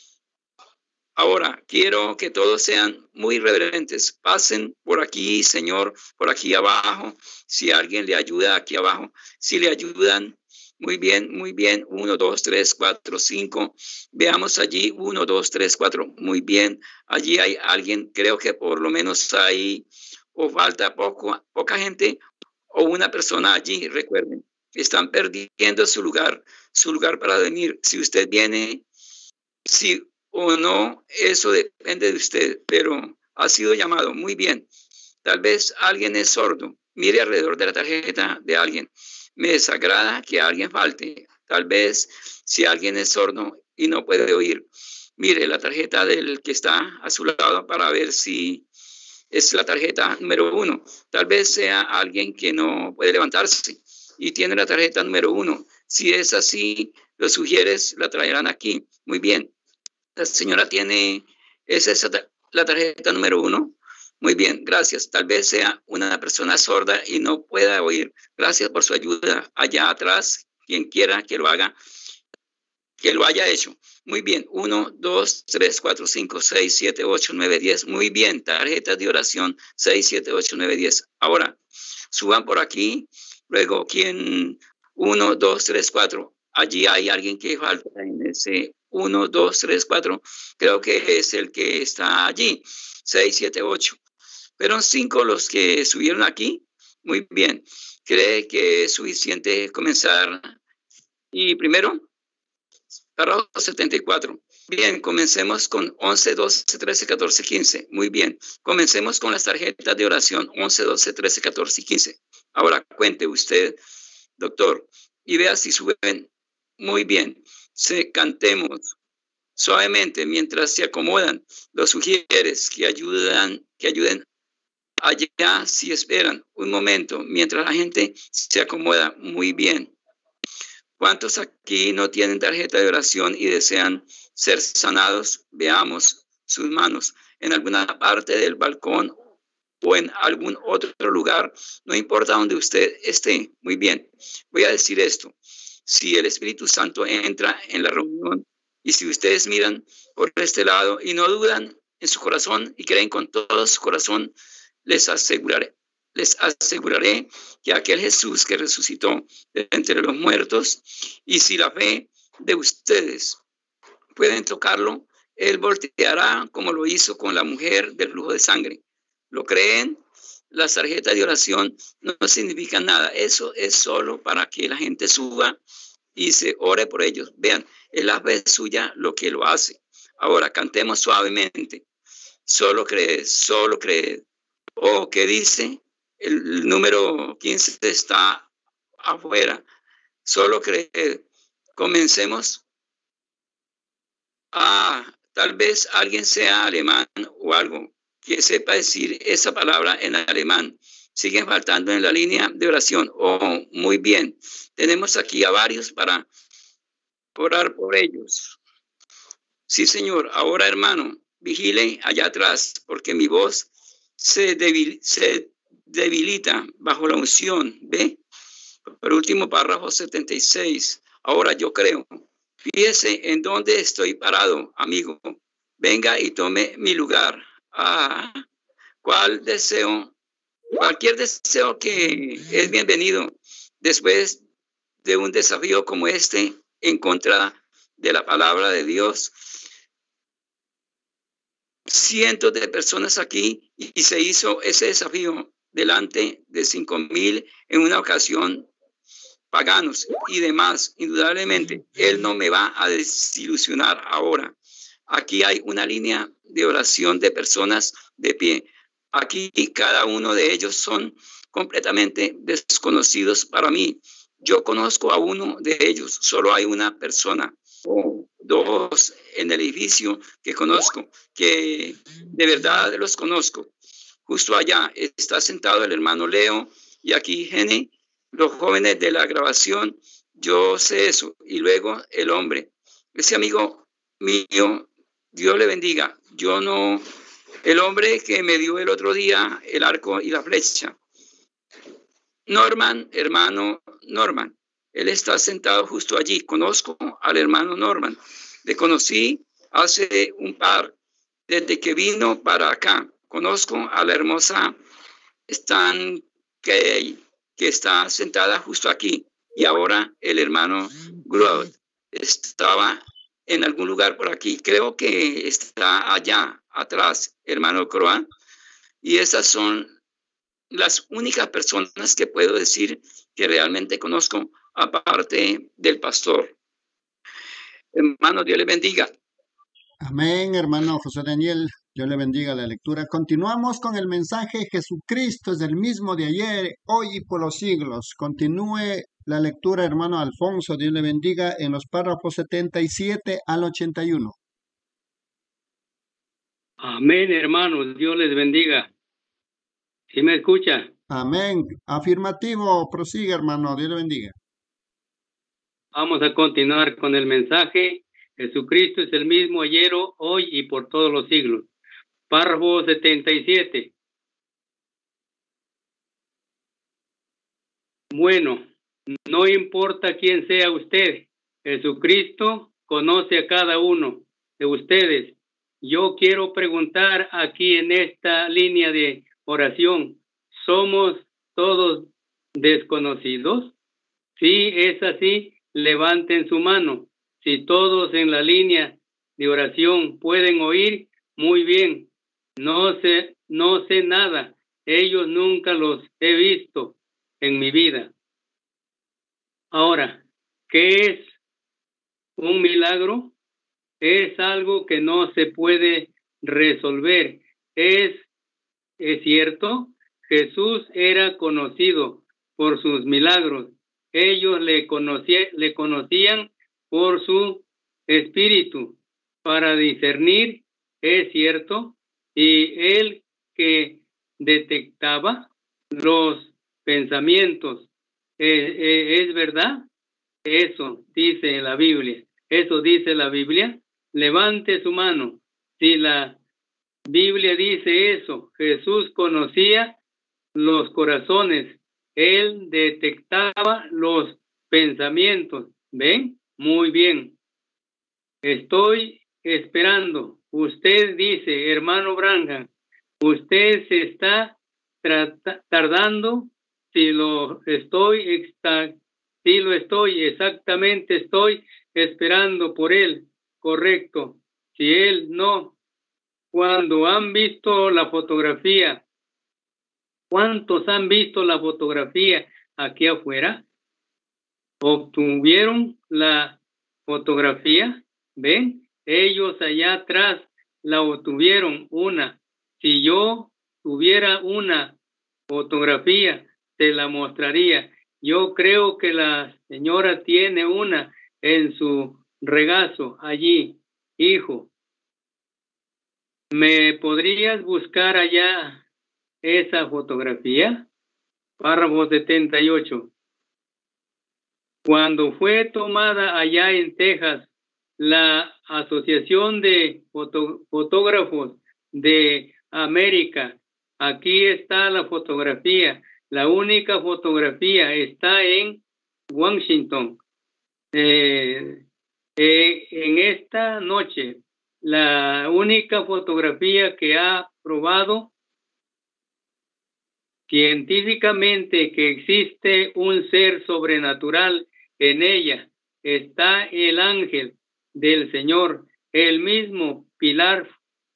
Ahora, quiero que todos sean muy reverentes. Pasen por aquí, Señor, por aquí abajo. Si alguien le ayuda aquí abajo, si le ayudan, muy bien, muy bien. 1, 2, 3, 4, 5. Veamos allí. 1, 2, 3, 4. Muy bien. Allí hay alguien. Creo que por lo menos hay o falta poca gente o una persona allí. Recuerden, están perdiendo su lugar para venir. Si usted viene, sí o no, eso depende de usted, pero ha sido llamado. Muy bien. Tal vez alguien es sordo. Mire alrededor de la tarjeta de alguien. Me desagrada que alguien falte. Tal vez si alguien es sordo y no puede oír, mire la tarjeta del que está a su lado para ver si es la tarjeta número 1. Tal vez sea alguien que no puede levantarse y tiene la tarjeta número 1. Si es así, los sugieres la traerán aquí. Muy bien. La señora tiene, ¿es esa la tarjeta número 1? Muy bien, gracias. Tal vez sea una persona sorda y no pueda oír. Gracias por su ayuda. Allá atrás, quien quiera que lo haga, que lo haya hecho. Muy bien, 1, 2, 3, 4, 5, 6, 7, 8, 9, 10. Muy bien, tarjetas de oración 6, 7, 8, 9, 10. Ahora, suban por aquí. Luego, ¿quién? 1, 2, 3, 4. Allí hay alguien que falta en ese 1, 2, 3, 4. Creo que es el que está allí. 6, 7, 8. Fueron 5 los que subieron aquí. Muy bien. ¿Cree que es suficiente comenzar? Y primero, párrafo 74. Bien, comencemos con 11, 12, 13, 14, 15. Muy bien. Comencemos con las tarjetas de oración 11, 12, 13, 14 y 15. Ahora, cuente usted, doctor, y vea si suben. Muy bien. Cantemos suavemente mientras se acomodan. Los sugieres que ayuden allá si esperan un momento mientras la gente se acomoda. Muy bien. ¿Cuántos aquí no tienen tarjeta de oración y desean ser sanados? Veamos sus manos en alguna parte del balcón o en algún otro lugar. No importa donde usted esté. Muy bien. Voy a decir esto. Si el Espíritu Santo entra en la reunión y si ustedes miran por este lado y no dudan en su corazón y creen con todo su corazón, les aseguraré que aquel Jesús que resucitó de entre los muertos, y si la fe de ustedes pueden tocarlo, Él volteará como lo hizo con la mujer del flujo de sangre. ¿Lo creen? Las tarjetas de oración no significan nada. Eso es solo para que la gente suba y se ore por ellos. Vean, es la fe suya lo que lo hace. Ahora, cantemos suavemente. Solo creed, solo creed. ¿O qué dice? El número 15 está afuera. Solo creed. Comencemos. Tal vez alguien sea alemán o algo que sepa decir esa palabra en alemán. Siguen faltando en la línea de oración. Muy bien. Tenemos aquí a varios para orar por ellos. Sí, Señor. Ahora, hermano, vigile allá atrás, porque mi voz se debilita bajo la unción. ¿Ve? Por último, párrafo 76. Ahora yo creo. Fíjese en dónde estoy parado, amigo. Venga y tome mi lugar. Cualquier deseo que es bienvenido después de un desafío como este en contra de la palabra de Dios. Cientos de personas aquí y se hizo ese desafío delante de 5,000 en una ocasión, paganos y demás. Indudablemente, Él no me va a desilusionar ahora. Aquí hay una línea de oración de personas de pie. Aquí cada uno de ellos son completamente desconocidos para mí. Yo conozco a uno de ellos. Solo hay una persona o dos en el edificio que conozco, que de verdad los conozco. Justo allá está sentado el hermano Leo y aquí Jenny, los jóvenes de la grabación. Yo sé eso. Y luego el hombre, ese amigo mío, Dios le bendiga. El hombre que me dio el otro día el arco y la flecha. Norman, hermano Norman. Él está sentado justo allí. Conozco al hermano Norman. Le conocí hace un par, desde que vino para acá. Conozco a la hermosa Stan Kay, que está sentada justo aquí. Y ahora el hermano Grodd estaba en algún lugar por aquí. Creo que está allá atrás, hermano Croan. Y esas son las únicas personas que puedo decir que realmente conozco, aparte del pastor. Hermano, Dios le bendiga. Amén, hermano José Daniel. Dios le bendiga la lectura. Continuamos con el mensaje. Jesucristo es el mismo de ayer, hoy y por los siglos. Continúe la lectura, hermano Alfonso. Dios le bendiga en los párrafos 77 al 81. Amén, hermanos. Dios les bendiga. ¿Sí me escucha? Amén. Afirmativo. Prosigue, hermano. Dios le bendiga. Vamos a continuar con el mensaje. Jesucristo es el mismo ayer, hoy y por todos los siglos. Párrafo 77. Bueno, no importa quién sea usted, Jesucristo conoce a cada uno de ustedes. Yo quiero preguntar aquí en esta línea de oración, ¿somos todos desconocidos? Si es así, levanten su mano. Si todos en la línea de oración pueden oír, muy bien. No sé nada. Ellos nunca los he visto en mi vida. Ahora, ¿qué es un milagro? Es algo que no se puede resolver. Es cierto, Jesús era conocido por sus milagros. Ellos le conocían por su espíritu para discernir, es cierto, y él que detectaba los pensamientos. ¿Es verdad? Eso dice la Biblia. Eso dice la Biblia. Levante su mano. Si la Biblia dice eso, Jesús conocía los corazones. Él detectaba los pensamientos. ¿Ven? Muy bien. Estoy esperando. Usted dice, hermano Branham, usted se está tardando. Si lo estoy, exactamente estoy esperando por él. Correcto. Si él no, cuando han visto la fotografía, ¿cuántos han visto la fotografía aquí afuera? ¿Obtuvieron la fotografía? ¿Ven? Ellos allá atrás la obtuvieron una. Si yo tuviera una fotografía, te la mostraría. Yo creo que la señora tiene una en su regazo allí. Hijo, ¿me podrías buscar allá esa fotografía? Párrafo 78. Cuando fue tomada allá en Texas, la Asociación de Fotógrafos de América, aquí está la fotografía. La única fotografía está en Washington. En esta noche, la única fotografía que ha probado científicamente que existe un ser sobrenatural en ella, está el ángel del Señor, el mismo pilar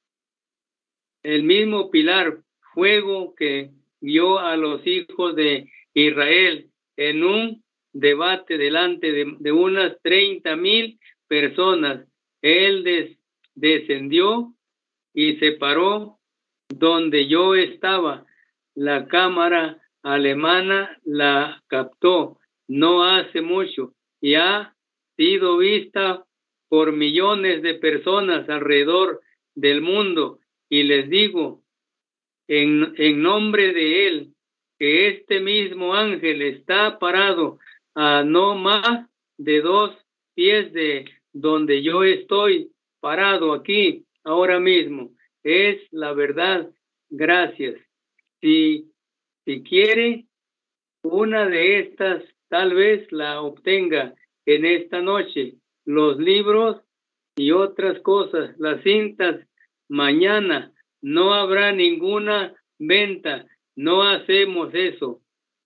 fuego que guió a los hijos de Israel en un debate delante de unas 30,000 personas. Él descendió y se paró donde yo estaba. La cámara alemana la captó no hace mucho y ha sido vista por millones de personas alrededor del mundo. Y les digo, en nombre de él, que este mismo ángel está parado a no más de 2 pies de donde yo estoy parado aquí ahora mismo. Es la verdad. Gracias. Si quiere una de estas, tal vez la obtenga en esta noche. Los libros y otras cosas, las cintas, mañana no habrá ninguna venta. No hacemos eso.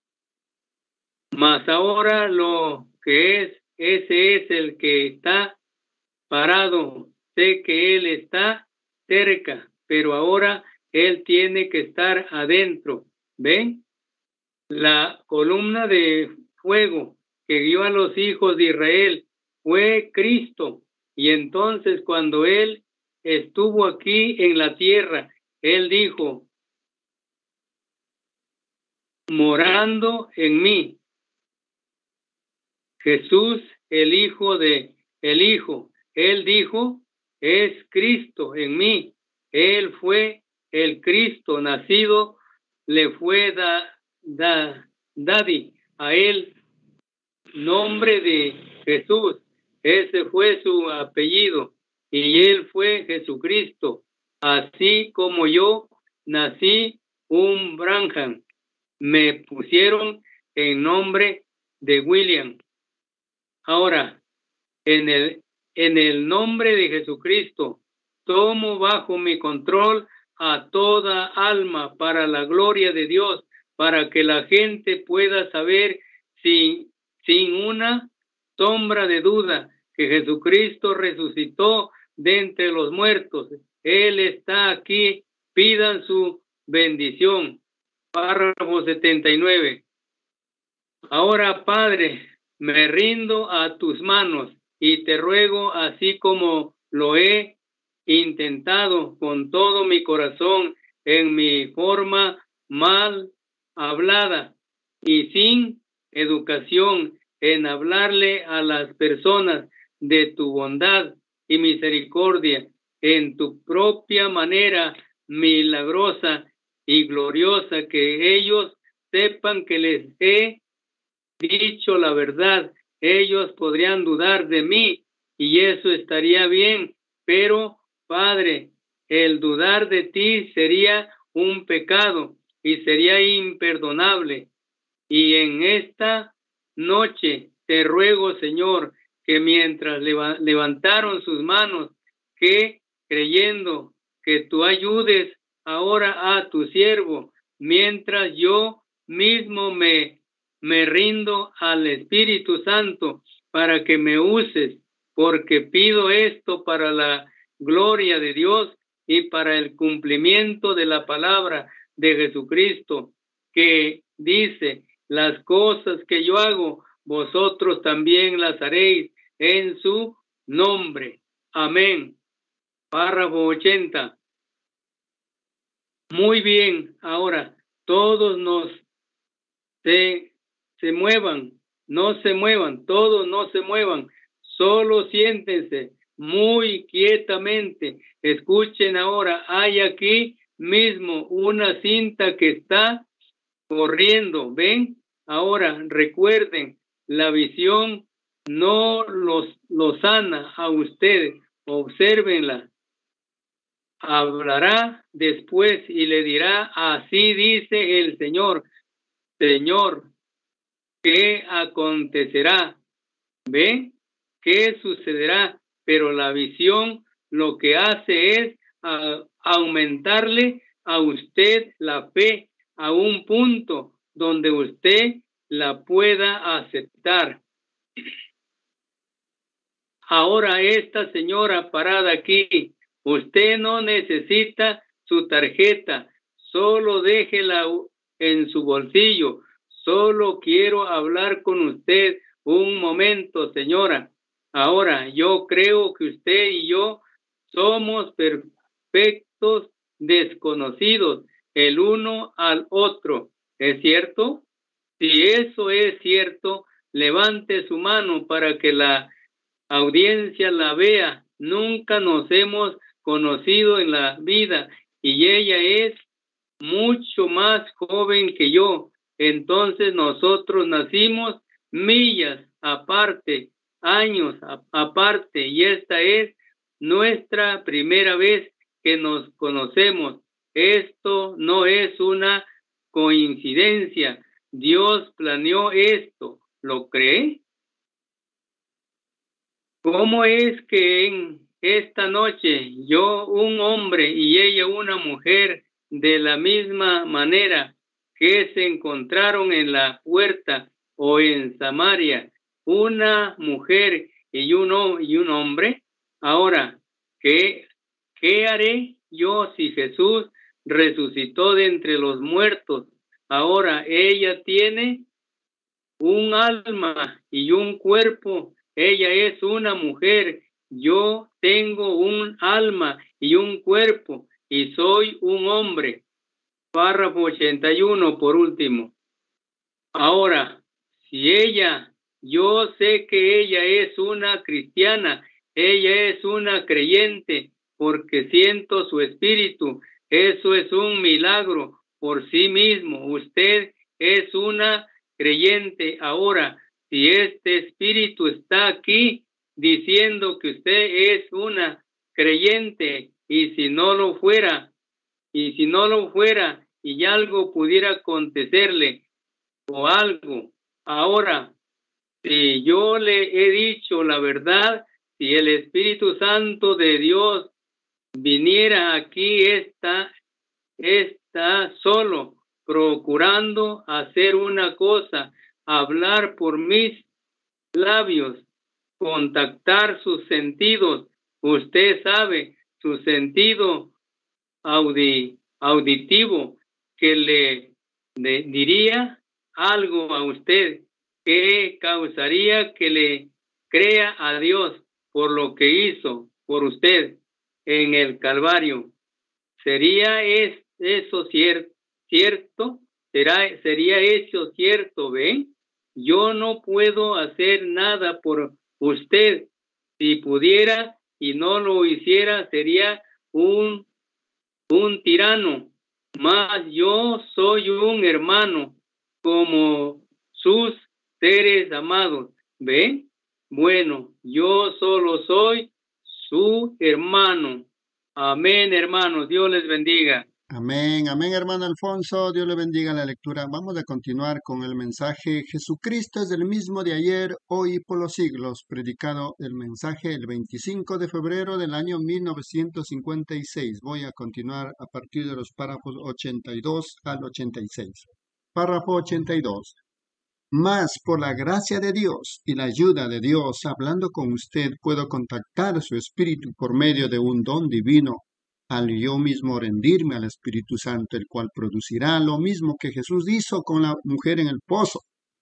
Mas ahora lo que ese es el que está parado. Sé que él está cerca, pero ahora él tiene que estar adentro. ¿Ven? La columna de fuego que guió a los hijos de Israel fue Cristo. Y entonces cuando él estuvo aquí en la tierra, él dijo, morando en mí, Jesús, el Hijo, él dijo, es Cristo en mí. Él fue el Cristo nacido le fue dado a él nombre de Jesús. Ese fue su apellido y él fue Jesucristo. Así como yo nací un Branham, me pusieron el nombre de William. Ahora, en el nombre de Jesucristo, tomo bajo mi control a toda alma para la gloria de Dios, para que la gente pueda saber sin una sombra de duda que Jesucristo resucitó de entre los muertos. Él está aquí, pidan su bendición. Párrafo 79. Ahora, Padre, me rindo a tus manos y te ruego, así como lo he intentado con todo mi corazón en mi forma mal hablada y sin educación en hablarle a las personas de tu bondad y misericordia en tu propia manera milagrosa y gloriosa, que ellos sepan que les he dicho la verdad. Ellos podrían dudar de mí y eso estaría bien, pero Padre, el dudar de ti sería un pecado y sería imperdonable. Y en esta noche te ruego, Señor, que mientras levantaron sus manos, que creyendo que tú ayudes ahora a tu siervo, mientras yo mismo me rindo al Espíritu Santo para que me uses, porque pido esto para la gloria de Dios y para el cumplimiento de la palabra de Jesucristo, que dice: las cosas que yo hago, vosotros también las haréis en su nombre. Amén. Párrafo 80. Muy bien, ahora todos se muevan, no se muevan, todos no se muevan, solo siéntense muy quietamente. Escuchen ahora, hay aquí mismo una cinta que está corriendo, ¿ven? Ahora recuerden, la visión no los sana a ustedes, obsérvenla. Hablará después y le dirá: así dice el Señor. Señor, ¿qué acontecerá? ¿Ve? ¿Qué sucederá? Pero la visión lo que hace es aumentarle a usted la fe a un punto donde usted la pueda aceptar. Ahora esta señora parada aquí, usted no necesita su tarjeta, solo déjela en su bolsillo. Solo quiero hablar con usted un momento, señora. Ahora, yo creo que usted y yo somos perfectos desconocidos el uno al otro. ¿Es cierto? Si eso es cierto, levante su mano para que la audiencia la vea. Nunca nos hemos conocido en la vida y ella es mucho más joven que yo. Entonces nosotros nacimos millas aparte, años aparte, y esta es nuestra primera vez que nos conocemos. Esto no es una coincidencia. Dios planeó esto. ¿Lo cree? ¿Cómo es que en esta noche yo, un hombre, y ella, una mujer, de la misma manera que se encontraron en la puerta o en Samaria, una mujer y un hombre? Ahora, ¿qué haré yo si Jesús resucitó de entre los muertos? Ahora ella tiene un alma y un cuerpo. Ella es una mujer. Yo tengo un alma y un cuerpo y soy un hombre. Párrafo 81 por último. Ahora, si ella, yo sé que ella es una cristiana, ella es una creyente, porque siento su espíritu. Eso es un milagro, por sí mismo. Usted es una creyente ahora. Si este espíritu está aquí diciendo que usted es una creyente, y si no lo fuera, y algo pudiera acontecerle o algo, ahora, si yo le he dicho la verdad, si el Espíritu Santo de Dios viniera aquí, está solo procurando hacer una cosa, hablar por mis labios, contactar sus sentidos. Usted sabe, su sentido auditivo, que le diría algo a usted que causaría que le crea a Dios por lo que hizo por usted en el Calvario. ¿Sería eso cierto? ¿Sería eso cierto? ¿Ven? Yo no puedo hacer nada por usted. Si pudiera y no lo hiciera, sería un tirano. Mas yo soy un hermano como sus seres amados. ¿Ven? Bueno, yo solo soy su hermano. Amén, hermanos. Dios les bendiga. Amén, amén, hermano Alfonso. Dios le bendiga la lectura. Vamos a continuar con el mensaje. Jesucristo es el mismo de ayer, hoy y por los siglos. Predicado el mensaje el 25 de febrero del año 1956. Voy a continuar a partir de los párrafos 82 al 86. Párrafo 82. Mas por la gracia de Dios y la ayuda de Dios, hablando con usted, puedo contactar su espíritu por medio de un don divino, al yo mismo rendirme al Espíritu Santo, el cual producirá lo mismo que Jesús hizo con la mujer en el pozo.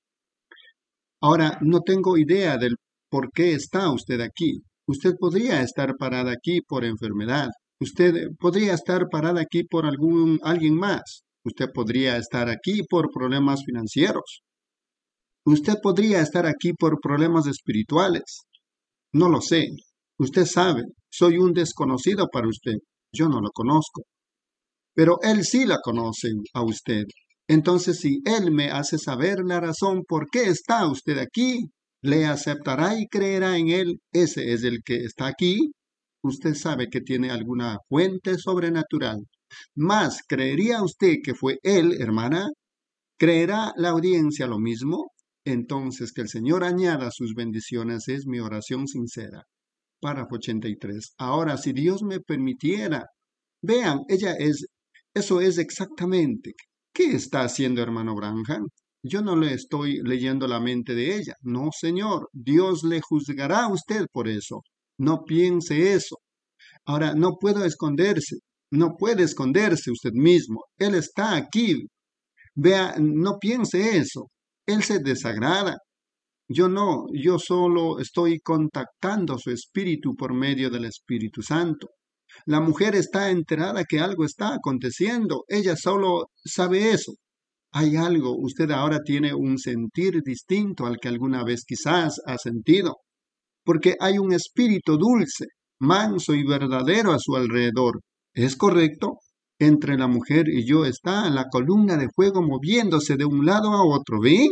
Ahora, no tengo idea del por qué está usted aquí. Usted podría estar parada aquí por enfermedad. Usted podría estar parada aquí por alguien más. Usted podría estar aquí por problemas financieros. Usted podría estar aquí por problemas espirituales. No lo sé. Usted sabe, soy un desconocido para usted. Yo no lo conozco. Pero Él sí la conoce a usted. Entonces, si Él me hace saber la razón por qué está usted aquí, le aceptará y creerá en Él. Ese es el que está aquí. Usted sabe que tiene alguna fuente sobrenatural. Mas, ¿creería usted que fue Él, hermana? ¿Creerá la audiencia lo mismo? Entonces, que el Señor añada sus bendiciones es mi oración sincera. Párrafo 83. Ahora, si Dios me permitiera, vean, eso es exactamente. ¿Qué está haciendo, hermano Branham? Yo no le estoy leyendo la mente de ella. No, Señor, Dios le juzgará a usted por eso. No piense eso. Ahora, no puedo esconderse. No puede esconderse usted mismo. Él está aquí. Vea, no piense eso. Él se desagrada. Yo no, yo solo estoy contactando su espíritu por medio del Espíritu Santo. La mujer está enterada que algo está aconteciendo. Ella solo sabe eso. Hay algo. Usted ahora tiene un sentir distinto al que alguna vez quizás ha sentido. Porque hay un espíritu dulce, manso y verdadero a su alrededor. ¿Es correcto? Entre la mujer y yo está la columna de fuego moviéndose de un lado a otro. ¿Ven?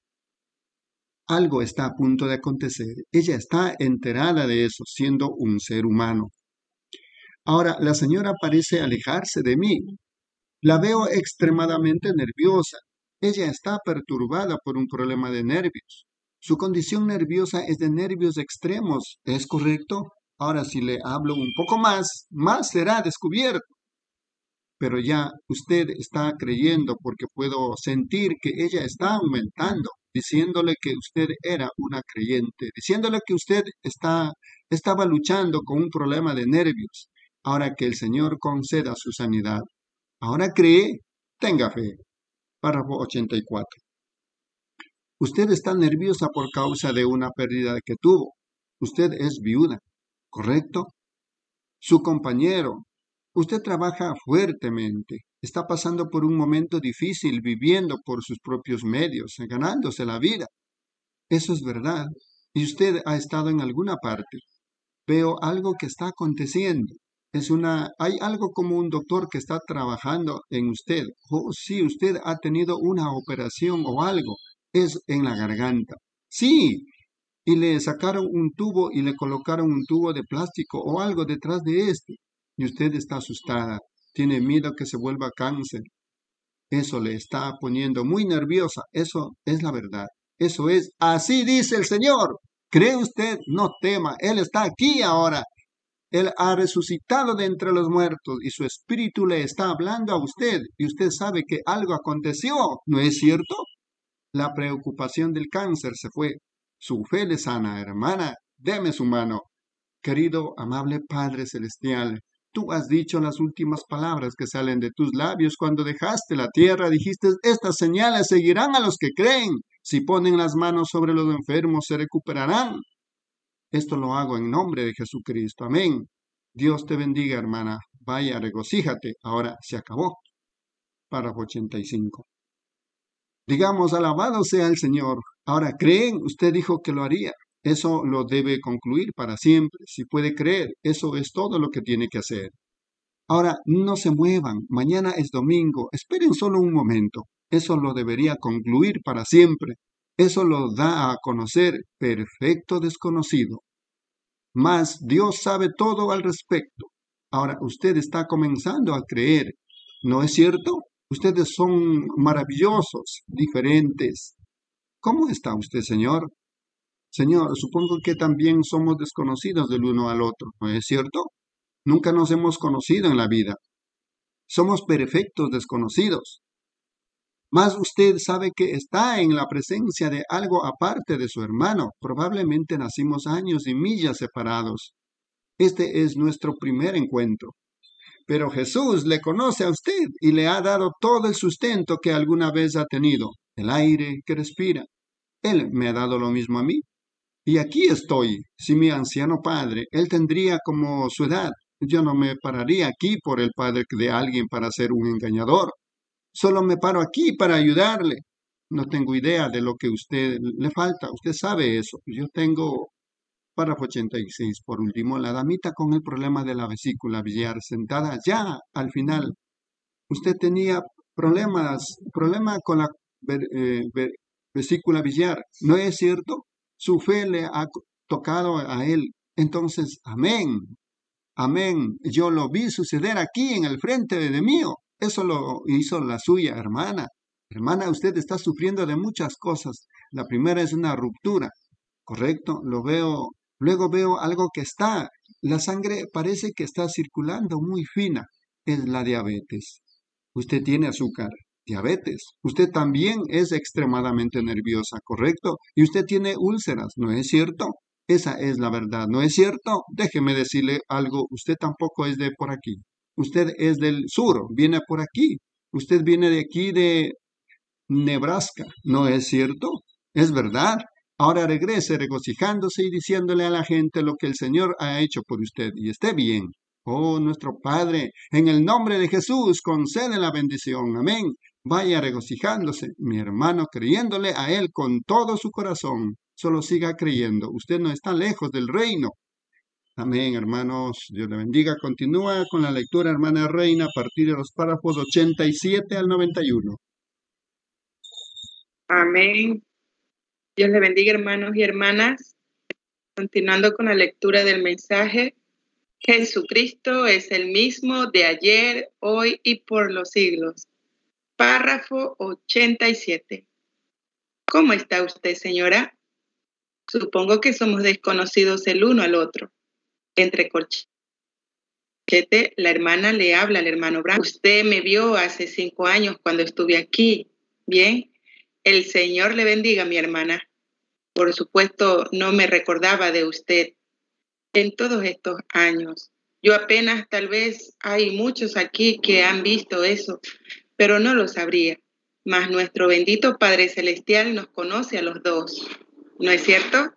Algo está a punto de acontecer. Ella está enterada de eso, siendo un ser humano. Ahora, la señora parece alejarse de mí. La veo extremadamente nerviosa. Ella está perturbada por un problema de nervios. Su condición nerviosa es de nervios extremos. ¿Es correcto? Ahora, si le hablo un poco más será descubierto. Pero ya usted está creyendo porque puedo sentir que ella está aumentando, diciéndole que usted era una creyente, diciéndole que usted estaba luchando con un problema de nervios. Ahora que el Señor conceda su sanidad. Ahora cree, tenga fe. Párrafo 84. Usted está nerviosa por causa de una pérdida que tuvo. Usted es viuda, ¿correcto? Su compañero. Usted trabaja fuertemente, está pasando por un momento difícil, viviendo por sus propios medios, ganándose la vida. Eso es verdad. Y usted ha estado en alguna parte. Veo algo que está aconteciendo. Hay algo como un doctor que está trabajando en usted. O si usted ha tenido una operación o algo, es en la garganta. Sí, y le sacaron un tubo y le colocaron un tubo de plástico o algo detrás de este. Y usted está asustada, tiene miedo que se vuelva cáncer. Eso le está poniendo muy nerviosa. Eso es la verdad. Eso es, así dice el Señor. ¿Cree usted? No tema, Él está aquí ahora. Él ha resucitado de entre los muertos y su espíritu le está hablando a usted y usted sabe que algo aconteció, ¿no es cierto? La preocupación del cáncer se fue. Su fe le sana, hermana. Deme su mano. Querido, amable Padre Celestial, tú has dicho las últimas palabras que salen de tus labios cuando dejaste la tierra. Dijiste, estas señales seguirán a los que creen. Si ponen las manos sobre los enfermos, se recuperarán. Esto lo hago en nombre de Jesucristo. Amén. Dios te bendiga, hermana. Vaya, regocíjate. Ahora se acabó. Párrafo 85. Digamos, alabado sea el Señor. Ahora, ¿creen? Usted dijo que lo haría. Eso lo debe concluir para siempre. Si puede creer, eso es todo lo que tiene que hacer. Ahora, no se muevan. Mañana es domingo. Esperen solo un momento. Eso lo debería concluir para siempre. Eso lo da a conocer perfecto desconocido. Mas Dios sabe todo al respecto. Ahora usted está comenzando a creer, ¿no es cierto? Ustedes son maravillosos, diferentes. ¿Cómo está usted, Señor? Señor, supongo que también somos desconocidos del uno al otro, ¿no es cierto? Nunca nos hemos conocido en la vida. Somos perfectos desconocidos. Mas usted sabe que está en la presencia de algo aparte de su hermano. Probablemente nacimos años y millas separados. Este es nuestro primer encuentro. Pero Jesús le conoce a usted y le ha dado todo el sustento que alguna vez ha tenido, el aire que respira. Él me ha dado lo mismo a mí. Y aquí estoy. Si mi anciano padre, él tendría como su edad, yo no me pararía aquí por el padre de alguien para ser un engañador. Solo me paro aquí para ayudarle. No tengo idea de lo que usted le falta. Usted sabe eso. Yo tengo, párrafo 86, por último, la damita con el problema de la vesícula biliar sentada ya al final. Usted tenía problema con la vesícula biliar. ¿No es cierto? Su fe le ha tocado a él. Entonces, amén. Amén. Yo lo vi suceder aquí en el frente de mío. Eso lo hizo la suya, hermana. Hermana, usted está sufriendo de muchas cosas. La primera es una ruptura, ¿correcto? Luego veo algo que la sangre parece que está circulando muy fina. Es la diabetes. Usted tiene azúcar, diabetes. Usted también es extremadamente nerviosa, ¿correcto? Y usted tiene úlceras, ¿no es cierto? Esa es la verdad, ¿no es cierto? Déjeme decirle algo, usted tampoco es de por aquí. Usted es del sur, viene por aquí. Usted viene de aquí de Nebraska, ¿no es cierto? Es verdad. Ahora regrese regocijándose y diciéndole a la gente lo que el Señor ha hecho por usted y esté bien. Oh, nuestro Padre, en el nombre de Jesús, concede la bendición. Amén. Vaya regocijándose, mi hermano, creyéndole a Él con todo su corazón. Solo siga creyendo. Usted no está lejos del reino. Amén, hermanos. Dios le bendiga. Continúa con la lectura, hermana Reina, a partir de los párrafos 87 al 91. Amén. Dios le bendiga, hermanos y hermanas. Continuando con la lectura del mensaje, Jesucristo es el mismo de ayer, hoy y por los siglos. Párrafo 87. ¿Cómo está usted, señora? Supongo que somos desconocidos el uno al otro. Entre corchetes, la hermana le habla al hermano Branco. Usted me vio hace 5 años cuando estuve aquí. Bien, el Señor le bendiga, mi hermana. Por supuesto, no me recordaba de usted en todos estos años. Yo apenas, tal vez, hay muchos aquí que han visto eso, pero no lo sabría. Mas nuestro bendito Padre Celestial nos conoce a los dos. ¿No es cierto?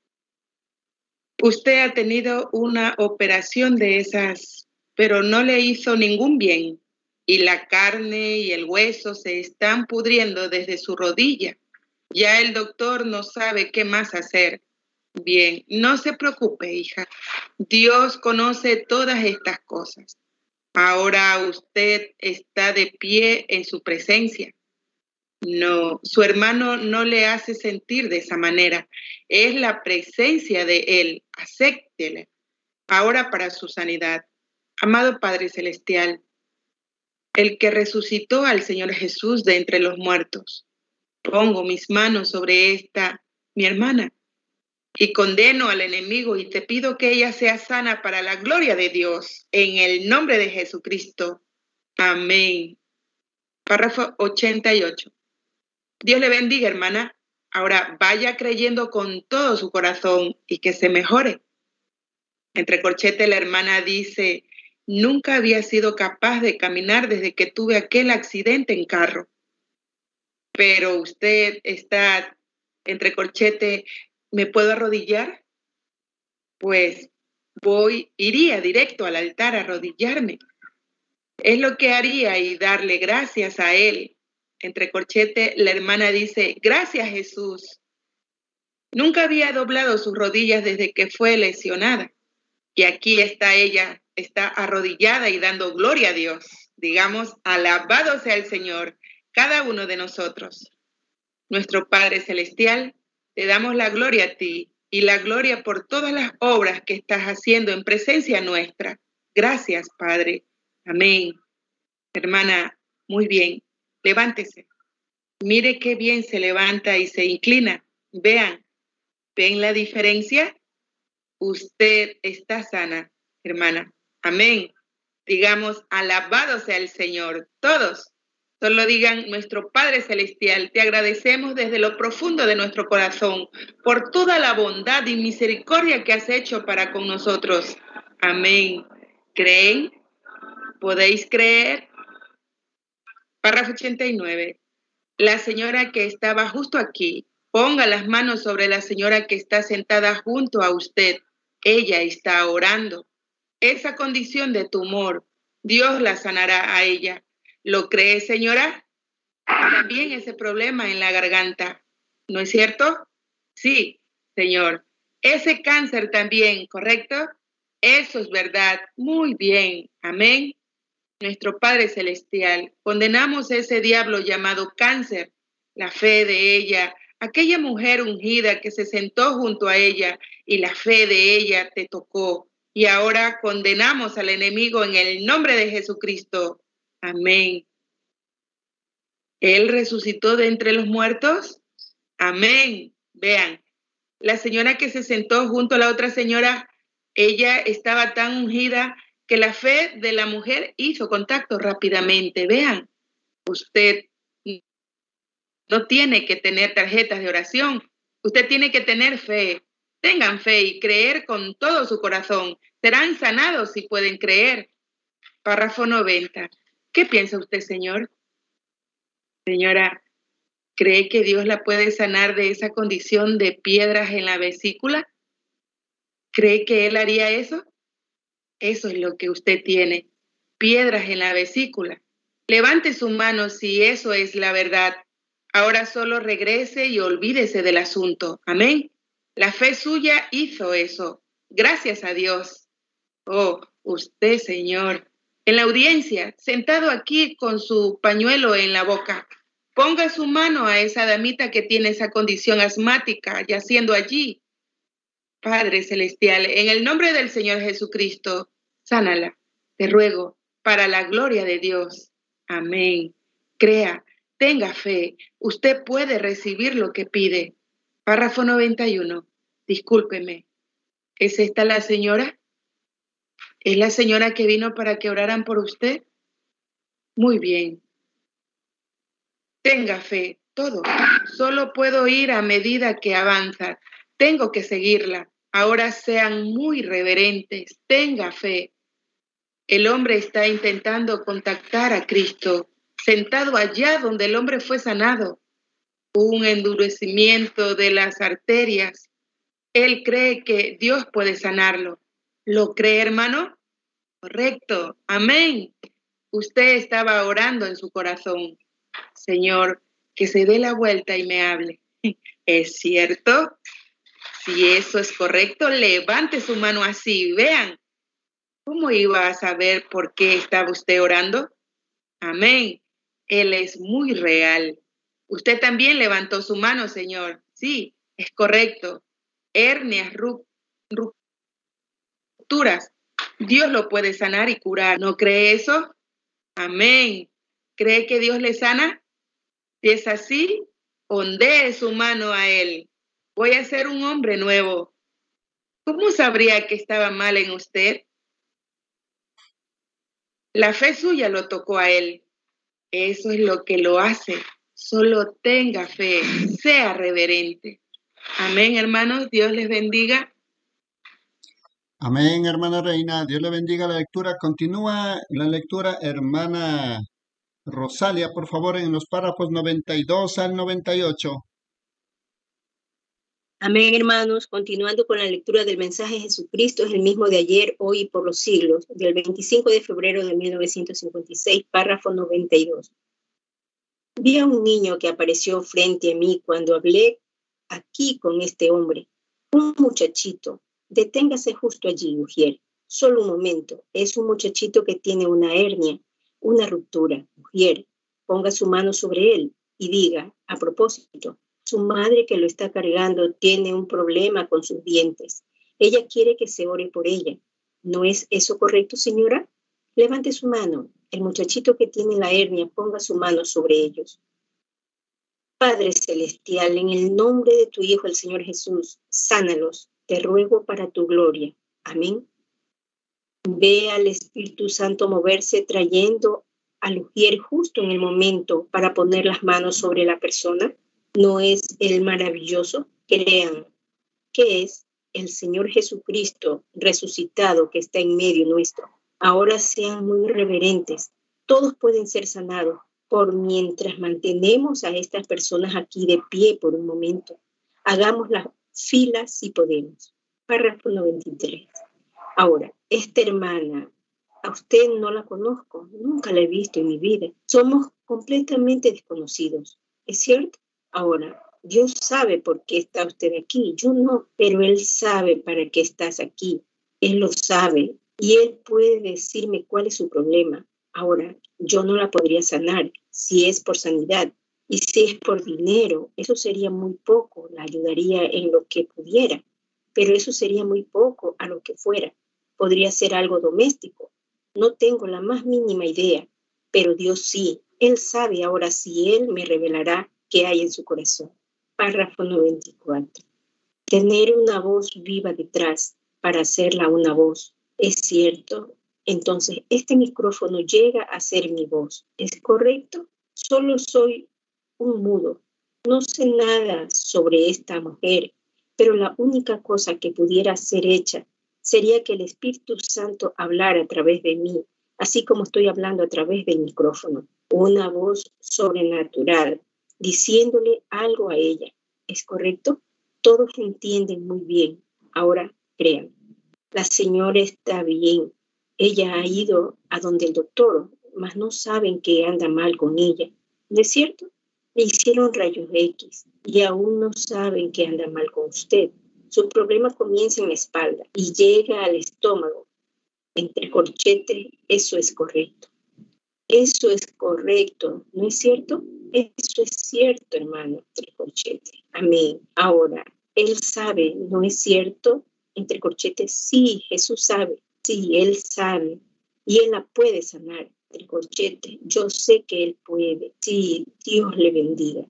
Usted ha tenido una operación de esas, pero no le hizo ningún bien. Y la carne y el hueso se están pudriendo desde su rodilla. Ya el doctor no sabe qué más hacer. Bien, no se preocupe, hija. Dios conoce todas estas cosas. Ahora usted está de pie en su presencia. No, su hermano no le hace sentir de esa manera. Es la presencia de él. Acéptele. Ahora para su sanidad. Amado Padre Celestial, el que resucitó al Señor Jesús de entre los muertos, pongo mis manos sobre esta, mi hermana, y condeno al enemigo y te pido que ella sea sana para la gloria de Dios, en el nombre de Jesucristo. Amén. Párrafo 88. Dios le bendiga, hermana. Ahora vaya creyendo con todo su corazón y que se mejore. Entre corchetes, la hermana dice: nunca había sido capaz de caminar desde que tuve aquel accidente en carro. Pero usted está, entre corchetes, ¿me puedo arrodillar? Pues iría directo al altar a arrodillarme. Es lo que haría y darle gracias a él. Entre corchetes, la hermana dice: gracias, Jesús. Nunca había doblado sus rodillas desde que fue lesionada. Y aquí está ella, está arrodillada y dando gloria a Dios. Digamos, alabado sea el Señor, cada uno de nosotros. Nuestro Padre Celestial, te damos la gloria a ti y la gloria por todas las obras que estás haciendo en presencia nuestra. Gracias, Padre. Amén. Hermana, muy bien. Levántese. Mire qué bien se levanta y se inclina. ¿Ven la diferencia? Usted está sana, hermana. Amén. Digamos, alabado sea el Señor. Todos, solo digan: nuestro Padre Celestial, te agradecemos desde lo profundo de nuestro corazón por toda la bondad y misericordia que has hecho para con nosotros. Amén. ¿Creen? ¿Podéis creer? Párrafo 89. La señora que estaba justo aquí, ponga las manos sobre la señora que está sentada junto a usted. Ella está orando. Esa condición de tumor, Dios la sanará a ella. ¿Lo cree, señora? También ese problema en la garganta, ¿no es cierto? Sí, Señor. Ese cáncer también, ¿correcto? Eso es verdad. Muy bien. Amén. Nuestro Padre Celestial, condenamos ese diablo llamado cáncer. La fe de ella, aquella mujer ungida que se sentó junto a ella y la fe de ella te tocó. Y ahora condenamos al enemigo en el nombre de Jesucristo. Amén. ¿Él resucitó de entre los muertos? Amén. Vean, la señora que se sentó junto a la otra señora, ella estaba tan ungida que la fe de la mujer hizo contacto rápidamente. Vean, usted no tiene que tener tarjetas de oración. Usted tiene que tener fe. Tengan fe y creer con todo su corazón. Serán sanados si pueden creer. Párrafo 90. ¿Qué piensa usted, señor? Señora, ¿cree que Dios la puede sanar de esa condición de piedras en la vesícula? ¿Cree que Él haría eso? Eso es lo que usted tiene. Piedras en la vesícula. Levante su mano si eso es la verdad. Ahora solo regrese y olvídese del asunto. Amén. La fe suya hizo eso. Gracias a Dios. Oh, usted, Señor, en la audiencia, sentado aquí con su pañuelo en la boca, ponga su mano a esa damita que tiene esa condición asmática yaciendo allí. Padre Celestial, en el nombre del Señor Jesucristo, sánala, te ruego, para la gloria de Dios. Amén. Crea, tenga fe, usted puede recibir lo que pide. Párrafo 91. Discúlpeme, ¿es esta la señora? ¿Es la señora que vino para que oraran por usted? Muy bien. Tenga fe, todo. Solo puedo ir a medida que avanza. Tengo que seguirla. Ahora sean muy reverentes. Tenga fe. El hombre está intentando contactar a Cristo, sentado allá donde el hombre fue sanado. Un endurecimiento de las arterias. Él cree que Dios puede sanarlo. ¿Lo cree, hermano? Correcto. Amén. Usted estaba orando en su corazón. Señor, que se dé la vuelta y me hable. ¿Es cierto? Si eso es correcto, levante su mano así. Vean, ¿cómo iba a saber por qué estaba usted orando? Amén. Él es muy real. Usted también levantó su mano, Señor. Sí, es correcto. Hernias, rupturas. Dios lo puede sanar y curar. ¿No cree eso? Amén. ¿Cree que Dios le sana? Si es así, ondee su mano a Él. Voy a ser un hombre nuevo. ¿Cómo sabría que estaba mal en usted? La fe suya lo tocó a Él. Eso es lo que lo hace. Solo tenga fe, sea reverente. Amén, hermanos. Dios les bendiga. Amén, hermana Reina. Dios le bendiga la lectura. Continúa la lectura, hermana Rosalia, por favor, en los párrafos 92 al 98. Amén, hermanos. Continuando con la lectura del mensaje, Jesucristo es el mismo de ayer, hoy y por los siglos, del 25 de febrero de 1956, párrafo 92. Vi a un niño que apareció frente a mí cuando hablé aquí con este hombre. Un muchachito. Deténgase justo allí, Ujiel. Solo un momento. Es un muchachito que tiene una hernia, una ruptura. Ujiel, ponga su mano sobre él y diga, a propósito, su madre que lo está cargando tiene un problema con sus dientes. Ella quiere que se ore por ella. ¿No es eso correcto, señora? Levante su mano. El muchachito que tiene la hernia, ponga su mano sobre ellos. Padre Celestial, en el nombre de tu Hijo, el Señor Jesús, sánalos. Te ruego para tu gloria. Amén. Ve al Espíritu Santo moverse trayendo al Ujiel justo en el momento para poner las manos sobre la persona. ¿No es el maravilloso? Crean que es el Señor Jesucristo resucitado que está en medio nuestro. Ahora sean muy reverentes. Todos pueden ser sanados por mientras mantenemos a estas personas aquí de pie por un momento. Hagamos las filas si podemos. Párrafo 93. Ahora, esta hermana, a usted no la conozco, nunca la he visto en mi vida. Somos completamente desconocidos. ¿Es cierto? Ahora, Dios sabe por qué está usted aquí, yo no, pero Él sabe para qué estás aquí. Él lo sabe y Él puede decirme cuál es su problema. Ahora, yo no la podría sanar si es por sanidad y si es por dinero, eso sería muy poco, la ayudaría en lo que pudiera, pero eso sería muy poco a lo que fuera. Podría ser algo doméstico. No tengo la más mínima idea, pero Dios sí, Él sabe ahora si Él me revelará qué hay en su corazón. Párrafo 94. Tener una voz viva detrás para hacerla una voz. ¿Es cierto? Entonces, este micrófono llega a ser mi voz. ¿Es correcto? Solo soy un mudo. No sé nada sobre esta mujer, pero la única cosa que pudiera ser hecha sería que el Espíritu Santo hablara a través de mí, así como estoy hablando a través del micrófono. Una voz sobrenatural, diciéndole algo a ella. ¿Es correcto? Todos entienden muy bien. Ahora crean. La señora está bien. Ella ha ido a donde el doctor, mas no saben que anda mal con ella. ¿No es cierto? Le hicieron rayos X y aún no saben que anda mal con usted. Su problema comienza en la espalda y llega al estómago. Entre corchetes, eso es correcto. Eso es correcto, ¿no es cierto? Eso es cierto, hermano, entre corchetes. Amén. Ahora, Él sabe, ¿no es cierto? Entre corchetes, sí, Jesús sabe. Sí, Él sabe. Y Él la puede sanar. Entre corchetes, yo sé que Él puede. Sí, Dios le bendiga.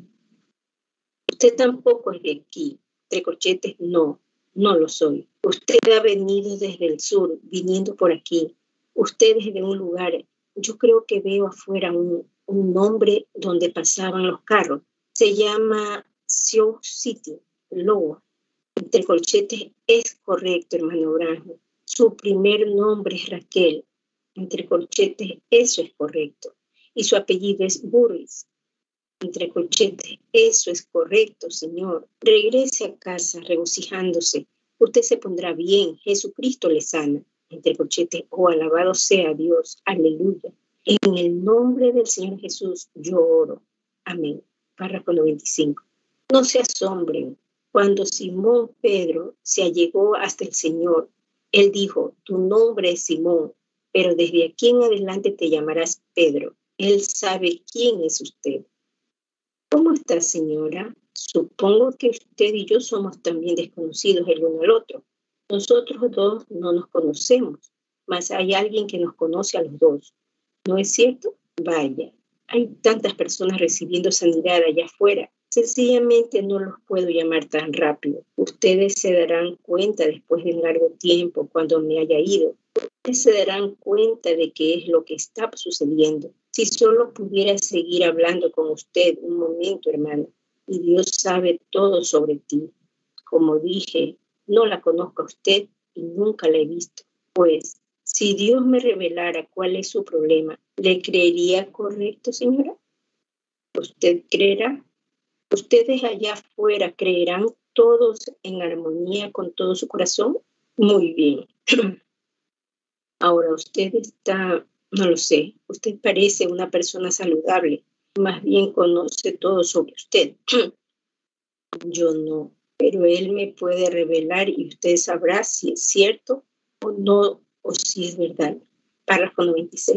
Usted tampoco es de aquí. Entre corchetes, no lo soy. Usted ha venido desde el sur, viniendo por aquí. Usted es de un lugar. Yo creo que veo afuera un nombre donde pasaban los carros. Se llama Sioux City, Iowa. Entre corchetes, es correcto, hermano Branham. Su primer nombre es Raquel. Entre corchetes, eso es correcto. Y su apellido es Burris. Entre corchetes, eso es correcto, Señor. Regrese a casa regocijándose. Usted se pondrá bien. Jesucristo le sana. Entre corchetes, oh, alabado sea Dios. Aleluya. En el nombre del Señor Jesús, yo oro. Amén. Párrafo 95. No se asombren. Cuando Simón Pedro se allegó hasta el Señor, él dijo, tu nombre es Simón, pero desde aquí en adelante te llamarás Pedro. Él sabe quién es usted. ¿Cómo está, señora? Supongo que usted y yo somos también desconocidos el uno al otro. Nosotros dos no nos conocemos, mas hay alguien que nos conoce a los dos. ¿No es cierto? Vaya, hay tantas personas recibiendo sanidad allá afuera. Sencillamente no los puedo llamar tan rápido. Ustedes se darán cuenta después de un largo tiempo, cuando me haya ido. Ustedes se darán cuenta de qué es lo que está sucediendo. Si solo pudiera seguir hablando con usted un momento, hermano, y Dios sabe todo sobre ti. Como dije, no la conozco a usted y nunca la he visto. Pues, si Dios me revelara cuál es su problema, ¿le creería correcto, señora? ¿Usted creerá? ¿Ustedes allá afuera creerán todos en armonía con todo su corazón? Muy bien. Ahora usted está, no lo sé, usted parece una persona saludable, más bien conoce todo sobre usted. Yo no, pero él me puede revelar y usted sabrá si es cierto o no, o si es verdad. Párrafo 96.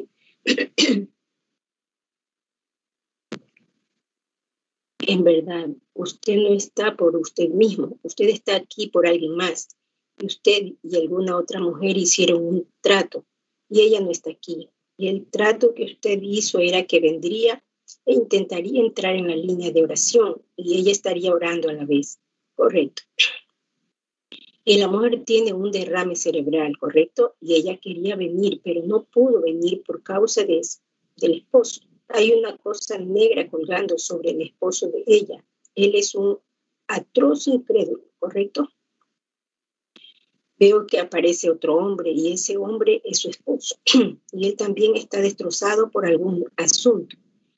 En verdad, usted no está por usted mismo, usted está aquí por alguien más. Y usted y alguna otra mujer hicieron un trato y ella no está aquí. Y el trato que usted hizo era que vendría e intentaría entrar en la línea de oración y ella estaría orando a la vez. Correcto. Y la mujer tiene un derrame cerebral, ¿correcto? Y ella quería venir, pero no pudo venir por causa del esposo. Hay una cosa negra colgando sobre el esposo de ella. Él es un atroz incrédulo, ¿correcto? Veo que aparece otro hombre y ese hombre es su esposo. Y él también está destrozado por algún asunto.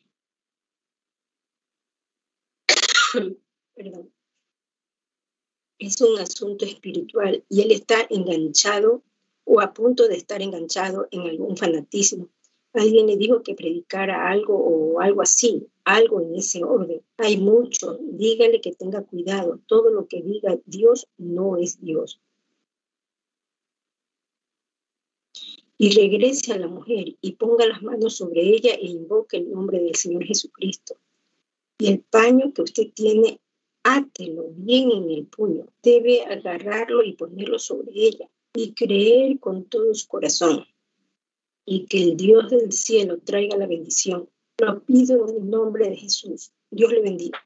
Perdón. Es un asunto espiritual y él está enganchado o a punto de estar enganchado en algún fanatismo. Alguien le dijo que predicara algo o algo así, algo en ese orden. Hay mucho, dígale que tenga cuidado. Todo lo que diga Dios no es Dios. Y regrese a la mujer y ponga las manos sobre ella e invoque el nombre del Señor Jesucristo. Y el paño que usted tiene, átelo bien en el puño. Debe agarrarlo y ponerlo sobre ella y creer con todo su corazón. Y que el Dios del cielo traiga la bendición. Lo pido en el nombre de Jesús. Dios le bendiga.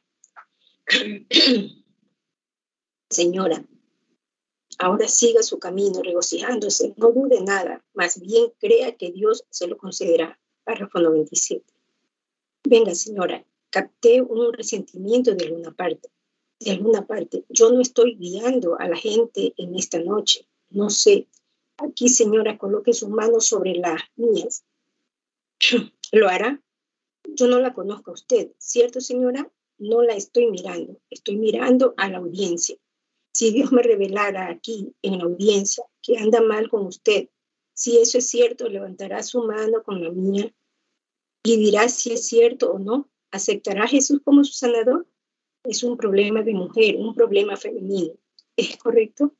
Señora, ahora siga su camino regocijándose. No dude nada. Más bien crea que Dios se lo concederá. Párrafo 97. Venga, señora. Capté un resentimiento de alguna parte. Yo no estoy guiando a la gente en esta noche. No sé. Aquí, señora, coloque sus manos sobre las mías. ¿Lo hará? Yo no la conozco a usted, ¿cierto, señora? No la estoy mirando. Estoy mirando a la audiencia. Si Dios me revelara aquí, en la audiencia, que anda mal con usted, si eso es cierto, levantará su mano con la mía y dirá si es cierto o no. ¿Aceptará a Jesús como su sanador? Es un problema de mujer, un problema femenino. ¿Es correcto?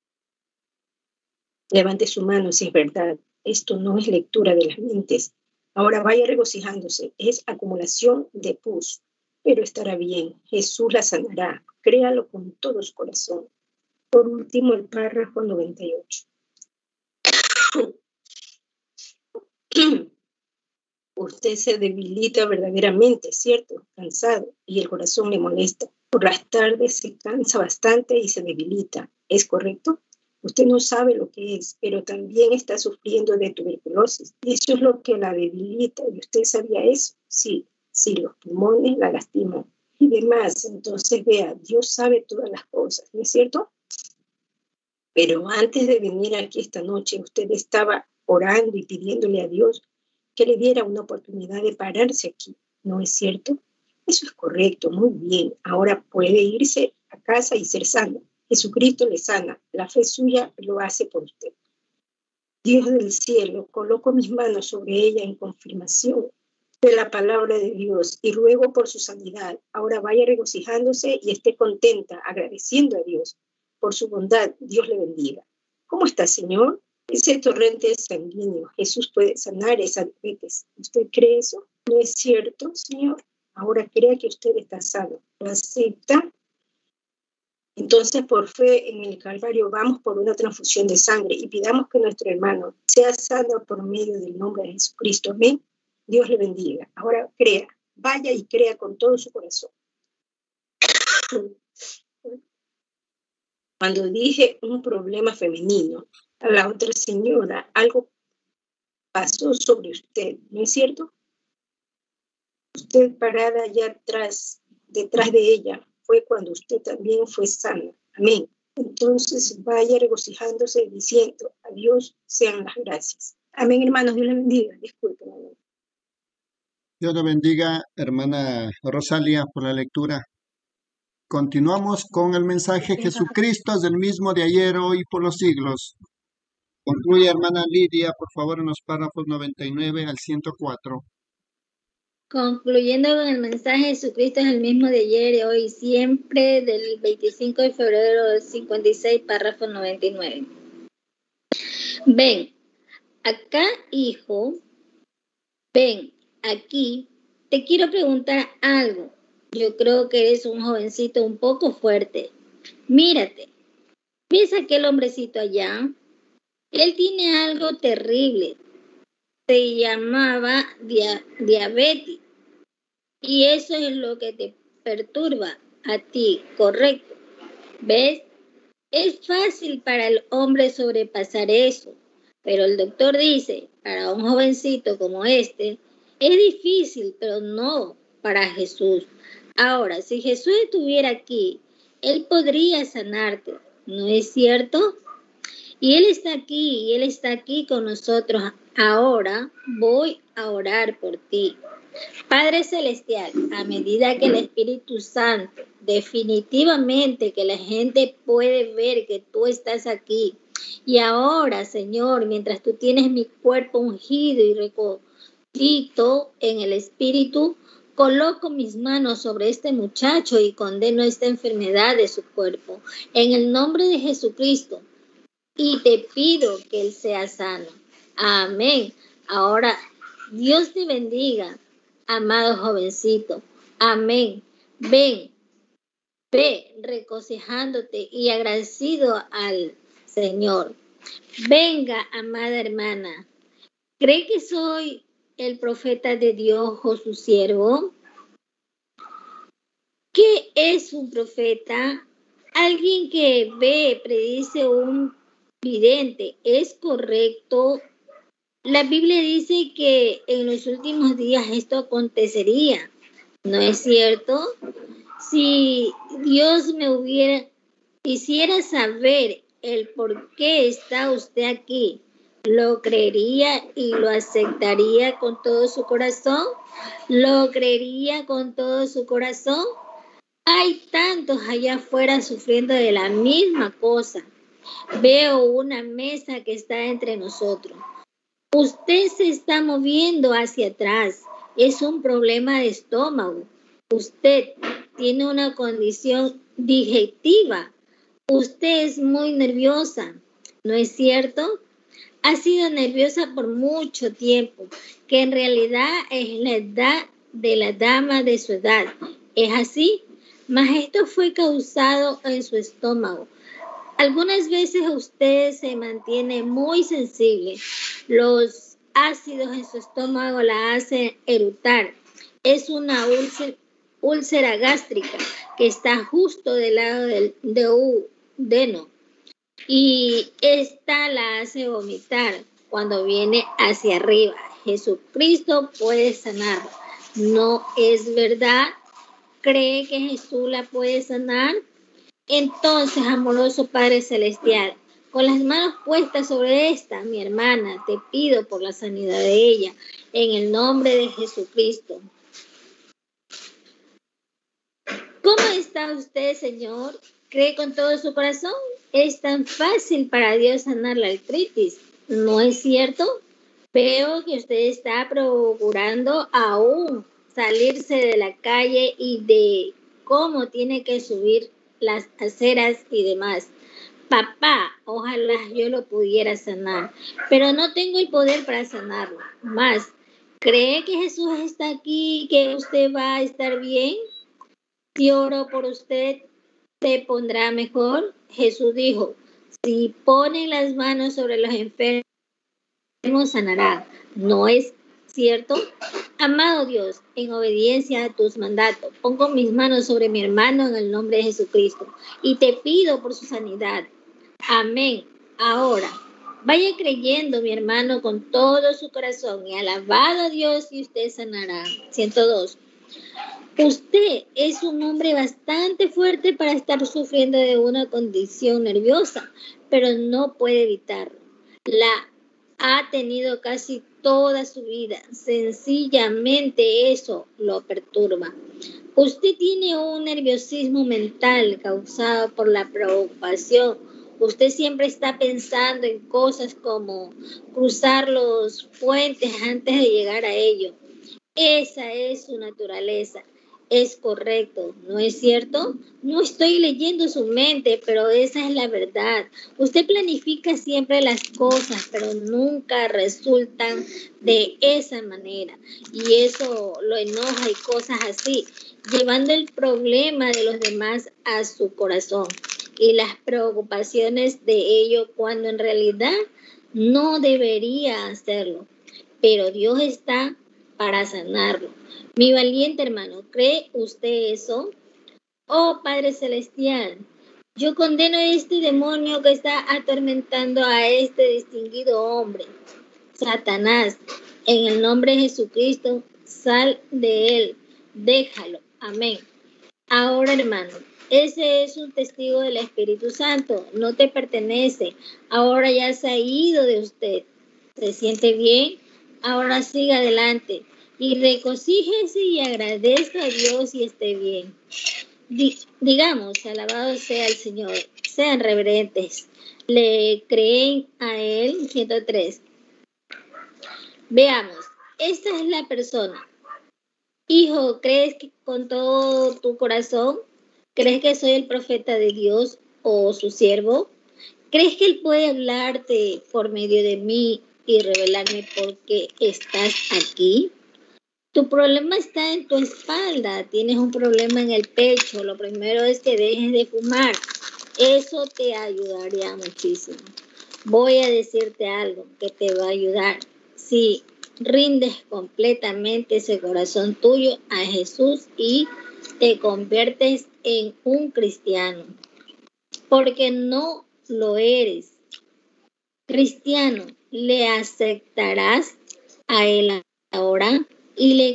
Levante su mano si es verdad. Esto no es lectura de las mentes. Ahora vaya regocijándose. Es acumulación de pus. Pero estará bien. Jesús la sanará. Créalo con todo su corazón. Por último, el párrafo 98. Usted se debilita verdaderamente, ¿cierto? Cansado y el corazón le molesta. Por las tardes se cansa bastante y se debilita. ¿Es correcto? Usted no sabe lo que es, pero también está sufriendo de tuberculosis. Y eso es lo que la debilita. ¿Y usted sabía eso? Sí, los pulmones la lastiman. Y demás, entonces vea, Dios sabe todas las cosas, ¿no es cierto? Pero antes de venir aquí esta noche, usted estaba orando y pidiéndole a Dios que le diera una oportunidad de pararse aquí, ¿no es cierto? Eso es correcto, muy bien. Ahora puede irse a casa y ser sano. Jesucristo le sana, la fe suya lo hace por usted. Dios del cielo, coloco mis manos sobre ella en confirmación de la palabra de Dios y ruego por su sanidad. Ahora vaya regocijándose y esté contenta, agradeciendo a Dios por su bondad. Dios le bendiga. ¿Cómo está, Señor? Ese torrente sanguíneo, Jesús puede sanar esa diabetes. ¿Usted cree eso? ¿No es cierto, Señor? Ahora crea que usted está sano. ¿Lo acepta? Entonces, por fe en el Calvario, vamos por una transfusión de sangre y pidamos que nuestro hermano sea sano por medio del nombre de Jesucristo. Amén. Dios le bendiga. Ahora crea, vaya y crea con todo su corazón. Cuando dije un problema femenino, a la otra señora, algo pasó sobre usted, ¿no es cierto? Usted parada allá detrás de ella, fue cuando usted también fue sana. Amén. Entonces vaya regocijándose y diciendo, a Dios sean las gracias. Amén, hermanos, Dios le bendiga. Disculpen. Dios le bendiga, hermana Rosalia, por la lectura. Continuamos con el mensaje: Jesucristo es el mismo de ayer, hoy y por los siglos. Concluye, hermana Lidia, por favor, en los párrafos 99 al 104. Concluyendo con el mensaje, Jesucristo es el mismo de ayer y hoy y siempre, del 25 de febrero del 56, párrafo 99. Ven, acá, hijo, ven, aquí, te quiero preguntar algo. Yo creo que eres un jovencito un poco fuerte. Mírate, ¿ves aquel hombrecito allá? Él tiene algo terrible. Se llamaba diabetes. Y eso es lo que te perturba a ti, ¿correcto? ¿Ves? Es fácil para el hombre sobrepasar eso. Pero el doctor dice, para un jovencito como este, es difícil, pero no para Jesús. Ahora, si Jesús estuviera aquí, Él podría sanarte, ¿no es cierto? Y Él está aquí con nosotros. Ahora voy a orar por ti. Padre Celestial, a medida que el Espíritu Santo, definitivamente que la gente puede ver que tú estás aquí. Y ahora, Señor, mientras tú tienes mi cuerpo ungido y recogito en el Espíritu, coloco mis manos sobre este muchacho y condeno esta enfermedad de su cuerpo. En el nombre de Jesucristo. Y te pido que él sea sano. Amén. Ahora, Dios te bendiga, amado jovencito. Amén. Ven, ve regocijándote y agradecido al Señor. Venga, amada hermana. ¿Cree que soy el profeta de Dios o su siervo? ¿Qué es un profeta? Alguien que ve, predice un vidente. ¿Es correcto? La Biblia dice que en los últimos días esto acontecería. ¿No es cierto? Si Dios me quisiera saber el por qué está usted aquí, ¿lo creería y lo aceptaría con todo su corazón? ¿Lo creería con todo su corazón? Hay tantos allá afuera sufriendo de la misma cosa. Veo una mesa que está entre nosotros. Usted se está moviendo hacia atrás. Es un problema de estómago. Usted tiene una condición digestiva. Usted es muy nerviosa, ¿no es cierto? Ha sido nerviosa por mucho tiempo, que en realidad es la edad de la dama de su edad. ¿Es así? Mas esto fue causado en su estómago. Algunas veces usted se mantiene muy sensible. Los ácidos en su estómago la hacen eructar. Es una úlcera gástrica que está justo del lado del duodeno. Y esta la hace vomitar cuando viene hacia arriba. Jesucristo puede sanarla. ¿No es verdad? ¿Cree que Jesús la puede sanar? Entonces, amoroso Padre Celestial, con las manos puestas sobre esta, mi hermana, te pido por la sanidad de ella, en el nombre de Jesucristo. ¿Cómo está usted, Señor? ¿Cree con todo su corazón? Es tan fácil para Dios sanar la artritis, ¿no es cierto? Veo que usted está procurando aún salirse de la calle y de cómo tiene que subir las aceras y demás. Papá, ojalá yo lo pudiera sanar, pero no tengo el poder para sanarlo. Más, ¿cree que Jesús está aquí y que usted va a estar bien? Si oro por usted, ¿se pondrá mejor? Jesús dijo, si ponen las manos sobre los enfermos, sanará. ¿No es cierto? Amado Dios, en obediencia a tus mandatos, pongo mis manos sobre mi hermano en el nombre de Jesucristo y te pido por su sanidad. Amén. Ahora, vaya creyendo, mi hermano, con todo su corazón y alabado a Dios y usted sanará. 102. Usted es un hombre bastante fuerte para estar sufriendo de una condición nerviosa, pero no puede evitarlo. La ha tenido casi toda su vida. Sencillamente eso lo perturba. Usted tiene un nerviosismo mental causado por la preocupación. Usted siempre está pensando en cosas como cruzar los puentes antes de llegar a ellos. Esa es su naturaleza. Es correcto, ¿no es cierto? No estoy leyendo su mente, pero esa es la verdad. Usted planifica siempre las cosas, pero nunca resultan de esa manera. Y eso lo enoja y cosas así, llevando el problema de los demás a su corazón y las preocupaciones de ellos cuando en realidad no debería hacerlo. Pero Dios está para sanarlo. Mi valiente hermano, ¿cree usted eso? Oh Padre Celestial, yo condeno a este demonio que está atormentando a este distinguido hombre. Satanás, en el nombre de Jesucristo, sal de él, déjalo. Amén. Ahora, hermano, ese es un testigo del Espíritu Santo, no te pertenece. Ahora ya se ha ido de usted. ¿Se siente bien? Ahora siga adelante y regocíjese y agradezca a Dios y esté bien. Digamos, alabado sea el Señor, sean reverentes, le creen a Él. 103. Veamos, esta es la persona. Hijo, ¿crees que con todo tu corazón? ¿Crees que soy el profeta de Dios o su siervo? ¿Crees que Él puede hablarte por medio de mí y revelarme por qué estás aquí? Tu problema está en tu espalda, tienes un problema en el pecho. Lo primero es que dejes de fumar. Eso te ayudaría muchísimo. Voy a decirte algo que te va a ayudar. Si rindes completamente ese corazón tuyo a Jesús y te conviertes en un cristiano, porque no lo eres. Cristiano, ¿le aceptarás a Él ahora? Y le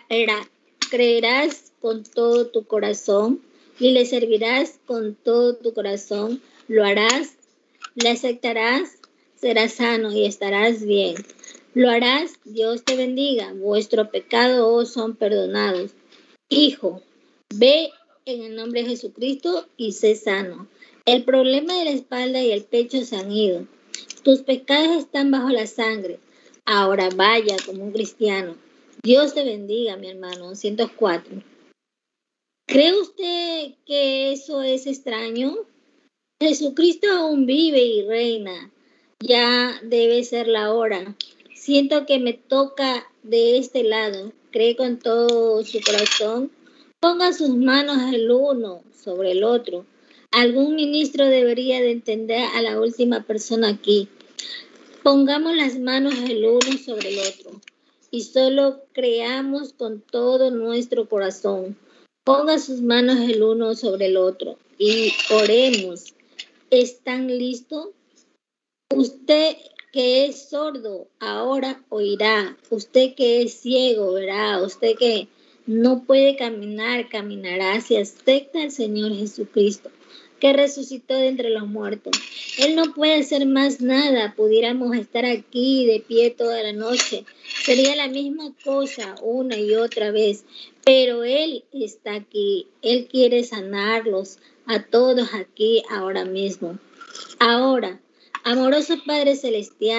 creerás con todo tu corazón y le servirás con todo tu corazón. Lo harás, le aceptarás, serás sano y estarás bien. Lo harás, Dios te bendiga, vuestros pecados son perdonados. Hijo, ve en el nombre de Jesucristo y sé sano. El problema de la espalda y el pecho se han ido. Tus pecados están bajo la sangre. Ahora vaya como un cristiano. Dios te bendiga, mi hermano. 104. ¿Cree usted que eso es extraño? Jesucristo aún vive y reina. Ya debe ser la hora. Siento que me toca de este lado. ¿Cree con todo su corazón? Ponga sus manos el uno sobre el otro. Algún ministro debería de entender a la última persona aquí. Pongamos las manos el uno sobre el otro. Y solo creamos con todo nuestro corazón. Ponga sus manos el uno sobre el otro y oremos. ¿Están listos? Usted que es sordo ahora oirá. Usted que es ciego verá. Usted que no puede caminar, caminará si acepta al Señor Jesucristo, que resucitó de entre los muertos. Él no puede hacer más nada. Pudiéramos estar aquí de pie toda la noche. Sería la misma cosa una y otra vez. Pero Él está aquí. Él quiere sanarlos a todos aquí ahora mismo. Ahora, amoroso Padre Celestial,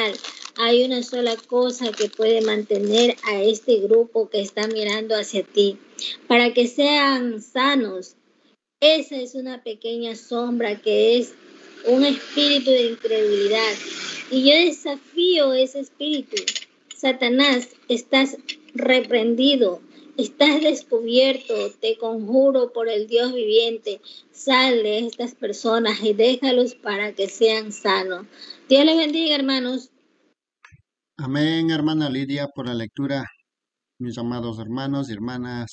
Hay una sola cosa que puede mantener a este grupo que está mirando hacia ti para que sean sanos. Esa es una pequeña sombra que es un espíritu de incredulidad. Y yo desafío ese espíritu. Satanás, estás reprendido, estás descubierto. Te conjuro por el Dios viviente. Sal de estas personas y déjalos para que sean sanos. Dios les bendiga, hermanos. Amén, hermana Lidia, por la lectura. Mis amados hermanos y hermanas,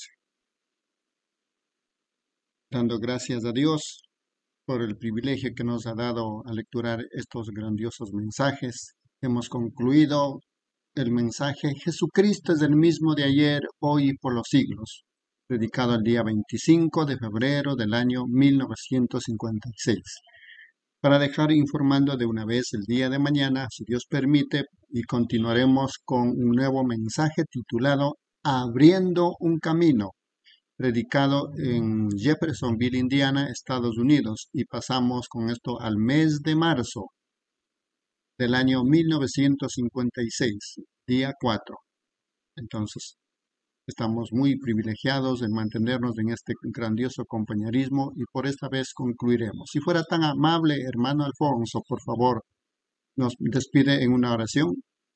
dando gracias a Dios por el privilegio que nos ha dado a lecturar estos grandiosos mensajes. Hemos concluido el mensaje Jesucristo es el mismo de ayer, hoy y por los siglos, dedicado al día 25 de febrero del año 1956. Para dejar informando de una vez el día de mañana, si Dios permite, y continuaremos con un nuevo mensaje titulado Abriendo un camino, predicado en Jeffersonville, Indiana, Estados Unidos, y pasamos con esto al mes de marzo del año 1956, día 4. Entonces, estamos muy privilegiados en mantenernos en este grandioso compañerismo y por esta vez concluiremos. Si fuera tan amable, hermano Alfonso, por favor, nos despide en una oración.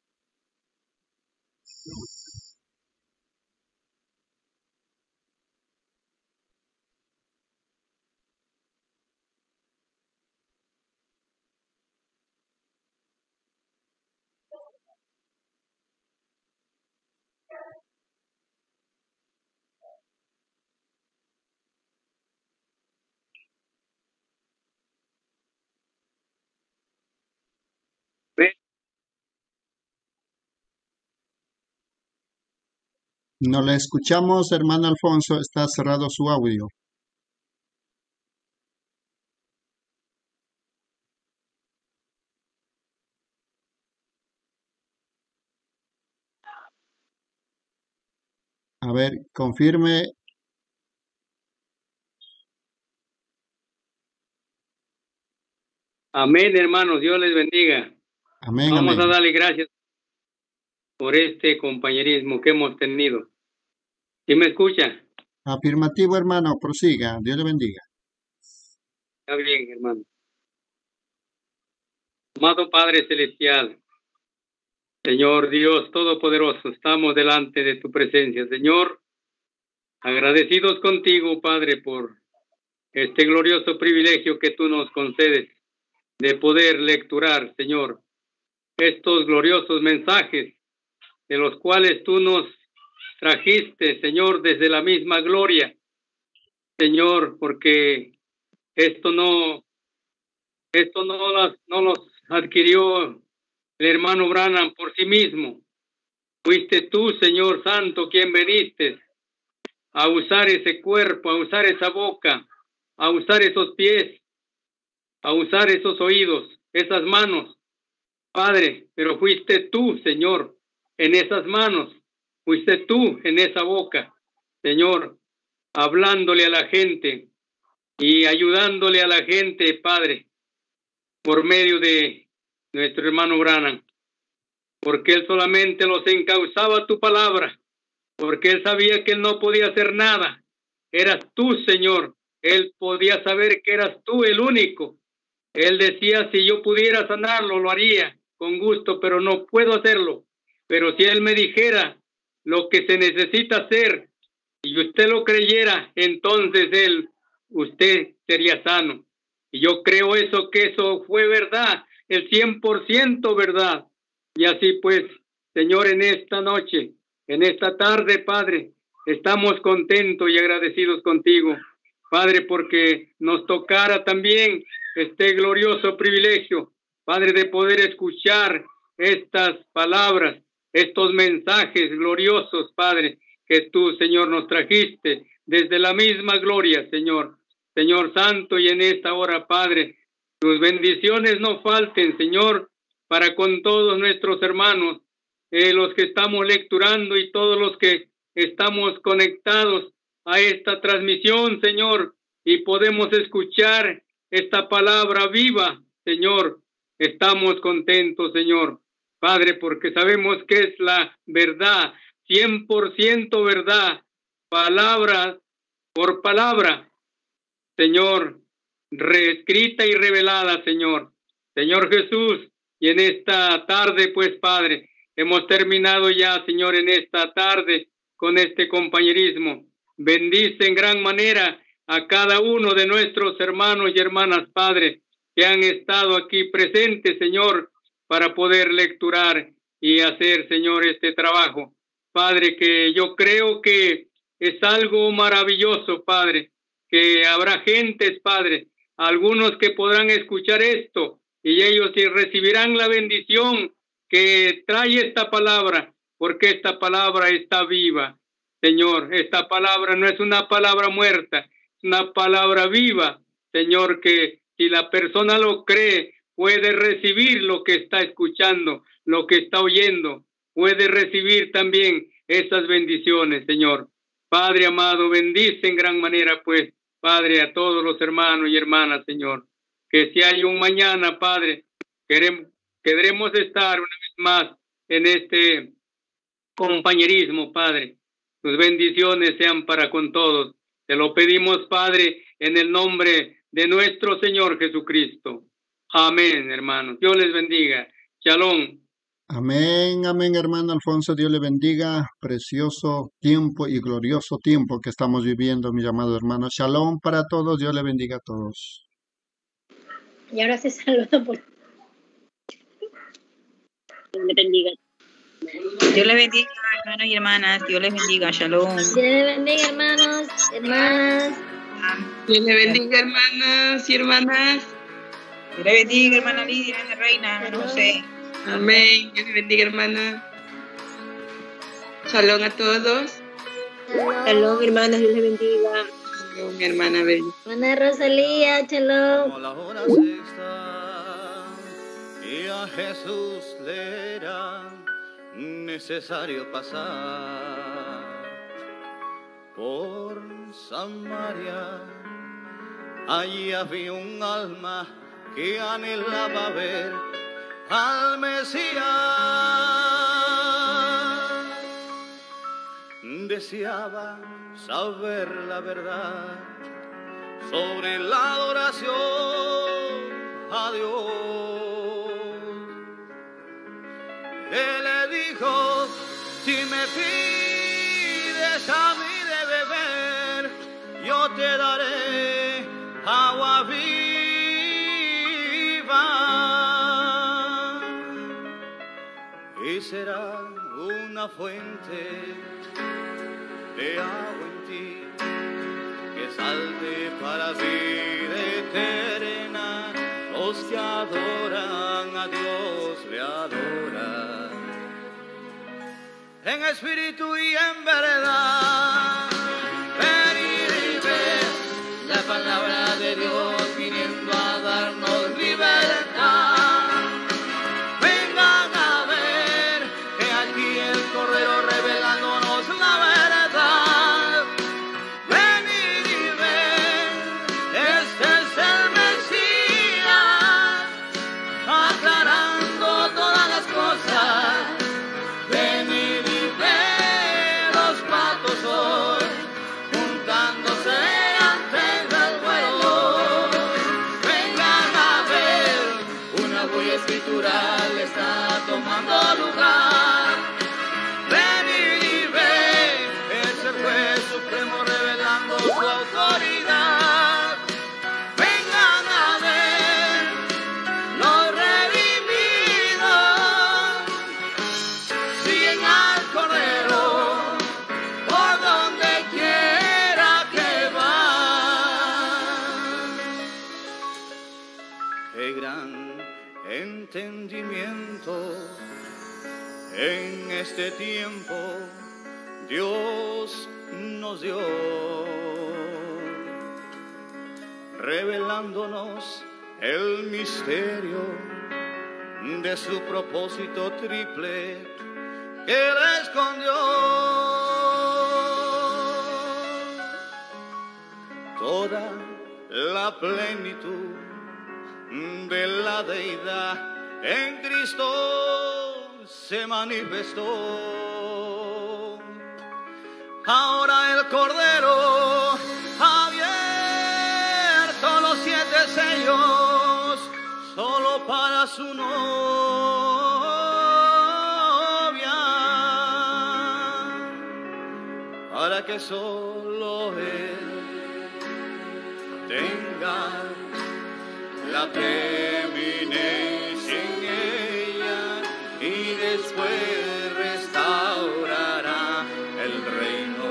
No le escuchamos, hermano Alfonso, está cerrado su audio. A ver, confirme. Amén, hermanos, Dios les bendiga. Amén, Vamos amén. a darle gracias por este compañerismo que hemos tenido. ¿Sí me escucha? Afirmativo, hermano, prosiga. Dios le bendiga. Está bien, hermano. Amado Padre Celestial, Señor Dios Todopoderoso, estamos delante de tu presencia, Señor, agradecidos contigo, Padre, por este glorioso privilegio que tú nos concedes de poder lecturar, Señor, estos gloriosos mensajes de los cuales tú nos trajiste, Señor, desde la misma gloria, Señor, porque esto no los adquirió el hermano Branham por sí mismo. Fuiste tú, Señor Santo, quien veniste a usar ese cuerpo, a usar esa boca, a usar esos pies, a usar esos oídos, esas manos, Padre, pero fuiste tú, Señor, en esas manos, fuiste tú en esa boca, Señor, hablándole a la gente y ayudándole a la gente, Padre, por medio de nuestro hermano Branham, porque él solamente los encauzaba tu palabra, porque él sabía que él no podía hacer nada. Eras tú, Señor. Él podía saber que eras tú el único. Él decía, si yo pudiera sanarlo, lo haría con gusto, pero no puedo hacerlo. Pero si él me dijera lo que se necesita hacer y usted lo creyera, entonces usted sería sano. Y yo creo que eso fue verdad, el 100% verdad. Y así pues, Señor, en esta noche, en esta tarde, Padre, estamos contentos y agradecidos contigo, Padre, porque nos tocara también este glorioso privilegio, Padre, de poder escuchar estas palabras, estos mensajes gloriosos, Padre, que tú, Señor, nos trajiste desde la misma gloria, Señor. Señor Santo, y en esta hora, Padre, tus bendiciones no falten, Señor, para con todos nuestros hermanos, los que estamos lecturando y todos los que estamos conectados a esta transmisión, Señor, y podemos escuchar esta palabra viva, Señor. Estamos contentos, Señor. Padre, porque sabemos que es la verdad, 100% verdad, palabra por palabra, Señor, reescrita y revelada, Señor. Señor Jesús, y en esta tarde, pues, Padre, hemos terminado ya, Señor, en esta tarde con este compañerismo. Bendice en gran manera a cada uno de nuestros hermanos y hermanas, Padre, que han estado aquí presentes, Señor, para poder lecturar y hacer, Señor, este trabajo. Padre, que yo creo que es algo maravilloso, Padre, que habrá gentes, Padre, algunos que podrán escuchar esto y ellos recibirán la bendición que trae esta palabra, porque esta palabra está viva. Señor, esta palabra no es una palabra muerta, es una palabra viva, Señor, que si la persona lo cree, puede recibir lo que está escuchando, lo que está oyendo, puede recibir también esas bendiciones, Señor. Padre amado, bendice en gran manera, pues, Padre, a todos los hermanos y hermanas, Señor. Que si hay un mañana, Padre, queremos estar una vez más en este compañerismo, Padre. Tus bendiciones sean para con todos. Te lo pedimos, Padre, en el nombre de nuestro Señor Jesucristo. Amén, hermanos. Dios les bendiga. Shalom. Amén, amén, hermano Alfonso. Dios le bendiga. Precioso tiempo y glorioso tiempo que estamos viviendo, mi amado hermano. Shalom para todos. Dios le bendiga a todos. Y ahora se saluda por... Dios le bendiga. Dios les bendiga, hermanos y hermanas. Dios les bendiga. Shalom. Dios le bendiga, hermanos, hermanas. Dios le bendiga, hermanos y hermanas. Dios le bendiga, hermana Lidia, hermana Reina, hermano José. Amén. Dios le bendiga, hermana. Shalom a todos. Shalom, hermanas. Dios les bendiga. Shalom, mi hermana bella. Hermana Rosalía, shalom. Como la hora sexta, y a Jesús le era necesario pasar por Samaria. Allí había un alma que anhelaba ver al Mesías. Deseaba saber la verdad sobre la adoración a Dios. Él le dijo: si me pides a mí de beber, yo te daré agua viva. Y será una fuente de agua en ti, que salte para vida eterna. Los que adoran a Dios le adoran en espíritu y en verdad. Venid y ved la palabra de Dios viniendo a darnos libertad. Vengan a ver que aquí el Cordero revelándonos la verdad. Venid y ved, este es el Mesías, aclarando todas las cosas. Venid y ved los patos hoy juntándose antes del vuelo. Vengan a ver, una huella escritural está tomando lugar. Venid y ved, es el juez supremo revelando su autoridad. Vengan a ver, los redimidos siguen al Cordero por donde quiera que va. Qué gran entendimiento en este tiempo Dios nos dio, revelándonos el misterio de su propósito triple que Él escondió. Toda la plenitud de la deidad en Cristo se manifestó. Ahora el Cordero ha abierto los 7 sellos solo para su novia, para que solo Él tenga la preeminencia en ella y después restaurará el reino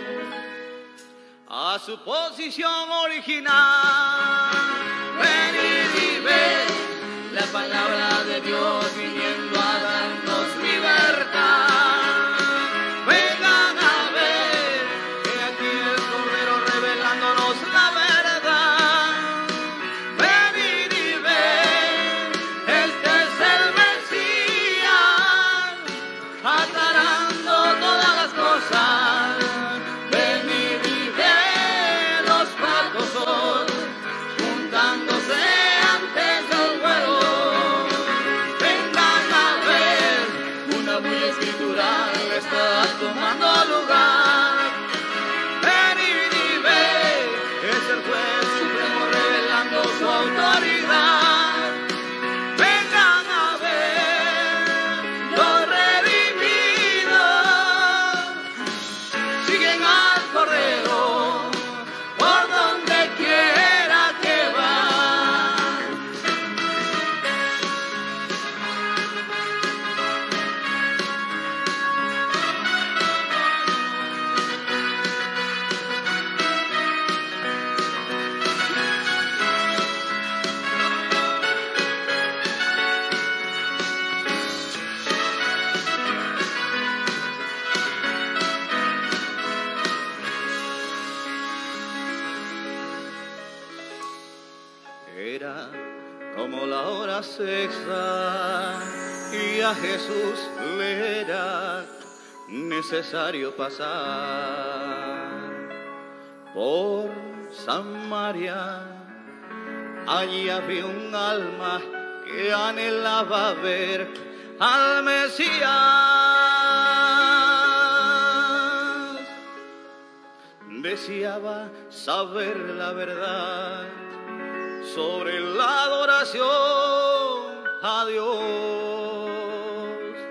a su posición original. Venid y ved la palabra de Dios viniendo a darnos libertad. Vengan a ver que aquí el Cordero revelándonos la verdad. Venid y ved, este es el Mesías, aclarando todas las cosas. Venid y ved, los pactos son juntándose antes del vuelo. Vengan a ver, una bulla escritural está tomando lugar. Venid y ved, es el juez supremo revelando su autoridad. Vengan a ver, los redimidos siguen al Cordero por donde quiera que va. Era como la hora sexta y a Jesús le era necesario pasar por Samaria. Allí había un alma que anhelaba ver al Mesías. Deseaba saber la verdad sobre la adoración a Dios.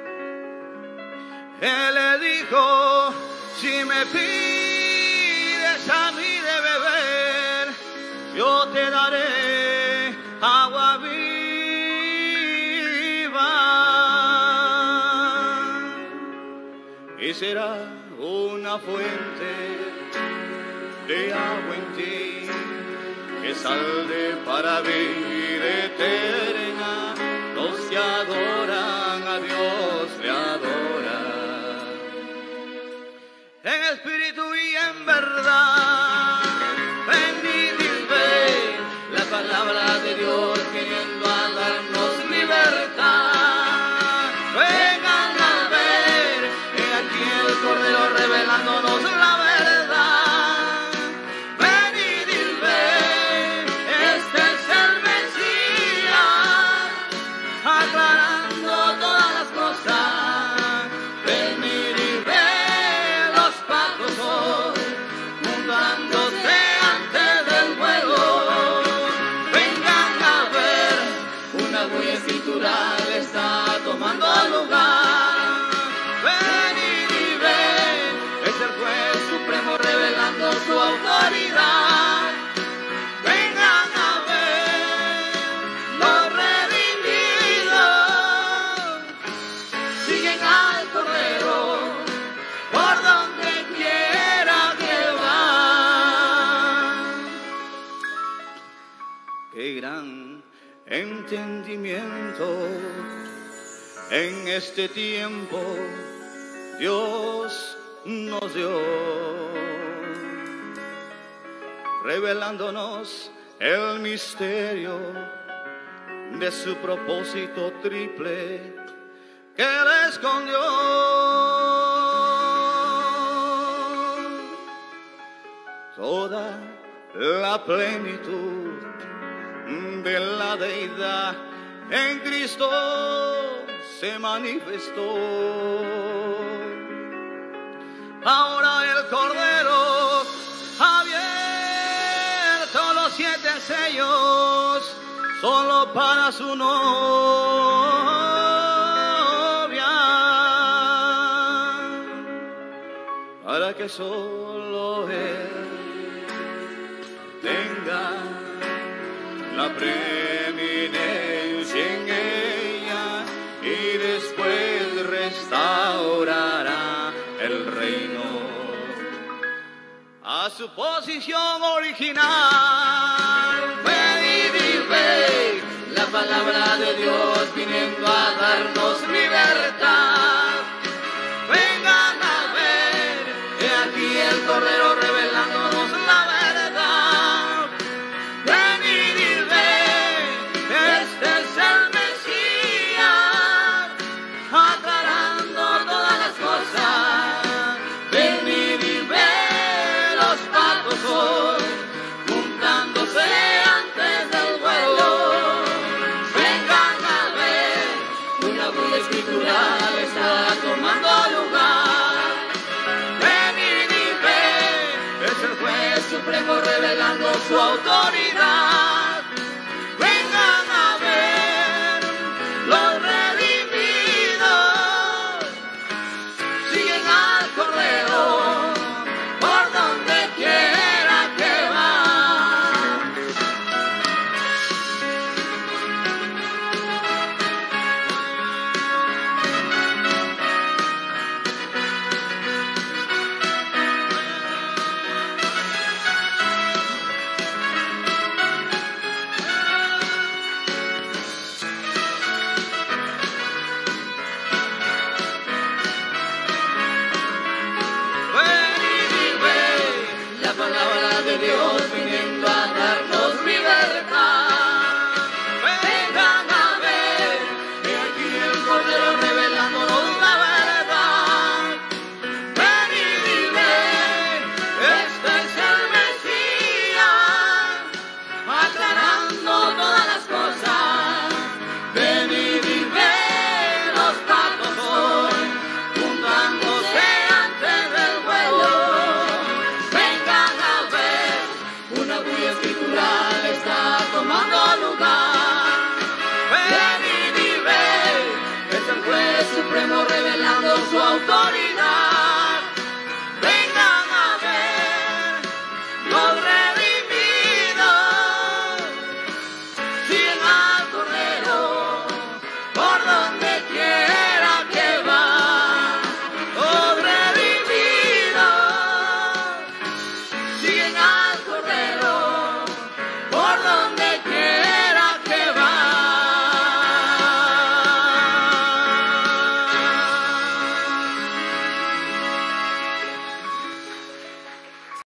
Él le dijo, si me pides a mí de beber, yo te daré agua viva. Y será una fuente de agua en ti, que salde para vida eterna. Los que adoran a Dios le adoran en espíritu y en verdad. Venid y ved la palabra de Dios viniendo a darnos libertad. Vengan a ver que aquí el Cordero revelándonos la verdad. Venid y ved, este es el Mesías, aclarando todas las cosas. Venid y ved, los pactos hoy juntándose antes del vuelo. Vengan a ver, una bulla escritural está tomando lugar. Venid y ved, es el juez supremo revelando su autoridad. Vengan a ver, los redimidos siguen al Cordero por donde quiera que van. Qué gran entendimiento en este tiempo Dios nos dio, revelándonos el misterio de su propósito triple que Él escondió. Toda la plenitud de la deidad en Cristo se manifestó. Ahora el Cordero ha abierto los 7 sellos solo para su novia, para que solo Él tenga la preeminencia en ella y después restaurará el reino a su posición original. Venid y ved la palabra de Dios viniendo a darnos libertad. Vengan a ver, he aquí el Cordero revelándonos la verdad. Venid y ved, este es el Mesías, aclarando todas las cosas. Venid y ved los patos hoy juntándose antes del vuelo. Vengan a ver, una bulla escritural está tomando lugar. Venid y ved, es el juez supremo revelando su autoridad. Vengan a ver, los redimidos siguen al Cordero por donde quiera que va. Venid y ved la palabra de Dios viniendo a darnos libertad. Vengan a ver, he aquí el Cordero revelándonos la verdad. Venid y ved, este es el Mesías, aclarando todas las cosas. Venid y ved los patos hoy juntándose antes del vuelo. Vengan a ver, una bulla escritural está tomando lugar. Venid y ved, es el juez supremo revelando su autoridad.